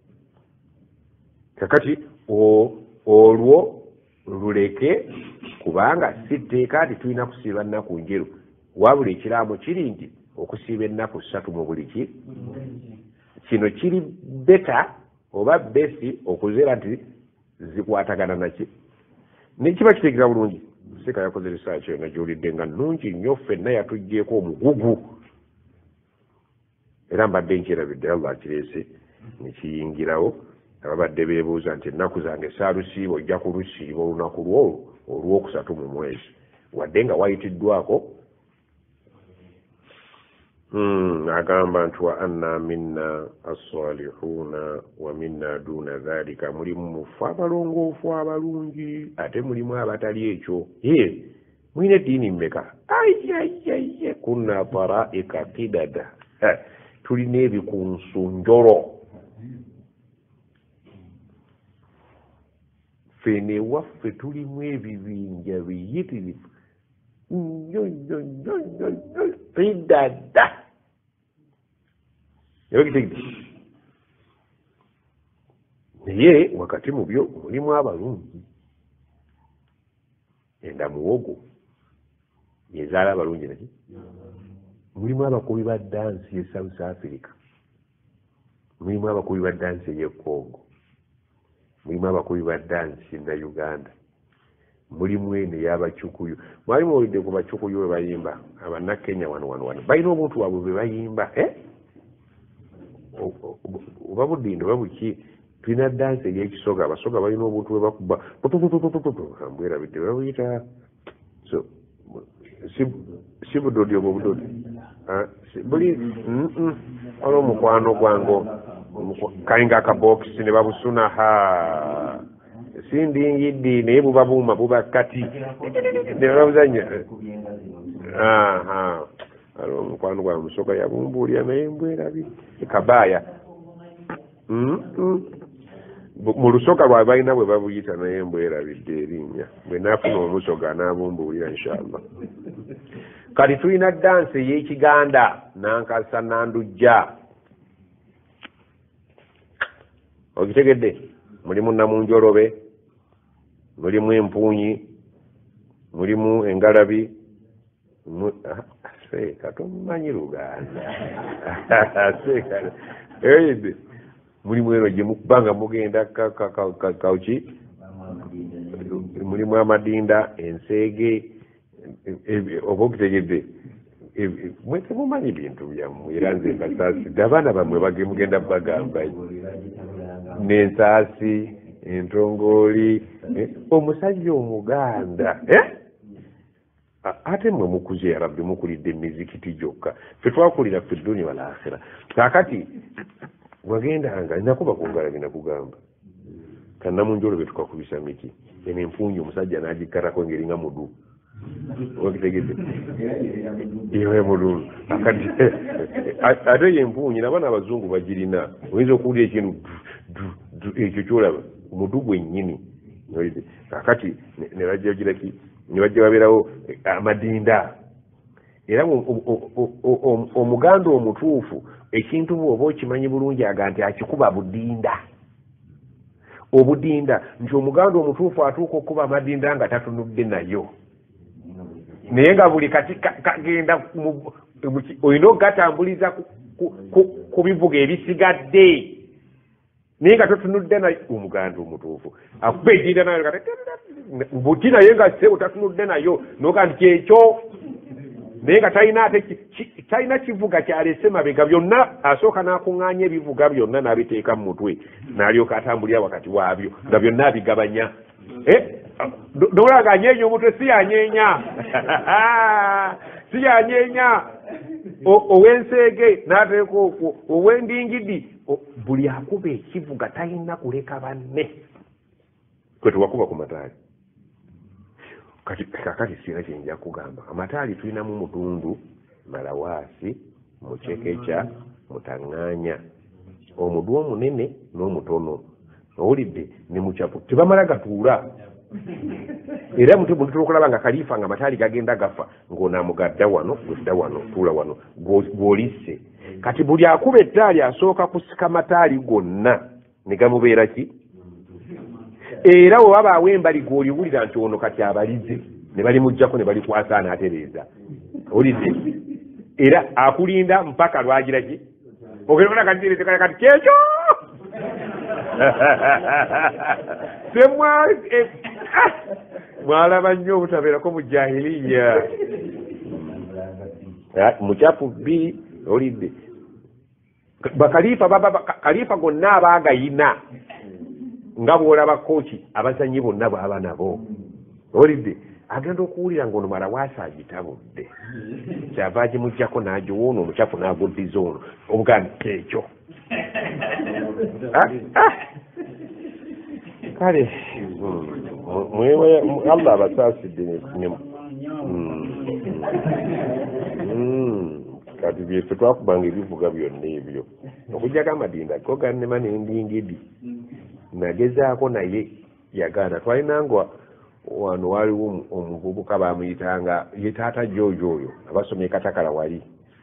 kakati olwo luleke, kubanga si tteeka nti tulina kusiiba nnaku njeru, wabula ekiraamo kiri nti okusiiba ennaku ssatu mu buli ki, kino kiri beta oba besi okuzeera nti zikwatagana naki, nekiba kitegeera bulungi. Seka yakoze risaaki eyo nagyolidde nga nnungi nnyo, ffenna yatuggyeko omugugu, era mbadde nkyerabidde Allah akireese nekiyingirawo. ababadde beebuuza nti ennaku zange saalusiiba, ojja kulusiiba olunaku lwolwo olwokusatu mu mwezi, wadde nga wayitiddwako. agamba nti wa anna minna assalihuna wa minna duna dhalika, mulimu mufu abalongoofu abalungi, ate mulimu abatali ekyo. ye mwine eddiini mmeka? ayiayiaye kunna taraika kidada, tulina ebikunsunjolo. fene waffe tulimu ebibinja biyitirivu nnyo nnyo nnyo nnyo kidada. yabakitegede naye wakati mu byo mulimu abalungi. enda muwogo yezaala abalungi naki, mulimu abakubi ba dansi ye South Africa, mulimu abakubi ba dansi ye Congo, mulimu abakubi ba dansi na Uganda, mulimu ene y'abacukuyu. mwali muwulidde ku bacukuyu bwe bayimba, abannakenya wano wano wano balina obuntu waabwe bwe bayimba eh? oba buddindo oba buki, tulina dansi ey'ekisoga. abasoga balina obuntu bwe bakuba mbwerabidde babuyita so si budodi obwo budodi buli olwo omukwano gwange kalinga akabokisi ne babusuna ha sindingiddi naye buba buuma buba kati ne babuzanya alo omukwano gwa musoga yabumbuulira naye mbwerabi kabaaya mu lusoga lwabe balina bwe babuyita naye mbwerabidde erinnya bwe naafuna omusoga anaabumbuulira inshallah. kati tulina dansi ey'ekiganda nankasa nandujja okitegedde mulimu namunjolobe mulimu empuunyi mulimu engalabi seeka tomumanyi Luganda eyide mulimu eno gye mukubanga mugenda kawuki mulimu amadinda enseege oba okitegedde mwe temumanyi bintu byammwe era nze mbasaasidde abaana bammwe bagemugenda bagamba n'ensaasi entongooli omusajja omuganda ate mwe mukuze ya rabbi mukulidde emizikiti gyokka fe twakulira ffe dduni wal akhira kaakati wagendanga nakuba kungalabi nakugamba kannamunjolobe tukakubisa miti eno empuunyi omusajja n'agikatako ngeringa mudu okitegedde iwe mudu akati ate yempuunyi n'abaana abazungu bagirina oyinza okuwulira ekintu ekyo kyolaba mudu gwennyini kakati ne bajja giraki ne bajja babeerawo amadinda era omuganda omutuufu ekintu bw'oba okimanyi bulungi aga nti akikuba budinda obudinda nti omuganda omutuufu atuuka okuba amadinda nga tatunudde nayo naye nga buli kati kagenda olina okugatambuliza ku bivuga ebisigadde naye nga totunudde nayo omuganda omutuufu akuba edinda nayo buti naye nga se otatunudde nayo noga nti kyekyo naye nga talina ate talina kivuga kyalese mabega byonna asooka n'akuŋŋaanya ebivuga byonna n'abiteeka mu mutwe n'alyoka atambulira wakati waabyo nga byonna abigabanya nolaba anyeenya omutwe si yanyeenya si yanyeenya ow'enseege n'ateeka okwo ow'endingidi buli akuba ekivuga talina kuleka banne kwe tewakuba ku mataali kati kakati sina kyenja kugamba amataali tulinamu mutundu malawaasi mucekeca mutaŋŋaanya omuddu omunene n'omutono owulidde ne mucapu tebamala gatuula era mutu buli tulokulaba nga kalifa nga amataali gagenda gafa ng'onaamugadda wano gwedda wano tuula wano gw'olisse kati buli akuba ettaali asooka kusika mataali gonna ne gamubeera ki era bwe babaawo embali gw'oliwulira nti ono kati abalize ne balimuggyako ne balikwasa n'atereeza olidde era akulinda mpaka lwagira ki ogerona kati kati kyekyo mwalaba nnyo obutabeerako mu jahiliya mukyafu bbiri olidde bakalifa kalifa gonna abaagayina nga bw'olaba kooki abazanyi bonna bw'aba nabo olidde agenda okuwulira ng'ono malawaasi agitabudde kyava agimuggyako n'agiwa ono omukyafu n'aguddiza ono obuganda kyekyo kale allah abasaasidde kati byeffe twakubanga ebivuga byonna ebyo okujjako amadinda ko gannema n'endingidi nagezaako naye yagaana twalinanga wano waliwo omuvubuka bamuyitanga ye taata joojo oyo abasomye katakala wali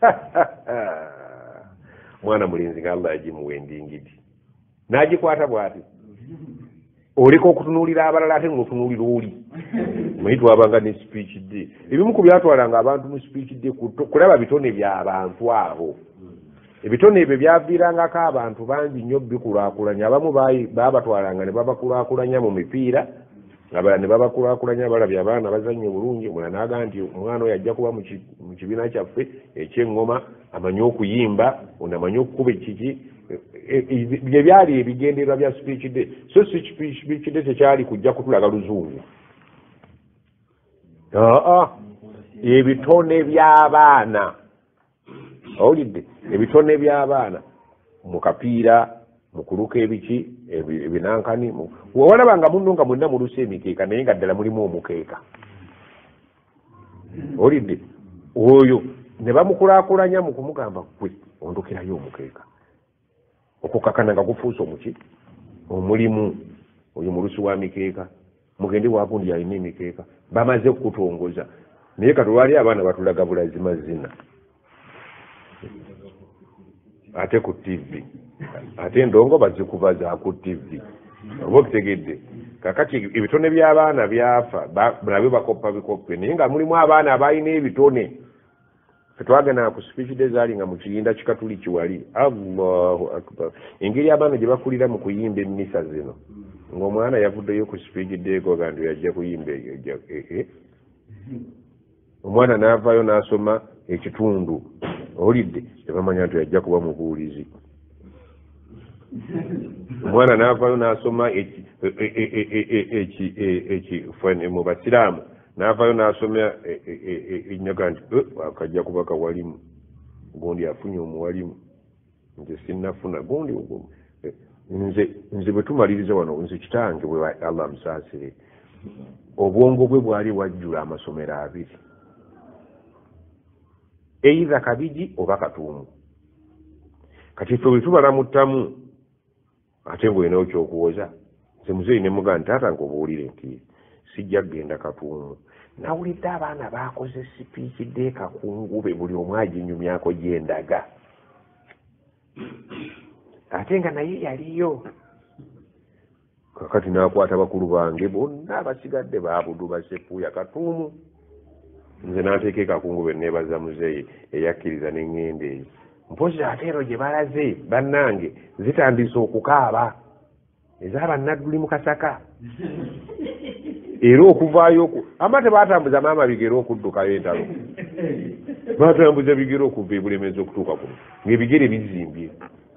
mwana mulinzi nga allah yagimuwa endingidi n'agikwata bw'ati oleka okutunuulira abalala ate ng'otunuulira oli manyi twabanga ne speech day ebimu ku byatwalanga abantu mu speech day kulaba bitone by'abantu abo ebitone ebyo byaviirangako abantu bangi nnyo bikulaakulanya abamu baabatwalanga ne babakulaakulanya mu mipiira abalala ne babakulaakulanya balabye abaana bazannye bulungi omulala n'agaa nti omwana oyo ajja kuba mu kibiina kyaffe eky'eŋŋoma amanyi okuyimba ono amanyi okukuba ekiki bye byali ebigendererwa bya speech day so speech day tekyali kujja kutulaga luzungu aa ebitone by'abaana owulidde ebitone by'abaana mu kapiira mu kuluka ebiki ebinankani walaba nga munno nga mwenna mulusa emikeeka naye nga ddala mulimu omukeeka owulidde oyo ne bamukulaakulanya mu kumugamba gwe ondokerayo omukeeka okukakana nga gufuusa omuki omulimu oyo mulusi wa mikeeka mugende waagundi alina emikeeka bamaze okutongoza naye katulwali abaana batulaga bulazima zina ate ku tv ate endongo bazikuba za ku tv oba okitegedde kakati ebitone by'abaana byafa nabyo bakoppa bikoppe naye nga mulimu abaana abalina ebitone twagenda ku speech day zaali nga mu kiyinda kikatuliki wali allahu akbar engeri abaana gye bakulira mu kuyimba emmisa zino ng'omwana yavuddeyo ku speech day goga nti yajja kuyimba omwana n'avaayo n'asoma ekitundu owulidde tebamanya nti yajja kuba mubuulizi omwana n'avaayo n'asoma mu basiraamu n'avaayo n'asoma ennyaga nti akajja kuba kawalimu gundi afunye omuwalimu nze sinnafuna gundi nze nze bwe tumaliriza wano nze kitange bwe Allah amusaasire obwongo bwe bwali wajjula amasomero abiri eitha kabiji oba katuumu kati ffe bwe tubala mu ttamu ate ng'olinawo kyokuwoza nze muzeeyi ne mugaa nti taata nkubuulire nti sijja kgenda katuumu nawulidde abaana baakoze sipiiki de kakungube buli omu aginyumyako gyendaga ate nga naye yaliyo kakati n'akwata bakulu bange bonna abasigadde baabudu basepuuya katuumu nze n'ateeka ekakungube neebaza muzeeyi eyakkiriza n'eŋŋenda eyo mpozi ate ero gye balaze bannange zitandise okukaaba ez'abannadduli mu kasaka era okuvaayo ama tebatambuza maama bigere okuddukayo entalo batambuza bigere okuva ebulemezi okutuuka kuno ng'ebigere bizimbye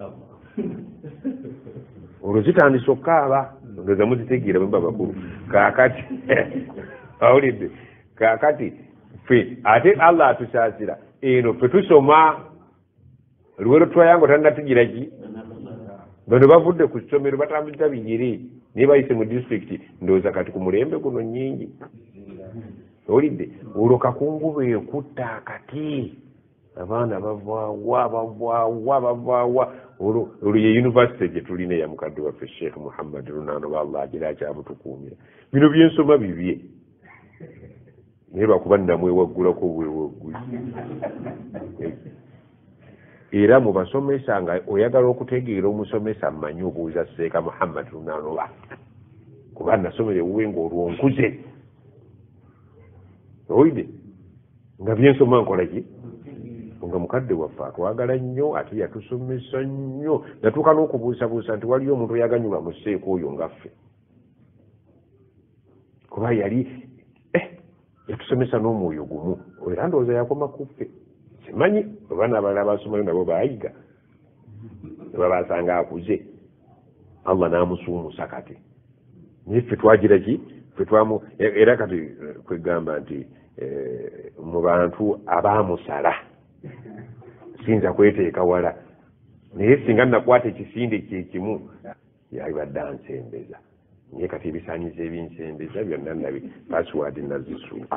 olwo zitandise okukaaba ndoza muzitegeera bwe mba bakulu kaakati awulidde kaakati ffe ate Allah atusaasira eno ffe tusoma luwero twayango tannatugira ki bano bavudde ku ssomero batambuza bigere naye bayise mu disitulikiti ndowooza kati ku mulembe guno nnyingi owulidde olwo kakungube ekutta akati abaana bavaawa bavaawa bavaawa olwo ye yunivasite gye tulina eya mukadde waffe sheekh muhammad runano baallah agira akyabutukuumira bino byensoma bibye naye lwakuba nnamwewaggulako bwewaggula era mu basomesa nga oyagala okutegeera omusomesa mmanyi obuuza seeka muhammad runanoba kuba nasomera ewuwe ng'olwo nkuze owulidde nga byensoma nkola ki nga mukadde waffe atwagala nnyo ate yatusomesa nnyo natuuka n'okubuusabuusa nti waliyo omuntu yaganyulwa mu seeka oyo nga ffe kuba yali yatusomesa n'omwoyo gumu era ndowooza yakoma ku ffe simanyi abaana abalala basomayo nabo baayiga babasanga akuze Allah n'amusuumusa kati naye ffe twagira ki ffe twamu era kati kwegamba nti mu bantu abaamusala sinza kweteeka wala naye singa nakwata ekisinde kyekimu yalibadde ansembeza naye kati ebisaanyizo ebinsembeza byonna nabi password nazisuuka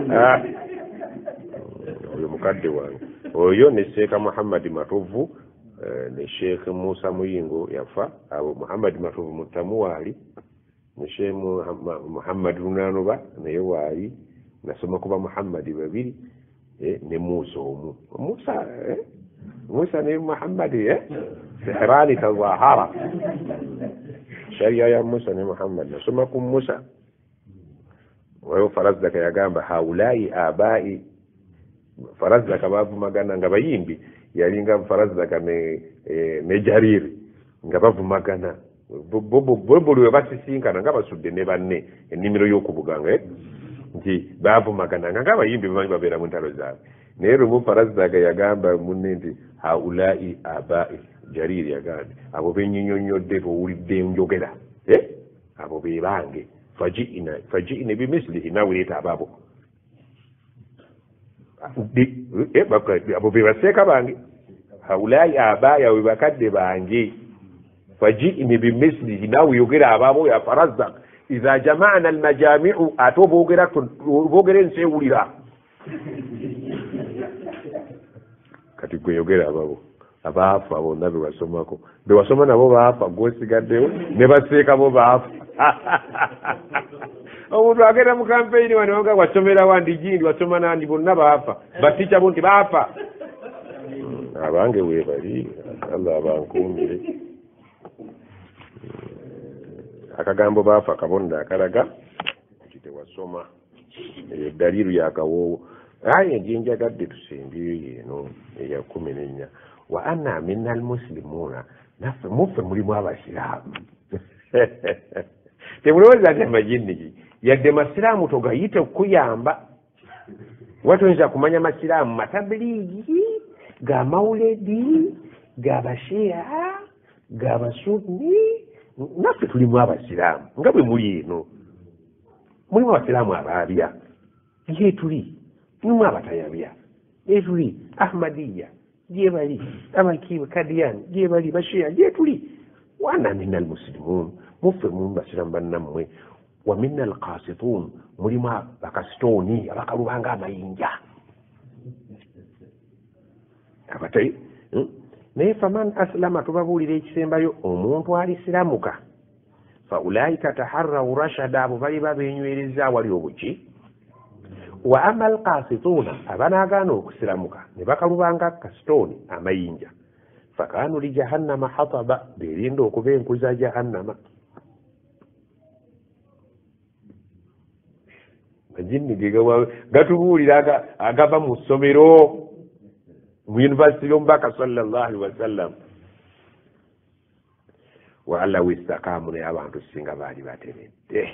oyo mukadde wange oyo ne Sheikh Muhammad Matovu ne Sheikh Musa Muyingo yafa abo Muhammad Matovu mutamu waali ne Sheikh Muhammad Runanoba naye waali nasoma kuba Muhammad babiri ne Musa omu Musa Musa ne Muhammad eh sihrani tazahara sharia ya Musa ne Muhammad nasoma ku Musa wayo farazdaka yagamba haulai abai farazdaka bavumagana nga bayimbi yalinga farazdaka ne ne jariri nga bavumagana bobo basisinkana nga basudde ne banne ennimiro y'okubuganga nti bavumagana nga bayimbi bamanyi babeera mu ntalo zaabwe naye lumu farazdaka yagamba munne nti haulai abai jariri yagamba abo benyinyonyodde bowulidde njogera abo be bange faji'ina faji'ina bimislihi nawe leeta ababo abo be baseeka bange haulai abaya we bakadde bange faji'ina bimislihi nawe yogera ababo ya farazza idha jama'na almajami'u ato boogera boogera ensewulira kati gwe yogera ababo abaafa bonna be basomako be wasoma nabo baafa gwosigaddewo ne baseeka bo baafa omuntu agenda mu kampeyini wano nga wasomera wandi gindi wasoma nandi bonna baafa batica bo nti baafa abange weebali Allah abankuumire akagambo baafa kabonda akalaga nti tewasoma eyo daliru yakawoowo aye njenjagadde tusembiyo yeeno eya kumi n'ennya wa anna minna almuslimuuna naffe muffe mulimu abasiraamu temulowooza nti amajinni yadde masiraamu togayite okuyamba watoyinza kumanya masiraamu matabiliigi ga mauledi ga bashiya ga basunni naffe tulimu abasiraamu nga bwe muli eno mulimu abasiraamu abaabya ye tuli mulimu abatayabya ye tuli ahmadiya gye bali abakiiwe kadiyani gye bali bashiya gye tuli wana minna almuslimuun muffe mulimu basiraamu bannammwe wa minna alqasituun mulimu bakasitooni abakalubanga amayinja abatay naye faman aslama tubabuulira ekisembayo omuntu alisiramuka fa ulaika taharraw rashada abo bali babenywereza wali obuki wa ama alqasituuna abanaagaana okusiramuka ne bakalubanga kasitooni amayinja fakanu li jahannama hataba berinda okuba enkuza jahannama majinni gegawa gatubuulira agava mu ssomero mu yunivasite y'omubaka sallallahu alaihi wasallam wa alla wistaqaamu naye abantu singa baali bateredde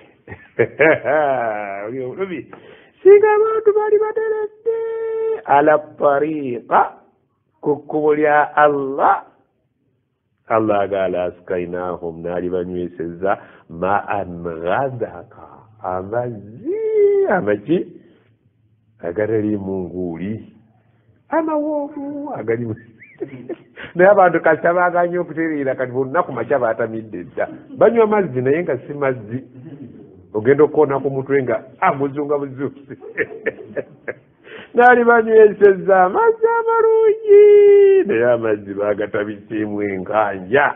olubi singa abantu baali bateredde ala tariqa ku kkubo lya allah allah agaala askainahum naali banyweseza maan ghadaka amazzi amaki agatali mu nguuli amawoovu agali naye abantu kasita baaganye okutereera kati bonna ku makya baatamidde dda banywa mazzi naye nga si mazzi ogenda okukoona ku mutwe nga amuzunga buzuuzi naali banyweseza amazzi amalungi naye amazzi baagatabisiimu enkanja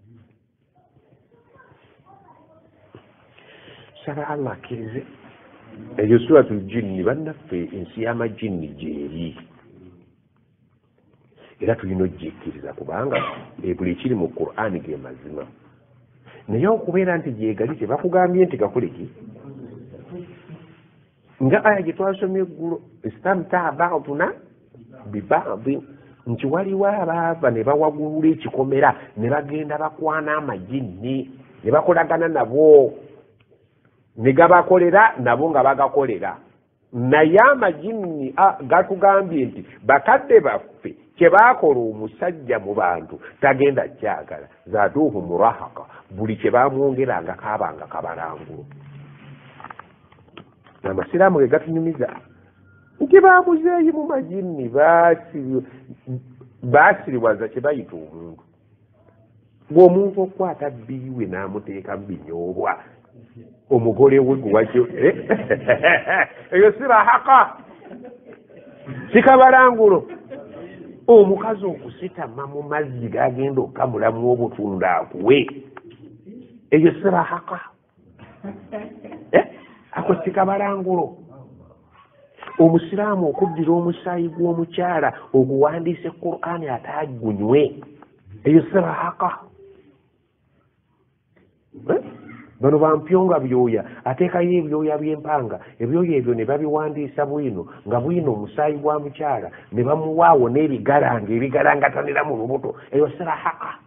saba allah akkirize eyo suratul jinni bannaffe ensi y'amajinni gyeri era tulina ogikkiriza kubanga buli ekiri mu Qur'ani ge mazima naye okubeera nti gyegali tebakugambye nti gakoleki nga aya gye twasomye eggulo istamtaa baduna bibadi nti waliwo abaava ne bawagulula ekikomera ne bagenda bakwana amajinni ne bakolagana nabo ne gabakolera nabo nga bagakolera naye amajinni gatugambye nti bakadde baffe kyebaakola omusajja mu bantu tagenda kyagala zaaduuhu murahaka buli kyebamwongeranga kaabanga kabalangulo amasiraamu ge gatunyumiza nti bamuzeeyi mu majinni baasiriwaza kye bayita omuntu ng'omuntu okukwata bbiiwe n'amuteeka mu binyoobwa omugole we guwakyo eyo sirahaka sikabalangulo omukazi okusitama mu mazzi gagenda okamulamu obutunda akuwe eyo sirahaka ako sikabalangulo omusiraamu okuddira omusaayi gw'omukyala oguwandiise Qur'ani ataagunywe eyo sirahaka bano bampyonga byoya ateekayo ebyoya by'empanga ebyoya ebyo ne babiwandiisa bwino nga bwino omusaayi gwa mukyala ne bamuwaawo n'ebigalanga ebigalangatanira mu lubuto eyo sirahaka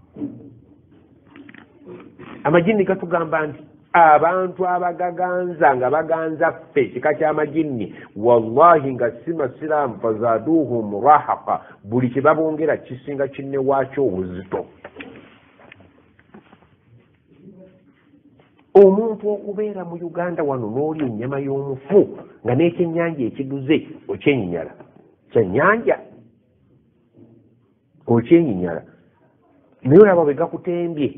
amajinni gatugamba nti abantu abagaganza nga baganza ffe ekika ky'amajinni wallahi nga si masiraamu fazaaduuhum rahaka buli kye babongera kisinga kinne waakyo obuzito omuntu okubeera mu Uganda wano n'oli ennyama y'omufu nga n'ekyennyanja ekiguze okyenyinyala kyennyanja okyenyinyala naye olaba bwe gakutembye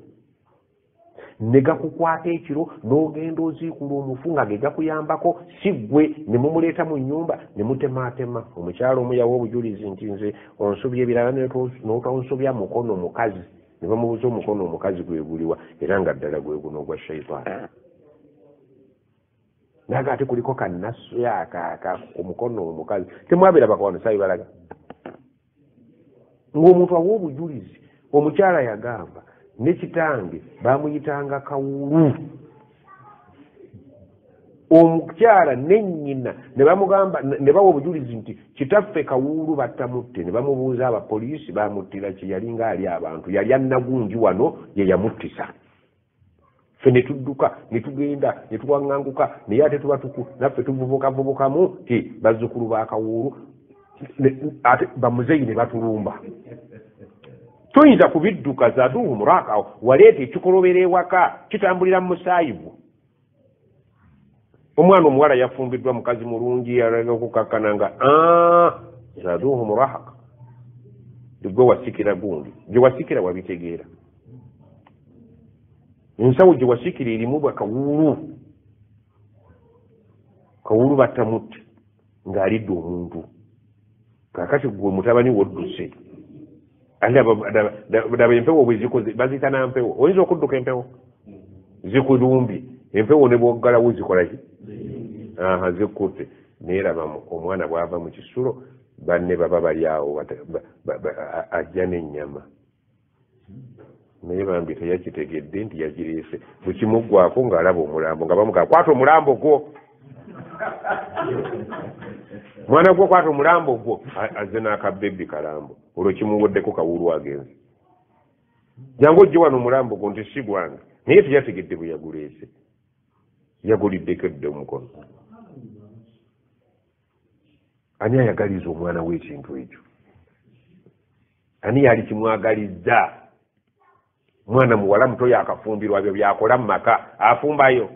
ne gakukwata ekiro n'ogenda oziikula omufu nga ge gakuyambako si ggwe ne mumuleeta mu nnyumba ne mutemaatema omukyalo omu yawa obujulizi nti nze onsobya ebirala n'otonsobya mukono mukazi ne bamubuuza omukono omukazi gwe guliwa era nga ddala gwe guno ogwa shaitaani naga ate kuliko kannasu yakaka omukono omukazi temwabira bakawano sayibalaga ng'omuntu awa obujulizi omukyala yagamba ne kitange bamuyitanga Kawulu omukyala ne nnyina ne bamugamba ne bawa obujulizi nti kitaffe Kawulu battamutte ne bamubuuza abapoliisi bamuttira ki yali ng'ali abantu yali annagungi wano ye yamuttisa ffe ne tudduka ne tugenda ne tuwaŋŋanguka naye ate tuba tuku naffe tuvubukavubukamu ti bazzukulu ba Kawulu ate bamuzeyi ne batulumba tuyinza kubidduka zaduhu muraka waleeta ekikolobera ewaka kitambulira mu musaayivu omwana omuwala yafumbiddwa mukazi mulungi yalaga okukakkana nga zaduhu murahaka gwe wasikira gundi gye wasikira wabitegeera ensawo gye wasikira erimu bwa Kawulu Kawulu battamutte ng'alidde omuntu kakati gwe mutabani wodduse daba empewo bwe zikoze bazita na mpewo oyinza okudduka empewo zikulumbi empewo ne bwoggalawo zikolaki aha zikutte neeraba omwana bw'ava mu kisulo banne baba bali awo ajja n'ennyama naye bambi teyakitegedde nti yagireese bwe kimuggwako ng'alaba omulambo nga bamugaa kwata omulambo gwo mwana gwo kwata omulambo gwo azze n'akabebbi kalambo olwo kimuwoddeko Kawulu agenze jangu ojje wano omulambo gwo nti si gwange naye teyategedde bwe yaguleese yaguliddeko edde omukono ani ayagaliza omwana w'ekintu ekyo ani yali kimwagalizza mwana muwala muto yakafumbirwa byo byakola mu maka afumbayo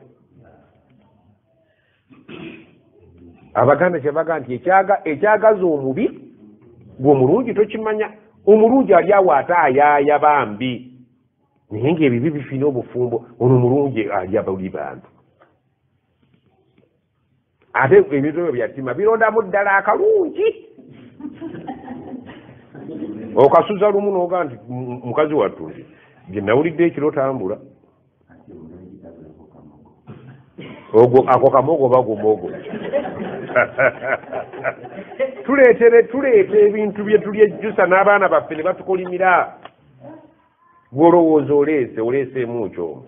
abaganda kyebaga nti ekyaga ekyagaza omubi gw'omulungi tokimanya omulungi ali awo ate ayaaya bambi naye ng'ebibi bifina obufumbo ono omulungi ali abali bantu ate ebintu ebyo byattima birondamu ddala akalungi okasuza lumu n'oga nti mukazi wattu nti gye nawulidde ekiro tambula ogwo ako kamogo oba gumogo tuleetere tuleeta ebintu bye tulyejjusa n'abaana baffe ne batukolimira gw'olowooza oleese oleeseemu kyomu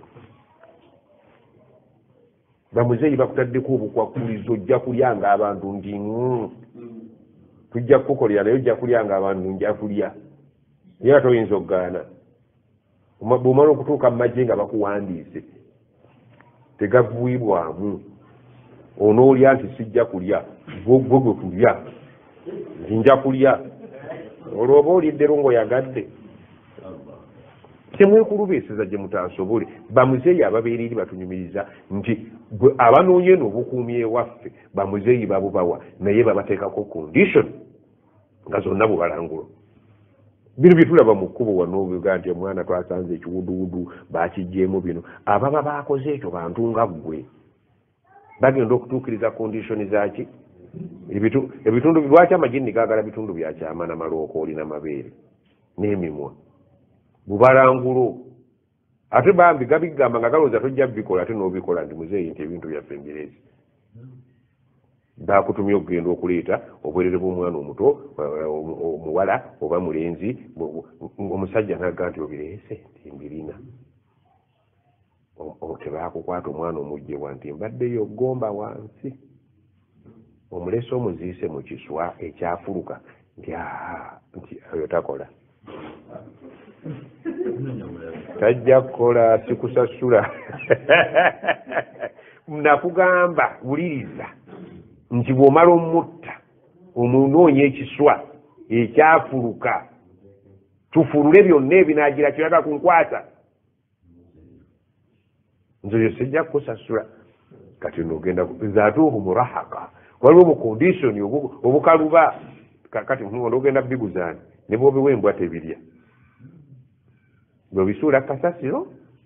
bamuzeeyi bakutaddeko obukwakulizo ojja kulyanga abantu nti tujja kukukolera naye ojja kulyanga abantu nja kulya era toyinza okugaana bw'omala okutuuka mu magye nga bakuwandiise tegavuibwamu onoolya nti sijja kulya gwe gwe kulya nti nja kulya olwo oba olidde rongo yagadde temwekulubeeseza gye mutasobole bamuzeeyi ababeera eri batunyumiriza nti abanoonye n'obukuumi ewaffe bamuzeeyi babubawa naye babateekako condition nga zonna bubalangula bino byetulaba mu kkubo wanoobega nti omwana twasanze ekiwuduwudu bakijjeemu bino ababa bakoze ekyo bantu nga ggwe bagenda okutuukiriza condition zaki ebitundu lwaki amajini gaagala bitundu byakyama namalookooli n'amabeere n'emimwa bubalangulo ate bambi gabigamba nga galowooza tojja bikola ate n'obikola ndi muzeeyi nti ebintu byaffe mbirezi bakutumya okugenda okuleeta obwerere bw'omwana omuto omuwala oba mulenzi omusajja naga nti obireese nti mbirina tebakukwata omwana omugjewa nti mbaddeyo gomba wansi omulese omuziise mu kiswa ekyafuluka nti nti oyo takola tajja kukola sikusasula nakugamba wuliriza nti bw'omala omutta omunoonya ekiswa ekyafuluka tufulule byonna ebinaagira kiraga kunkwata nze yo sijja kukusasula kati nogenda zaatuuhu murahaka waliwo mu kondisoni obukaluba kati nogenda biguzaani ne bwobiwembwa tebirya bwebisuula kasasiro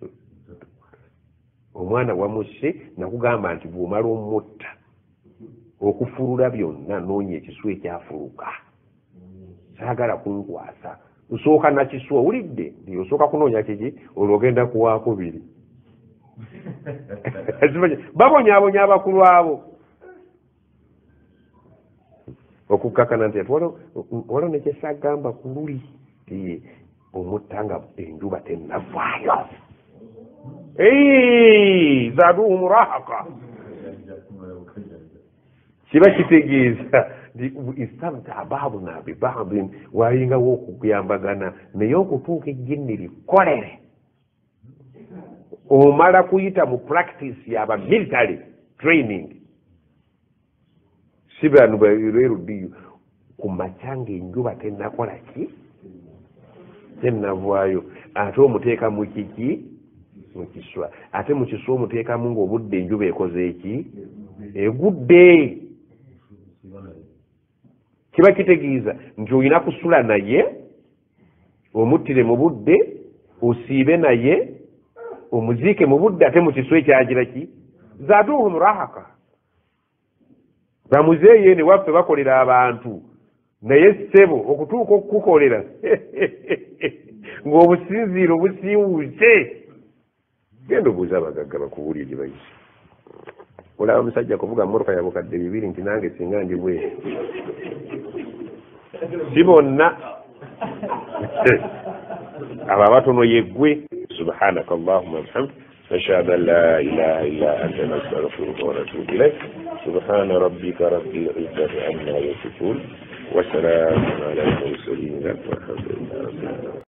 omwana wamusse nakugamba nti bw'omala omutta okufulula byonna noonya ekiswa ekyafuluka saagala kunkwasa nsooka nakiswa owulidde osooka kunoonya kiki olwo ogenda kuwaako biri babonyaabonya abakulu abo okukkakana nti waliwo nekyesagamba ku luli omuttanga enjuba tennavaayo zaaduhum rahaka kiba kitegeeza istamtaa baaduna bibaadin walingawo okugambagana naye okutuuka ejjinni likolere omala kuyita mu practice yaba military training si bano beruddiyo ku macanga enjuba tennakola ki tennavaayo ate omuteeka mu kiki mu kiswa ate mu kiswa omuteekamu ng'obudde enjuba ekoze eki egudde kiba kitegeeza nti olina kusula naye omuttire mu budde osiibe naye omuziike mu budde ate mu kiswa ekyagira ki zaaduhum rahaka bamuzeeyo ne waffe bakolera abantu naye ssebo okutuuka okukukolera ng'obusinziiro busiiwuuse genda obuuza abagagga bakubuulire gye bayise olaba omusajja kuvuga mmotoka ya bukadde bibiri nti nange singa ndi bwe si bonna abo abatono yeggwe subhanaka allahumma bihamd nashhadu an la ilaha illa anta nastaghfiruka wa natubu ilayk subhana rabbika rabbil izzati amma yasifun wa salamun ala al mursalin walhamdulillahi rabbil alamin